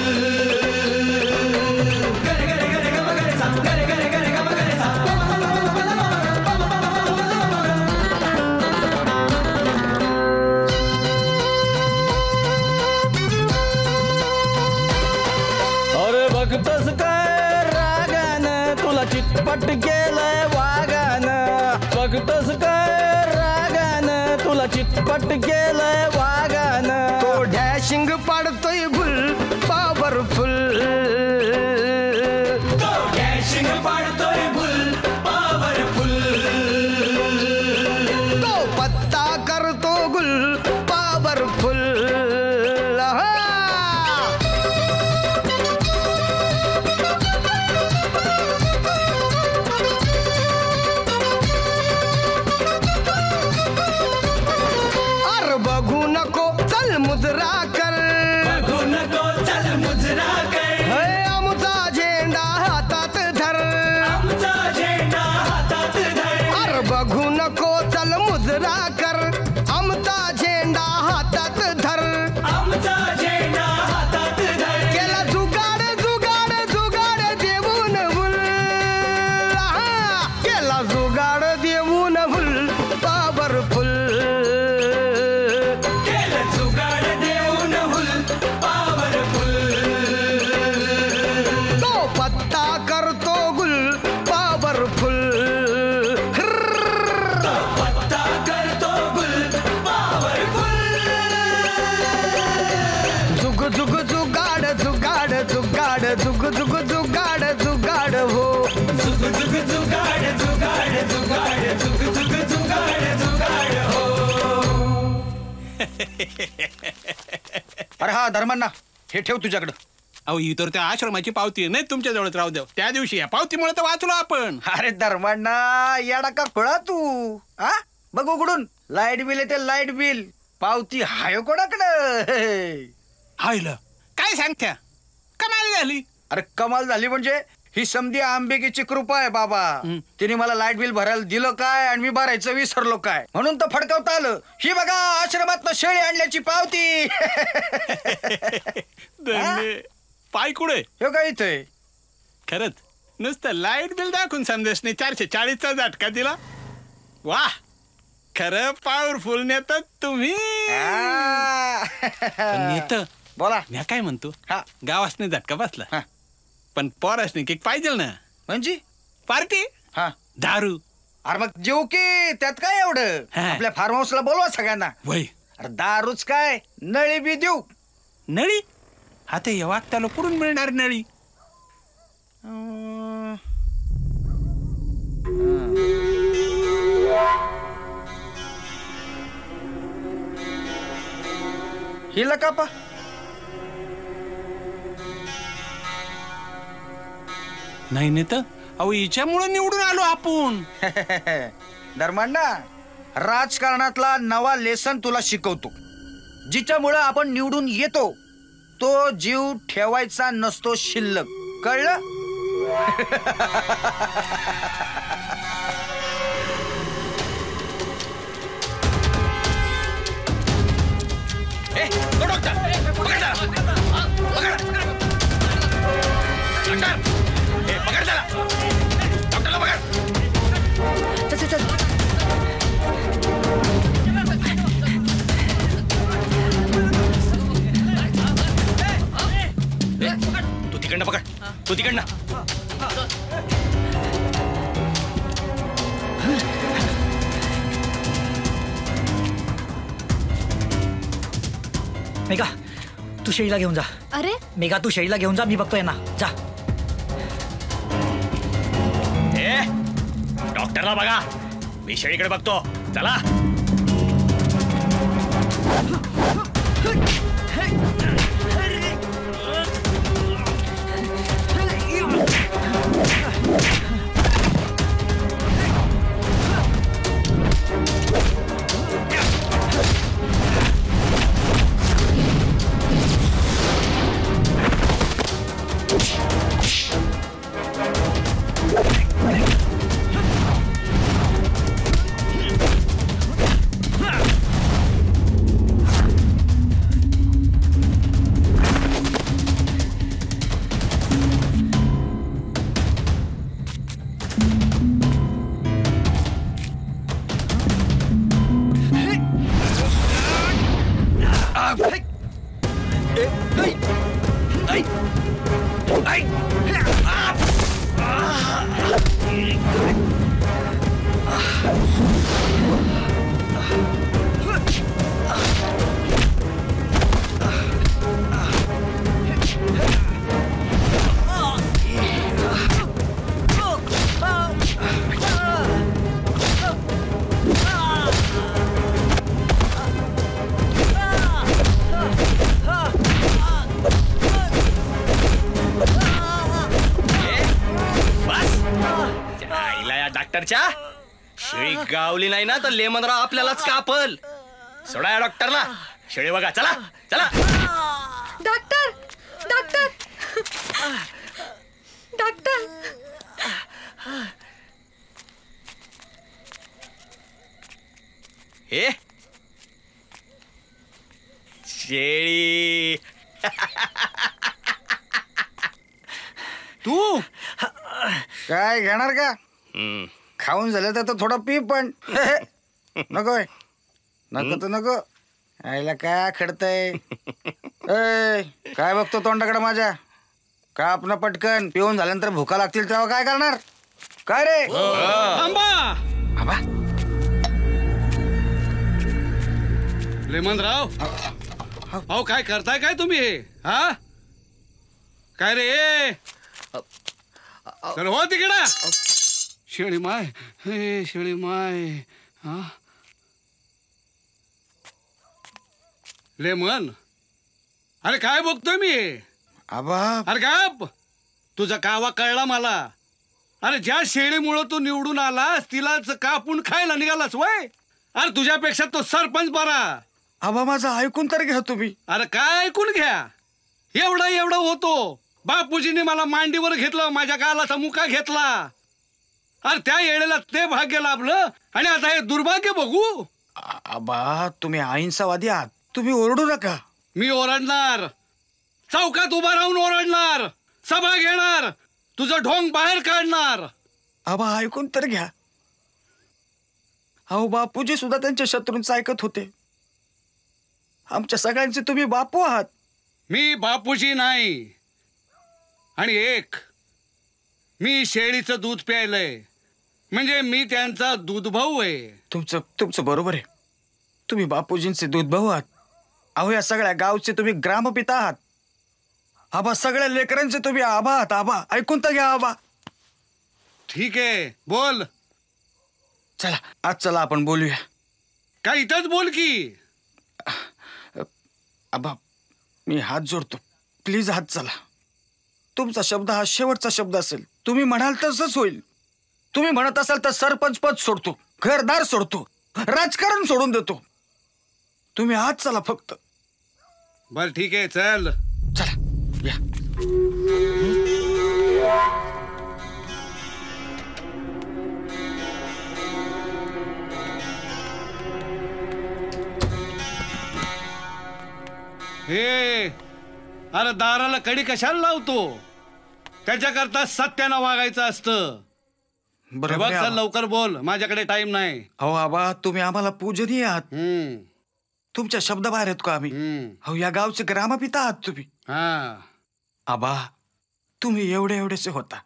बघतोस काय रागानं तुला चितपट केलंय वागानं. बघतोस काय रागानं तुला चितपट केलंय वागानं. तो डॅशिंग पाडतोय गुल पॉवरफुल. तो डॅशिंग पाडतोय गुल पॉवरफुल. तो पत्ता करतो गुल पॉवरफुल. बघून जुग जुग जुगाड जुगाड जुगाड जुग जुग जुगाड जुगाड हो. अरे हा धर्मांना हे ठेव तुझ्याकडं. अहो ही तर त्या आश्रमाची पावती नाही तुमच्या जवळच राहू द्या. त्या दिवशी या पावतीमुळे तर वाचलो आपण. अरे धर्मांना याडा का खुळा तू हा बघ उघडून लाईट बिल येते लाईट बिल पावती हाय कोणाकडं. हायला काय सांगत्या कमाल झाली. अरे कमाल झाली म्हणजे ही समधी आंबेकीची कृपा आहे बाबा. तिने मला लाईट बिल भरायला दिलं काय आणि मी भरायचं विसरलो काय म्हणून तर फडकवता आलं. ही बघा आश्रमात शेळी आणल्याची पावती. पाय कुठे हे काय इथे खरंच नुसतं लाईट बिल दाखवून समजेशने चारशे चाळीसचा झटका दिला. वा खरं पॉवरफुल नेत तुम्ही. नेत बोला मी काय म्हणतो गावासने झटका बसला पण पोरासने केक पाहिजे ना. म्हणजे पार्टी हा दारू. अरे मग जेऊ की त्यात काय एवढं. आपल्या फार्म हाऊसला बोलवा सगळ्यांना. वय अरे दारूच काय नळी बी देऊ. नळी आता या वागताला कुठून मिळणार नळी. हिला कापा. नाही नेत अहो हिच्यामुळे निवडून आलो आपण. धर्मांना राजकारणातला नवा लेसन तुला शिकवतो. जिच्यामुळे आपण निवडून येतो तो जीव ठेवायचा नसतो शिल्लक. कळलं. तू तिकडनं पकड तू तिकडनं. मेघा तू शेळीला घेऊन जा. अरे मेघा तू शेळीला घेऊन जा मी बघतोय ना. जा. ए डॉक्टरला बघा मी शेळीकडे बघतो. चला. शेळी गावली नाही ना तर लेमनराव आपल्यालाच कापल. सोडा या डॉक्टरला. शेळी बघा. चला चला. Doctor doctor doctor. हे शेळी. तू काय घेणार का. खाऊन झालं तर थोडं पी पण. नको नको तर नको. आईला काय खडतय. काय बघतो तोंडाकडे माझ्या. काप ना पटकन. पिऊन झाल्यानंतर भुका लागतील तेव्हा काय करणार. काय रे. थांबा. लेमनराव अहो काय करताय काय तुम्ही हे. हा काय रे. चल हो तिकडे. शेळी माय, हे शेळी माय. हा लेमन, अरे काय बघतोय मी? आबा अरे काय तुझा कावा कळला मला. अरे ज्या शेळीमुळं तू निवडून आलास तिलाच कापून खायला निघालास वय. अरे तुझ्यापेक्षा तो सरपंच बरा. आबा माझं ऐकून तर घ्या तुम्ही. अरे काय ऐकून घ्या. एवढा एवढा होतो बापूजीने मला मांडीवर घेतलं, माझ्या गालाचा मुका घेतला. अरे त्या येळेला ते भाग्य लाभलं आणि आता हे दुर्भाग्य बघू. आबा तुम्ही अहिंसावादी आहात, तुम्ही ओरडू नका. मी ओरडणार, चौकात उभा राहून ओरडणार, सभा घेणार, तुझं ढोंग बाहेर काढणार. आबा ऐकून तर घ्या. अहो बापूजी सुद्धा त्यांच्या शत्रूंचं ऐकत होते. आमच्या सगळ्यांचे तुम्ही बापू आहात. मी बापूजी नाही. आणि एक, मी शेळीचं दूध प्यायलंय म्हणजे मी त्यांचा दूध भाऊ आहे. तुमचं तुमचं बरोबर आहे. तुम्ही बापूजींचे दूध भाऊ आहात. अहो या सगळ्या गावचे तुम्ही ग्रामपिता आहात. आबा सगळ्या लेकरांचे तुम्ही आबा आहात. आबा ऐकून तर घ्या आबा. ठीक आहे बोल. चला आज चला आपण बोलूया. काय इथंच बोल की. आबा मी हात जोडतो, प्लीज हात चला. तुमचा शब्द हा शेवटचा शब्द असेल. तुम्ही म्हणाल तसंच होईल. तुम्ही म्हणत असाल तर सरपंच पद सोडतो, घरदार सोडतो, राजकारण सोडून देतो. तुम्ही हात चला फक्त. बर ठीक आहे चल. चला या. हे अरे दाराला कडी कशाला लावतो? त्याच्याकरता सत्यानं वागायचं असतं. बरोबर चल लवकर बोल, माझ्याकडे टाइम नाही. अहो आबा तुम्ही आम्हाला पूजनीय आहात. तुमच्या शब्दाबाहेर आहेत का आम्ही? अहो या गावचे ग्रामपिता आहात तुम्ही. आबा तुम्ही एवढे एवढेसे होता.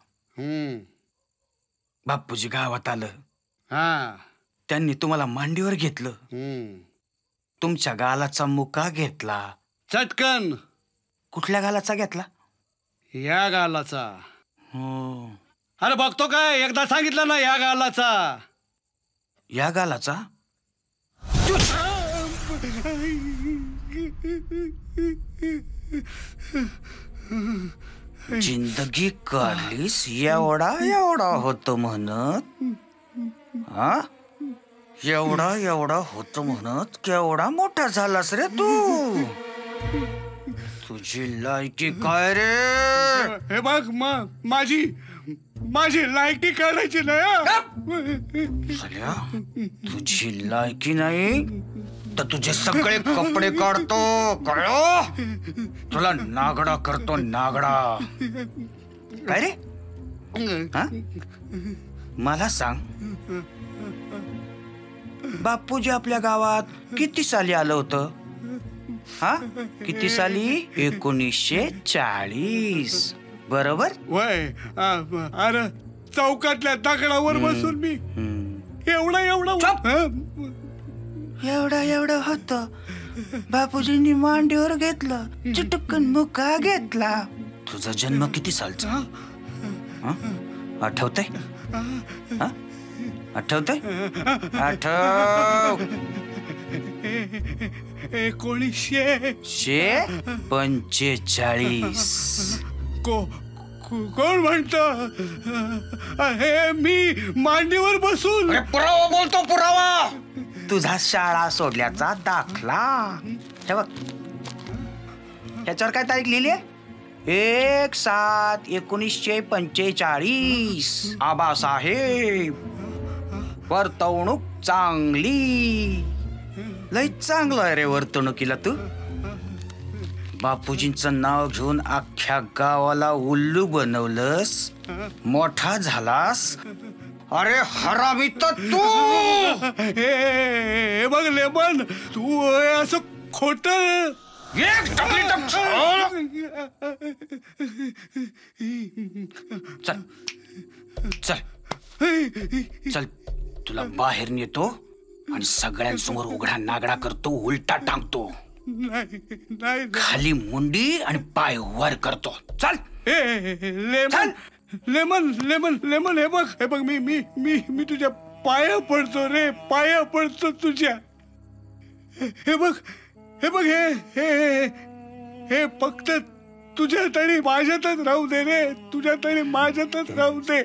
बापूजी गावात आलं, त्यांनी तुम्हाला मांडीवर घेतलं, तुमच्या गालाचा मुका घेतला. चटकन. कुठल्या गालाचा घेतला? या गालाचा. अरे बघतो काय, एकदा सांगितलं ना या गालाचा. या गालाचा? जिंदगी काढलीस एवढा एवढा होतो म्हणत. हा एवढा एवढा होतो म्हणत केवढा मोठा झालास रे तू. तुझी लायकी काय रे? हे बघ मग माझी माझी लायकी काढायची नाही. तुझी लायकी नाही तर तुझे सगळे कपडे काढतो, कळो? तुला नागडा करतो नागडा. काय रे? हा? मला सांग, बापूजी आपल्या गावात किती साली आलं होतं? हा किती साली? एकोणीसशे चाळीस बरोबर? वय अरे चौकातल्या दगडावर बसून मी एवढा एवढा एवढा एवढा होत. बापूजींनी मांडीवर घेतलं, चिटकन मुका घेतला. तुझा जन्म किती सालचा आठवतंय? आठवतंय? आठव. एकोणीसशे शे पंचेचाळीस. को कोण म्हणत? हे मी मांडीवर बसून. पुरावा बोलतो, पुरावा. तुझा शाळा सोडल्याचा दाखला. हे बघ ह्याच्यावर काय तारीख लिहिली आहे? एक सात एकोणीसशे पंचेचाळीस. आबासाहेब. वर्तवणूक चांगली. लय चांगलं आहे रे वर्तणुकीला तू. बापूजींचं नाव घेऊन अख्ख्या गावाला उल्लू बनवलंस, मोठा झालास. अरे हरामी तर तू. हे बघ लेमन, तू असं खोट एक टकली टक. चल चल चल, तुला बाहेर नेतो आणि सगळ्यांसमोर उघडा नागडा करतो, उलटा टांगतो. खाली मुंडी आणि पाय वर करतो. चल लेमन. लेमन लेमन लेमन हे बघ हे बघ मी मी मी मी तुझ्या पाया पडतो रे, पाया पडतो तुझ्या. हे बघ हे बघ हे हे हे फक्त तुझ्यात आणि माझ्यातच राहू दे रे, तुझ्यात आणि माझ्यातच राहू दे.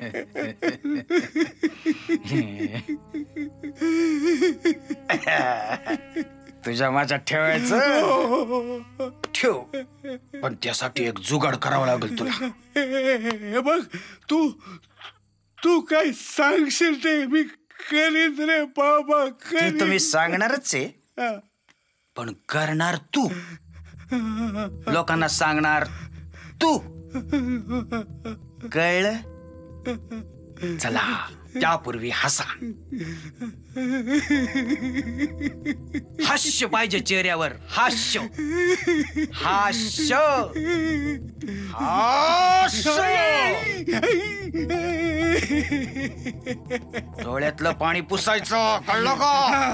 तुझ्या माझ्यात ठेवायचं ठेव, पण त्यासाठी एक जुगाड करावा लागेल तुला. हे बघ तू तू काय सांगशील ते मी करीन रे बाबा. ते तुम्ही सांगणारच आहे, पण करणार तू, लोकांना सांगणार तू. कळलं? चला त्यापूर्वी हसा. हास्य पाहिजे चेहऱ्यावर, हास्य हास्य हास्य. डोळ्यातलं पाणी पुसायचं, कळलं का?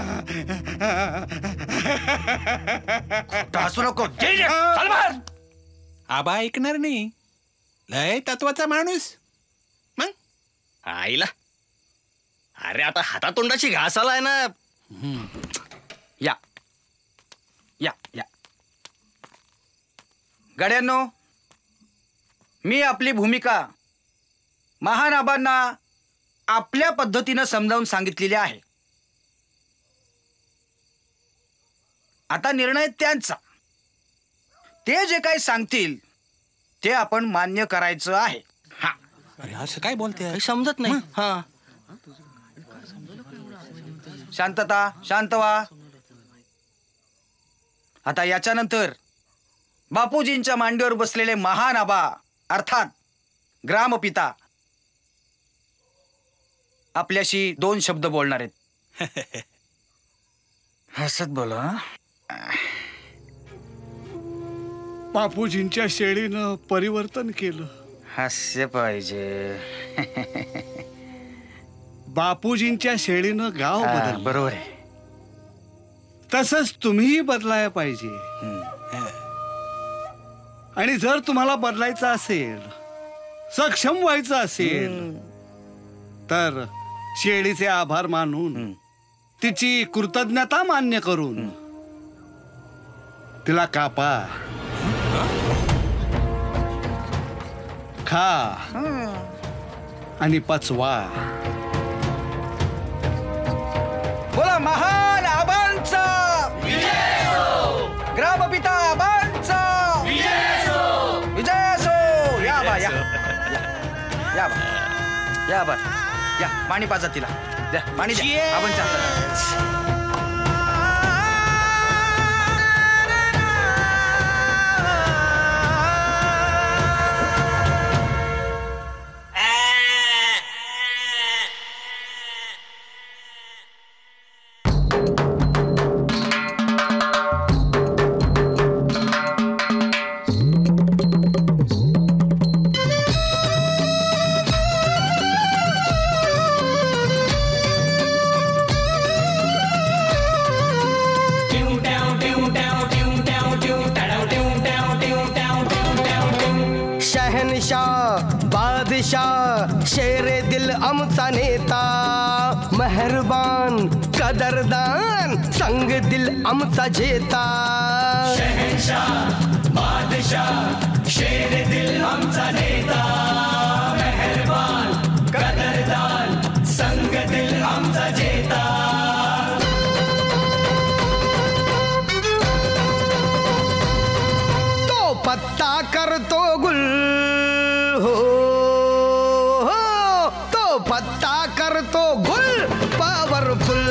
हसू नको. चल बाहेर. आबा ऐकणार नाही, लय तत्वाचा माणूस. मग आईला अरे आता हातातोंडाची घास आलाय ना. या या या गड्यांनो, मी आपली भूमिका महान आबांना आपल्या पद्धतीनं समजावून सांगितलेली आहे. आता निर्णय त्यांचा. ते जे काही सांगतील ते आपण मान्य करायचं आहे. हा. अरे असं काय बोलते, समजत नाही. हा, शांतता, शांत व्हा. आता याच्यानंतर बापूजींच्या मांडीवर बसलेले महान आबा अर्थात ग्रामपिता आपल्याशी दोन शब्द बोलणार आहेत. हसत बोला. बापूजींच्या शेळीनं परिवर्तन केलं. हास्य पाहिजे. बापूजींच्या शेळीनं गाव बदल. बरोबर आहे. तसंच तुम्हीही बदलायला पाहिजे. आणि जर तुम्हाला बदलायचं असेल, सक्षम व्हायचं असेल, तर शेळीचे आभार मानून, तिची कृतज्ञता मान्य करून तिला कापा, खा आणि पचवा. बोला महान आबांचा ग्रामपिता आबांचा विजय असो. या बा या या बा या बा या. पाणी पाजा तिला, द्या पाणी द्या. आबांच्या हातात. बादशाह शेरे दिल आमचा नेता, मेहरबान कदरदान संग दिल आमचा जेता. शहनशाह बादशाह शेरे दिल आमचा नेता, मेहरबान कदरदान संग दिल आमचा जेता. तो पत्ता करतो गुल हो, हो तो पत्ता करतो गुल पॉवरफुल.